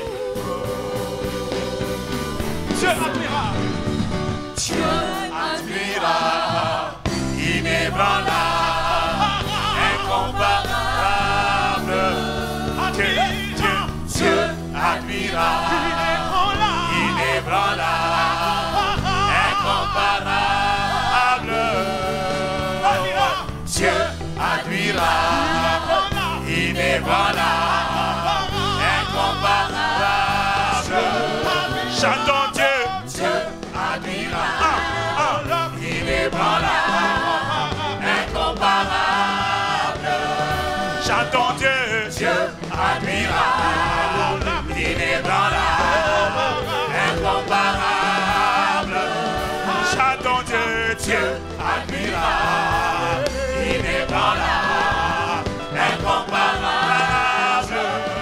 Dieu admirable. Dieu admirable, Inébranlable, incomparable. Dieu admirable, inébranlable, incomparable. Dieu admirable, inébranlable, incomparable. Chantons Dieu, Dieu admirable, inébranlable, incomparable. Chantons Dieu, Dieu admirable, inébranlable, incomparable. Chantons Dieu, Dieu admirable, inébranlable, incomparable.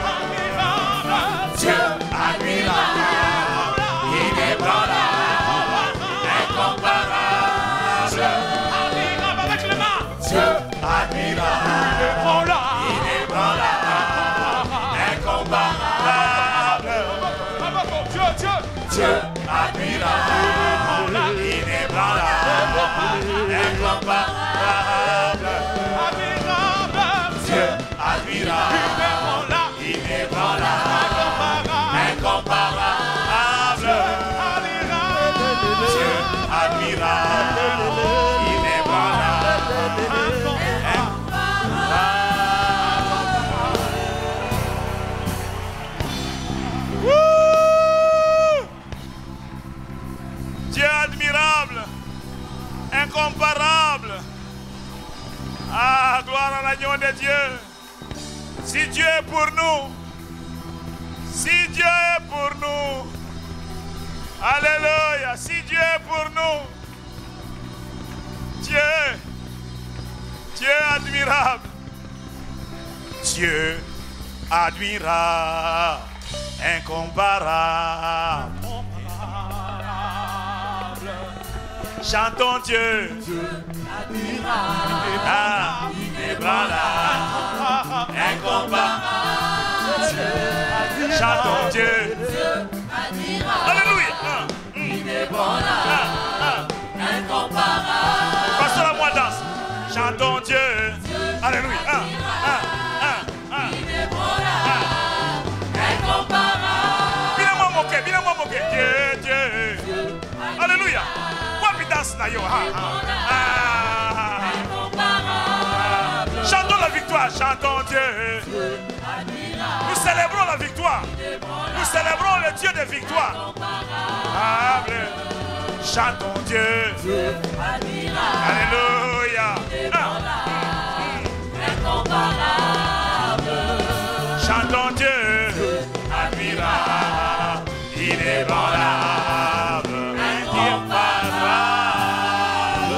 Dieu admirable, inébranlable, incomparable. Avec les mains. Dieu admirable, inébranlable, incomparable. Dieu admirable, inébranlable, incomparable. Dieu admirable, inébranlable, incomparable. Dieu admirable, inébranlable, incomparable. Dieu admirable, incomparable. Ah, gloire à l'agneau de Dieu. Si Dieu est pour nous, si Dieu est pour nous, alléluia, si Dieu est pour nous, Dieu admirable, Dieu admirable, incomparable. Chantons Dieu, admirable, inébranlable, incomparable. Chantons Dieu, alléluia, inébranlable, incomparable. Pasteur, la moi danse. Chantons Dieu, alléluia. Dieu. Alléluia. Chantons la victoire, chantons Dieu. Nous célébrons la victoire. Nous célébrons le Dieu de victoire. Chantons Dieu. Alléluia. Chantons Dieu. Admirable. Inébranlable. Incomparable.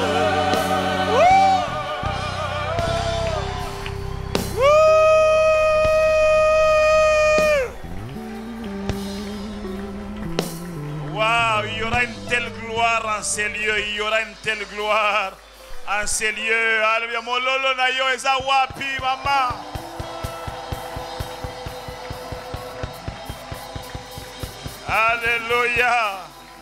Waouh, il y aura une telle gloire en ces lieux. Il y aura une telle gloire en ces lieux. Alléluia. Mololo na yo eza wapi mama. Alléluia.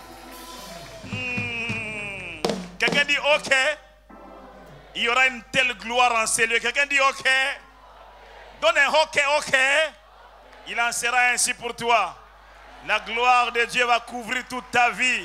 Quelqu'un dit ok. Il y aura une telle gloire en ces lieux. Quelqu'un dit ok. Donne un ok, ok. Il en sera ainsi pour toi. La gloire de Dieu va couvrir toute ta vie.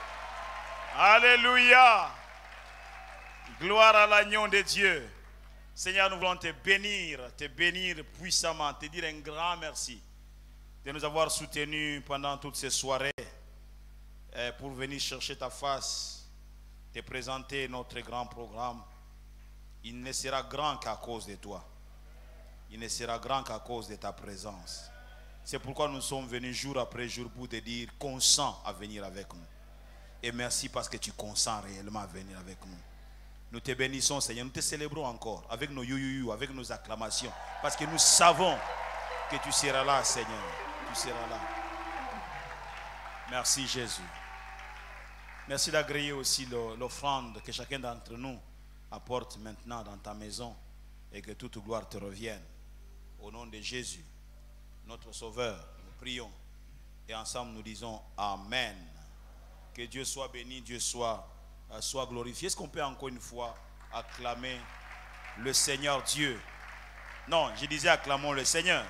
Alléluia. Gloire à l'agneau de Dieu. Seigneur, nous voulons te bénir puissamment, te dire un grand merci de nous avoir soutenus pendant toutes ces soirées pour venir chercher ta face, te présenter notre grand programme. Il ne sera grand qu'à cause de toi. Il ne sera grand qu'à cause de ta présence. C'est pourquoi nous sommes venus jour après jour pour te dire consent à venir avec nous. Et merci parce que tu consens réellement à venir avec nous. Nous te bénissons, Seigneur. Nous te célébrons encore avec nos you, avec nos acclamations. Parce que nous savons que tu seras là, Seigneur. Tu seras là. Merci, Jésus. Merci d'agréer aussi l'offrande que chacun d'entre nous apporte maintenant dans ta maison. Et que toute gloire te revienne. Au nom de Jésus, notre Sauveur, nous prions. Et ensemble nous disons Amen. Que Dieu soit béni, Dieu soit glorifié. Est-ce qu'on peut encore une fois acclamer le Seigneur Dieu? Non, je disais acclamons le Seigneur.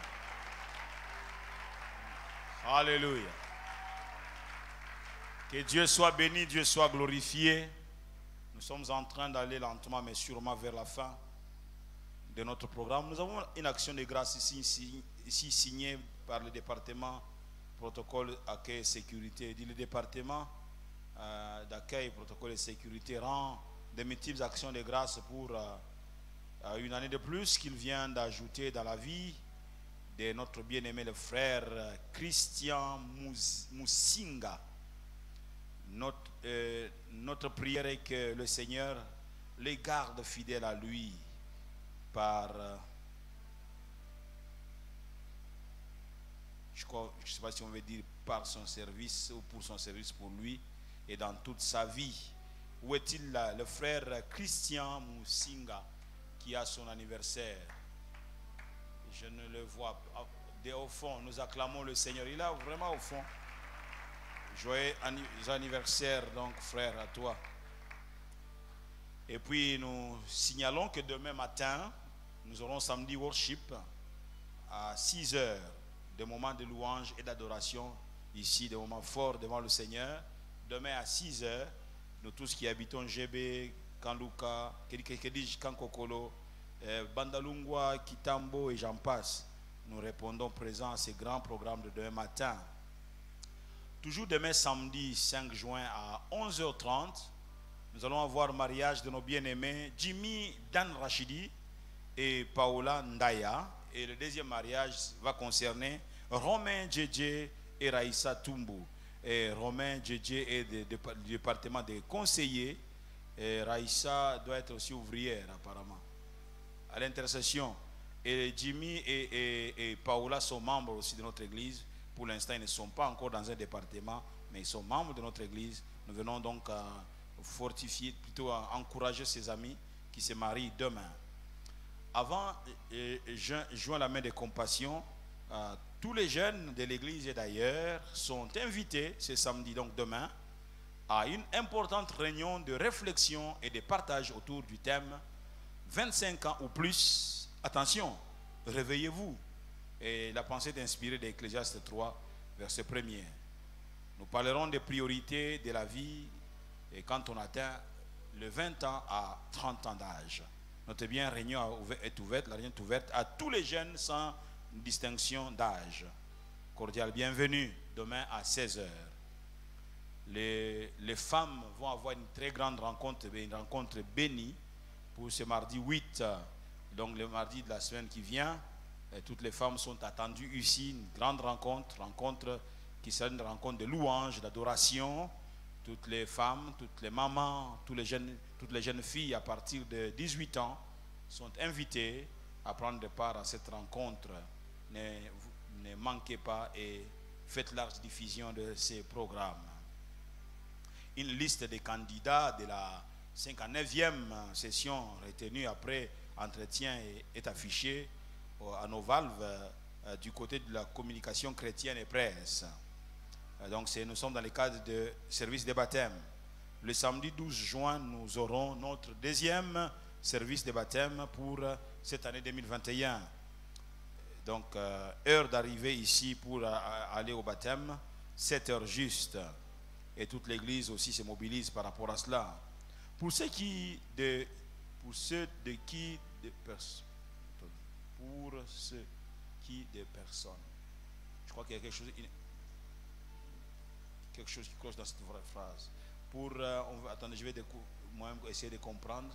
Alléluia. Que Dieu soit béni, Dieu soit glorifié. Nous sommes en train d'aller lentement mais sûrement vers la fin de notre programme. Nous avons une action de grâce ici signée par le département protocole accueil et sécurité. Le département d'accueil, protocole et sécurité rend de multiples actions de grâce pour une année de plus qu'il vient d'ajouter dans la vie de notre bien-aimé le frère Christian Musinga. Notre prière est que le Seigneur les garde fidèles à lui par je ne sais pas si on veut dire par son service ou pour son service pour lui et dans toute sa vie. Où est-il là, le frère Christian Musinga qui a son anniversaire? Je ne le vois pas. Au fond, nous acclamons le Seigneur. Il est là vraiment au fond. Joyeux anniversaire donc frère à toi. Et puis nous signalons que demain matin, nous aurons samedi worship à 6 heures. Des moments de louange et d'adoration ici, des moments forts devant le Seigneur. Demain à 6 heures, nous tous qui habitons GB, Kanluka, Kankokolo, Bandalungwa, Kitambo et j'en passe, nous répondons présents à ces grands programmes de demain matin. Toujours demain samedi 5 juin à 11h30, nous allons avoir le mariage de nos bien-aimés Jimmy Dan Rachidi et Paola Ndaya. Et le deuxième mariage va concerner Romain Djedje et Raïssa Toumbu. Et Romain Djedje est du département des conseillers. Et Raïssa doit être aussi ouvrière apparemment. À l'intercession. Et Jimmy et Paola sont membres aussi de notre église. Pour l'instant, ils ne sont pas encore dans un département, mais ils sont membres de notre église. Nous venons donc à fortifier, plutôt à encourager ces amis qui se marient demain. Avant, joins la main de compassion. Tous les jeunes de l'église et d'ailleurs sont invités ce samedi, donc demain, à une importante réunion de réflexion et de partage autour du thème 25 ans ou plus. Attention, réveillez-vous. Et la pensée est inspirée d'Ecclésiaste 3, verset 1er. Nous parlerons des priorités de la vie et quand on atteint le 20 ans à 30 ans d'âge. Notez bien, la réunion est ouverte à tous les jeunes sans distinction d'âge. Cordial bienvenue demain à 16h. Les femmes vont avoir une très grande rencontre, une rencontre bénie pour ce mardi 8, donc le mardi de la semaine qui vient. Et toutes les femmes sont attendues ici, une grande rencontre qui sera une rencontre de louange, d'adoration. Toutes les femmes, toutes les mamans, toutes les jeunes filles à partir de 18 ans sont invitées à prendre part à cette rencontre. Ne manquez pas et faites large diffusion de ces programmes. Une liste des candidats de la 59e session retenue après entretien est affichée à nos valves du côté de la communication chrétienne et presse. Donc nous sommes dans le cadre de service de baptême. Le samedi 12 juin, nous aurons notre deuxième service de baptême pour cette année 2021. Donc, heure d'arrivée ici pour aller au baptême, 7 heures juste. Et toute l'église aussi se mobilise par rapport à cela. Pour ceux de personnes, je crois qu'il y a quelque chose qui cloche dans cette vraie phrase. Attendez, je vais moi-même essayer de comprendre.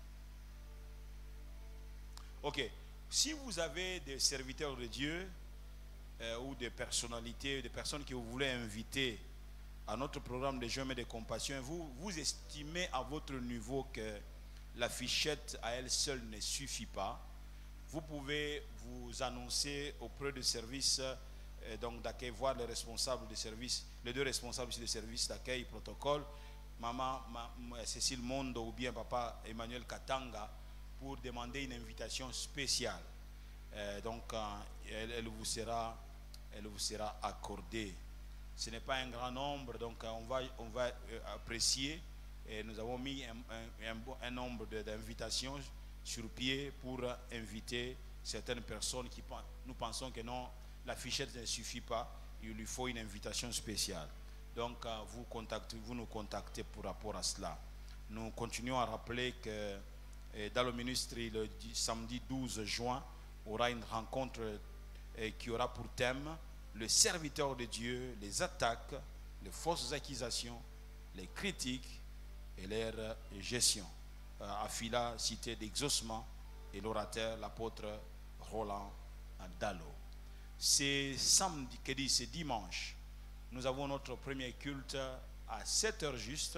Ok. Si vous avez des serviteurs de Dieu ou des personnalités, des personnes que vous voulez inviter à notre programme de jeûne et de compassion, vous estimez à votre niveau que la fichette à elle seule ne suffit pas, vous pouvez vous annoncer auprès du service donc d'accueil, voir les responsables de service, les deux responsables de service d'accueil protocole, maman Cécile Mondo ou bien papa Emmanuel Katanga, pour demander une invitation spéciale. Donc elle vous sera accordée. Ce n'est pas un grand nombre, donc on va apprécier. Et nous avons mis un nombre d'invitations sur pied pour inviter certaines personnes qui nous pensons que non, la fichette ne suffit pas, il lui faut une invitation spéciale. Donc vous nous contactez pour rapport à cela. Nous continuons à rappeler que dans le ministère, le samedi 12 juin, aura une rencontre qui aura pour thème le serviteur de Dieu, les attaques, les fausses accusations, les critiques et leur gestion. Affila, cité d'exaucement, et l'orateur, l'apôtre Roland Dallot. C'est dimanche, nous avons notre premier culte à 7 heures juste.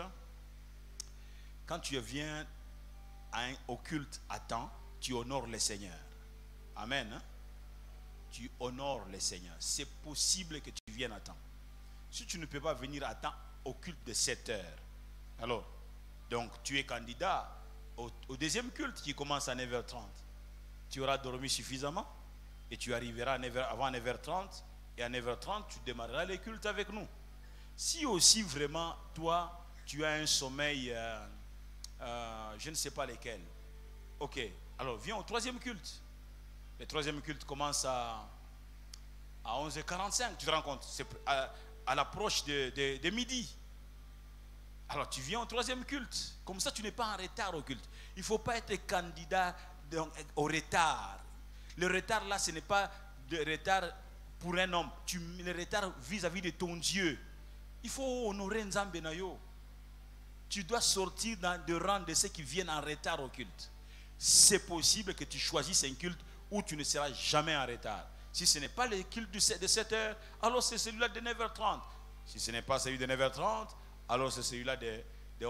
Quand tu viens au culte à temps, tu honores le Seigneur. Amen. Hein? Tu honores le Seigneur. C'est possible que tu viennes à temps. Si tu ne peux pas venir à temps au culte de 7 heures, alors, donc tu es candidat au deuxième culte qui commence à 9h30. Tu auras dormi suffisamment et tu arriveras avant 9h30 et à 9h30 tu démarreras les cultes avec nous. Si aussi vraiment toi tu as un sommeil je ne sais pas lesquels, ok, alors viens au troisième culte. Le troisième culte commence à 11h45, tu te rends compte, c'est à l'approche de midi. Alors tu viens au troisième culte, comme ça tu n'es pas en retard au culte. Il ne faut pas être candidat au retard. Le retard là, ce n'est pas de retard pour un homme, le retard vis-à-vis de ton Dieu. Il faut honorer Nzambe Nayo. Tu dois sortir de rang de ceux qui viennent en retard au culte. C'est possible que tu choisisses un culte où tu ne seras jamais en retard. Si ce n'est pas le culte de 7 heures, alors c'est celui-là de 9h30. Si ce n'est pas celui de 9h30, alors c'est celui-là de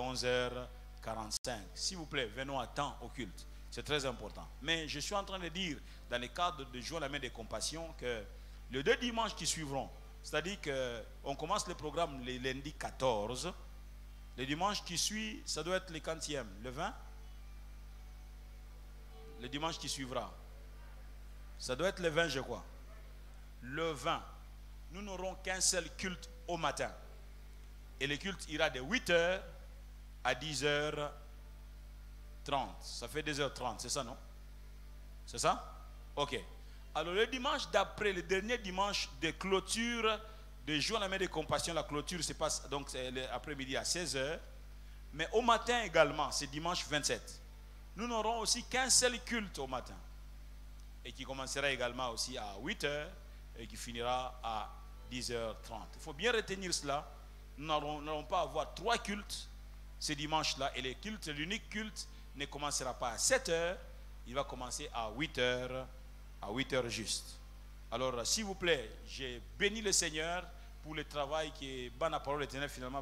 11h45. S'il vous plaît, venons à temps au culte. C'est très important. Mais je suis en train de dire, dans le cadre de Jouer la main de compassion, que les 2 dimanches qui suivront, c'est-à-dire qu'on commence le programme le lundi 14, le dimanche qui suit, ça doit être le 40e, le 20. Le dimanche qui suivra, ça doit être le 20, je crois. Le 20, nous n'aurons qu'un seul culte au matin. Et le culte ira de 8h à 10h30. Ça fait 2h30, c'est ça, non? C'est ça? Ok. Alors le dimanche d'après, le dernier dimanche de clôture de journée de compassion, la clôture se passe donc l'après-midi à 16h. Mais au matin également, c'est dimanche 27. Nous n'aurons aussi qu'un seul culte au matin. Et qui commencera également aussi à 8h et qui finira à 10h30. Il faut bien retenir cela. Nous n'allons pas avoir 3 cultes ce dimanche-là. Et l'unique culte ne commencera pas à 7h. Il va commencer à 8h. À 8h juste. Alors, s'il vous plaît, j'ai béni le Seigneur pour le travail qui est ban la parole éternelle finalement.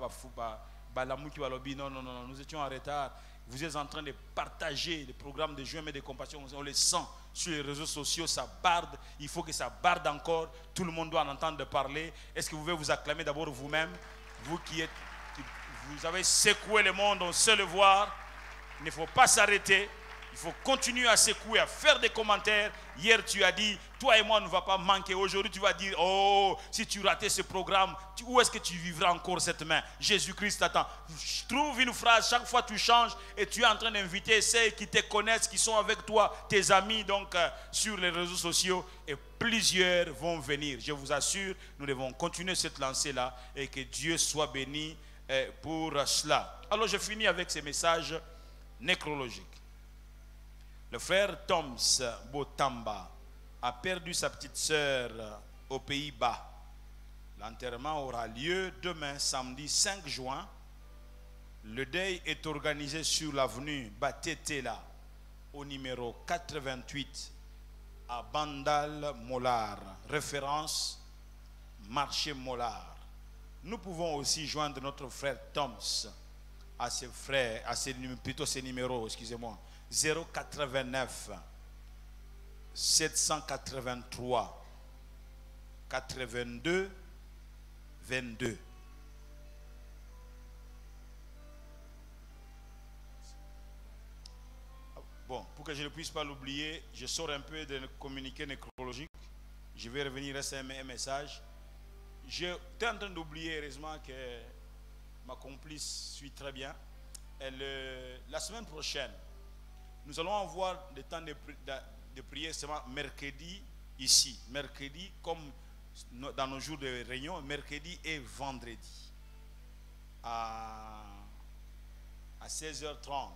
Non, nous étions en retard. Vous êtes en train de partager le programme de Juin mais de compassion. On le sent sur les réseaux sociaux, ça barde. Il faut que ça barde encore. Tout le monde doit en entendre parler. Est-ce que vous pouvez vous acclamer d'abord vous-même? Vous vous avez secoué le monde, on sait le voir. Il ne faut pas s'arrêter. Il faut continuer à secouer, à faire des commentaires. Hier, tu as dit, toi et moi, on ne va pas manquer. Aujourd'hui, tu vas dire, oh, si tu ratais ce programme, où est-ce que tu vivras encore cette main? Jésus-Christ t'attend. Trouve une phrase, chaque fois tu changes et tu es en train d'inviter ceux qui te connaissent, qui sont avec toi, tes amis, donc sur les réseaux sociaux. Et plusieurs vont venir. Je vous assure, nous devons continuer cette lancée-là et que Dieu soit béni pour cela. Alors, je finis avec ces messages nécrologiques. Le frère Toms Botamba a perdu sa petite sœur aux Pays-Bas. L'enterrement aura lieu demain, samedi 5 juin. Le deuil est organisé sur l'avenue Batetela, au numéro 88, à Bandal Molar. Référence, marché Molar. Nous pouvons aussi joindre notre frère Toms à ses frères, plutôt ses numéros, excusez-moi. 089 783 82 22. Bon, pour que je ne puisse pas l'oublier, je sors un peu de communiqué nécrologique. Je vais revenir à un message. J'étais en train d'oublier, heureusement que ma complice suit très bien. La semaine prochaine, nous allons avoir des temps de prière seulement mercredi ici. Mercredi, comme dans nos jours de réunion, mercredi et vendredi. À 16h30.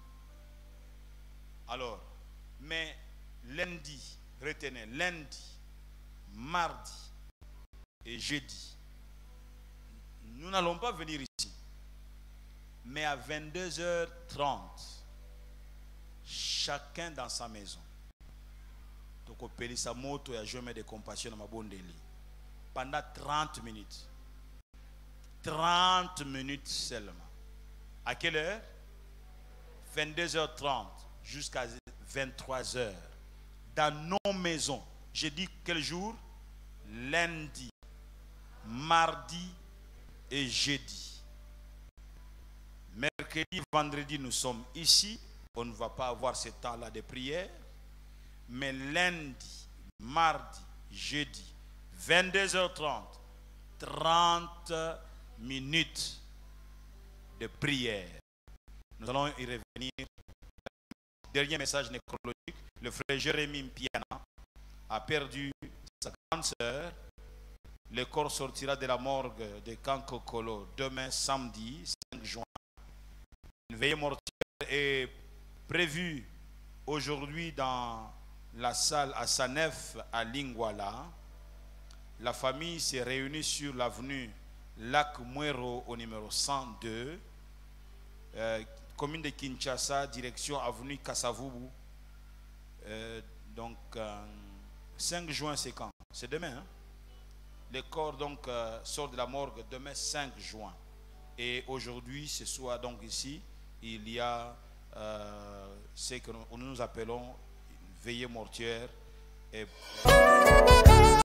Alors, mais lundi, retenez, lundi, mardi et jeudi, nous n'allons pas venir ici. Mais à 22h30, chacun dans sa maison. Donc, on peut sa moto et jamais de compassion dans ma bonne délit. Pendant 30 minutes. 30 minutes seulement. À quelle heure? 22h30 jusqu'à 23h. Dans nos maisons. J'ai dit quel jour? Lundi, mardi et jeudi. Mercredi, vendredi, nous sommes ici. On ne va pas avoir ce temps-là de prière. Mais lundi, mardi, jeudi, 22h30, 30 minutes de prière. Nous allons y revenir. Dernier message nécrologique. Le frère Jérémie Mpiana a perdu sa grande sœur. Le corps sortira de la morgue de Kankokolo demain samedi 5 juin. Une veillée mortuaire est prévue aujourd'hui dans la salle à Sanef à Lingwala. La famille s'est réunie sur l'avenue Lac Muero au numéro 102, commune de Kinshasa, direction avenue Kassavubu. Donc 5 juin c'est quand? C'est demain. Hein? Le corps donc sort de la morgue demain 5 juin. Et aujourd'hui, ce soir donc ici, il y a ce que nous appelons une veillée mortuaire. Et